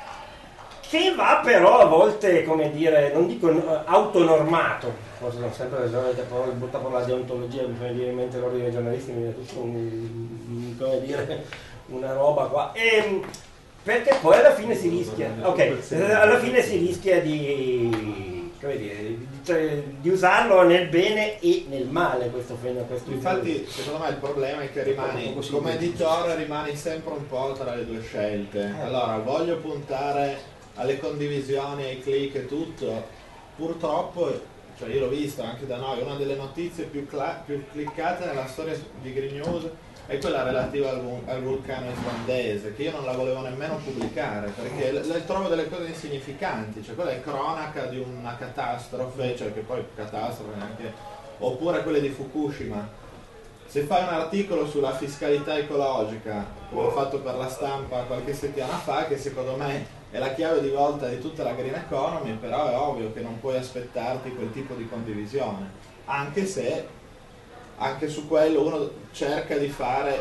che va però a volte, come dire, non dico autonormato, forse non sempre le solite parole, butta per la deontologia, mi fa venire in mente l'ordine dei giornalisti, mi viene tutto un, come dire, una roba qua, e, perché poi alla fine si rischia, ok, alla fine si rischia di, come dire, di, cioè, di usarlo nel bene e nel male questo fenomeno. Questo Infatti secondo me il problema è che rimani, come editore rimani sempre un po' tra le due scelte. Allora voglio puntare alle condivisioni, ai click e tutto, purtroppo, cioè io l'ho visto anche da noi, una delle notizie più, cla- più cliccate nella storia di Green News è quella relativa al, vu- al vulcano islandese, che io non la volevo nemmeno pubblicare perché le, le trovo delle cose insignificanti, cioè quella è cronaca di una catastrofe, cioè che poi catastrofe neanche, oppure quelle di Fukushima. Se fai un articolo sulla fiscalità ecologica, come ho fatto per la Stampa qualche settimana fa, che secondo me è la chiave di volta di tutta la green economy, però è ovvio che non puoi aspettarti quel tipo di condivisione, anche se anche su quello uno cerca di fare,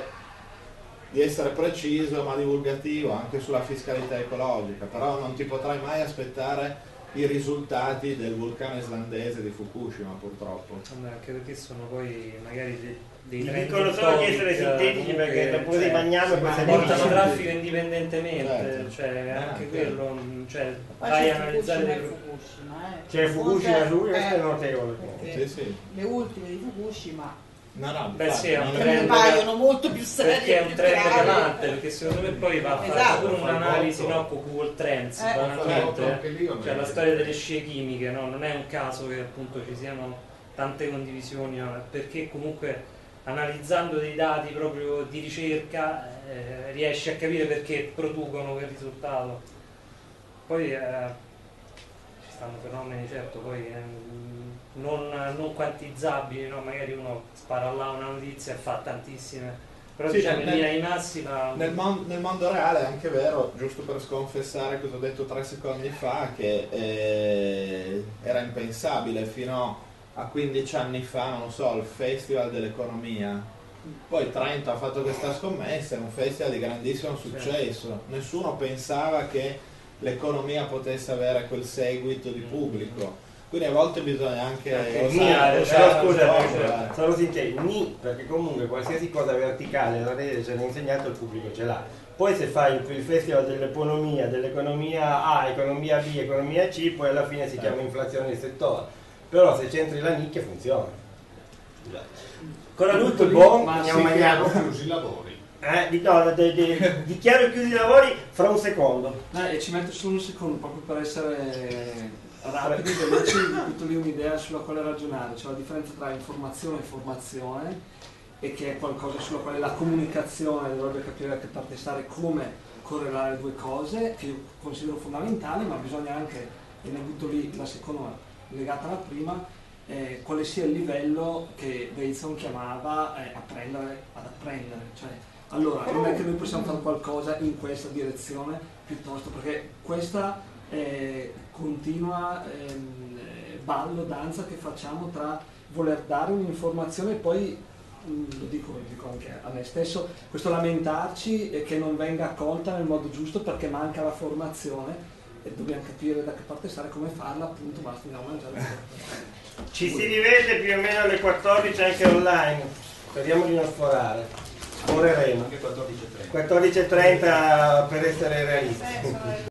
di essere preciso ma divulgativo anche sulla fiscalità ecologica, però non ti potrai mai aspettare i risultati del vulcano islandese di Fukushima, purtroppo. Anche perché sono poi magari dei, dei Ti trend dicono solo di topic, essere sintetici comunque, perché dopo cioè, li mangiamo e poi sì, se portano ne traffico indipendentemente, Certo. cioè Ah, anche certo. quello, cioè Poi vai c'è a analizzare Fukushima dei e Fukushima, eh. C'è Fukushima su, questo è Eh, notevole. perché Sì, sì. le ultime di Fukushima No, no, Beh sì, è un mi trend paiono molto più serie, perché è un più trend gravi. calante, perché secondo me poi va a fare Esatto. pure un'analisi, no, con Google Trends, Eh. banalmente, Anche lì ho cioè la messo. storia delle scie chimiche, no? Non è un caso che appunto ci siano tante condivisioni, no? Perché comunque analizzando dei dati proprio di ricerca eh, riesci a capire perché producono quel risultato. Poi eh, ci stanno fenomeni, certo, poi eh, non, non quantizzabili, no? Magari uno spara là una notizia e fa tantissime, però Sì, diciamo in nel- linea di massima Nel, mon- nel mondo reale è anche vero, giusto per sconfessare cosa ho detto tre secondi fa, che eh, era impensabile fino a quindici anni fa, non lo so, il Festival dell'Economia. Poi Trento ha fatto questa scommessa, è un festival di grandissimo successo. Nessuno pensava che l'economia potesse avere quel seguito di pubblico. Quindi a volte bisogna anche Ni, osare, eh, osare però scusa, un po', eh, eh. sono sincero, ni, perché comunque qualsiasi cosa verticale la rete ce l'ha insegnato, il pubblico ce l'ha. Poi se fai il festival dell'economia, dell'economia A, economia B, economia C, poi alla fine si chiama inflazione di settore. Però se c'entri la nicchia funziona. Con adulto il buon, ma andiamo si mangiamo. chiamano chiusi i lavori. Eh, di- no, de- de- dichiaro chiusi i lavori fra un secondo. Eh, e ci metto solo un secondo proprio per essere rapidi, veloci, vi butto lì un'idea sulla quale ragionare, cioè la differenza tra informazione e formazione, e che è qualcosa sulla quale la comunicazione dovrebbe capire a che parte stare, come correlare le due cose, che io considero fondamentali, ma bisogna anche, e ne butto lì la seconda legata alla prima, eh, quale sia il livello che Bateson chiamava eh, apprendere ad apprendere, cioè allora non è che noi possiamo fare qualcosa in questa direzione piuttosto, perché questa eh, continua ehm, ballo, danza che facciamo tra voler dare un'informazione e poi, lo dico, lo dico anche a me stesso, questo lamentarci e che non venga accolta nel modo giusto perché manca la formazione, e dobbiamo capire da che parte stare, come farla, appunto, basta, andiamo a mangiare. Ci si rivede più o meno alle quattordici anche online, speriamo di non sforare, sforeremo. Anche quattordici e trenta. quattordici e trenta per essere realisti.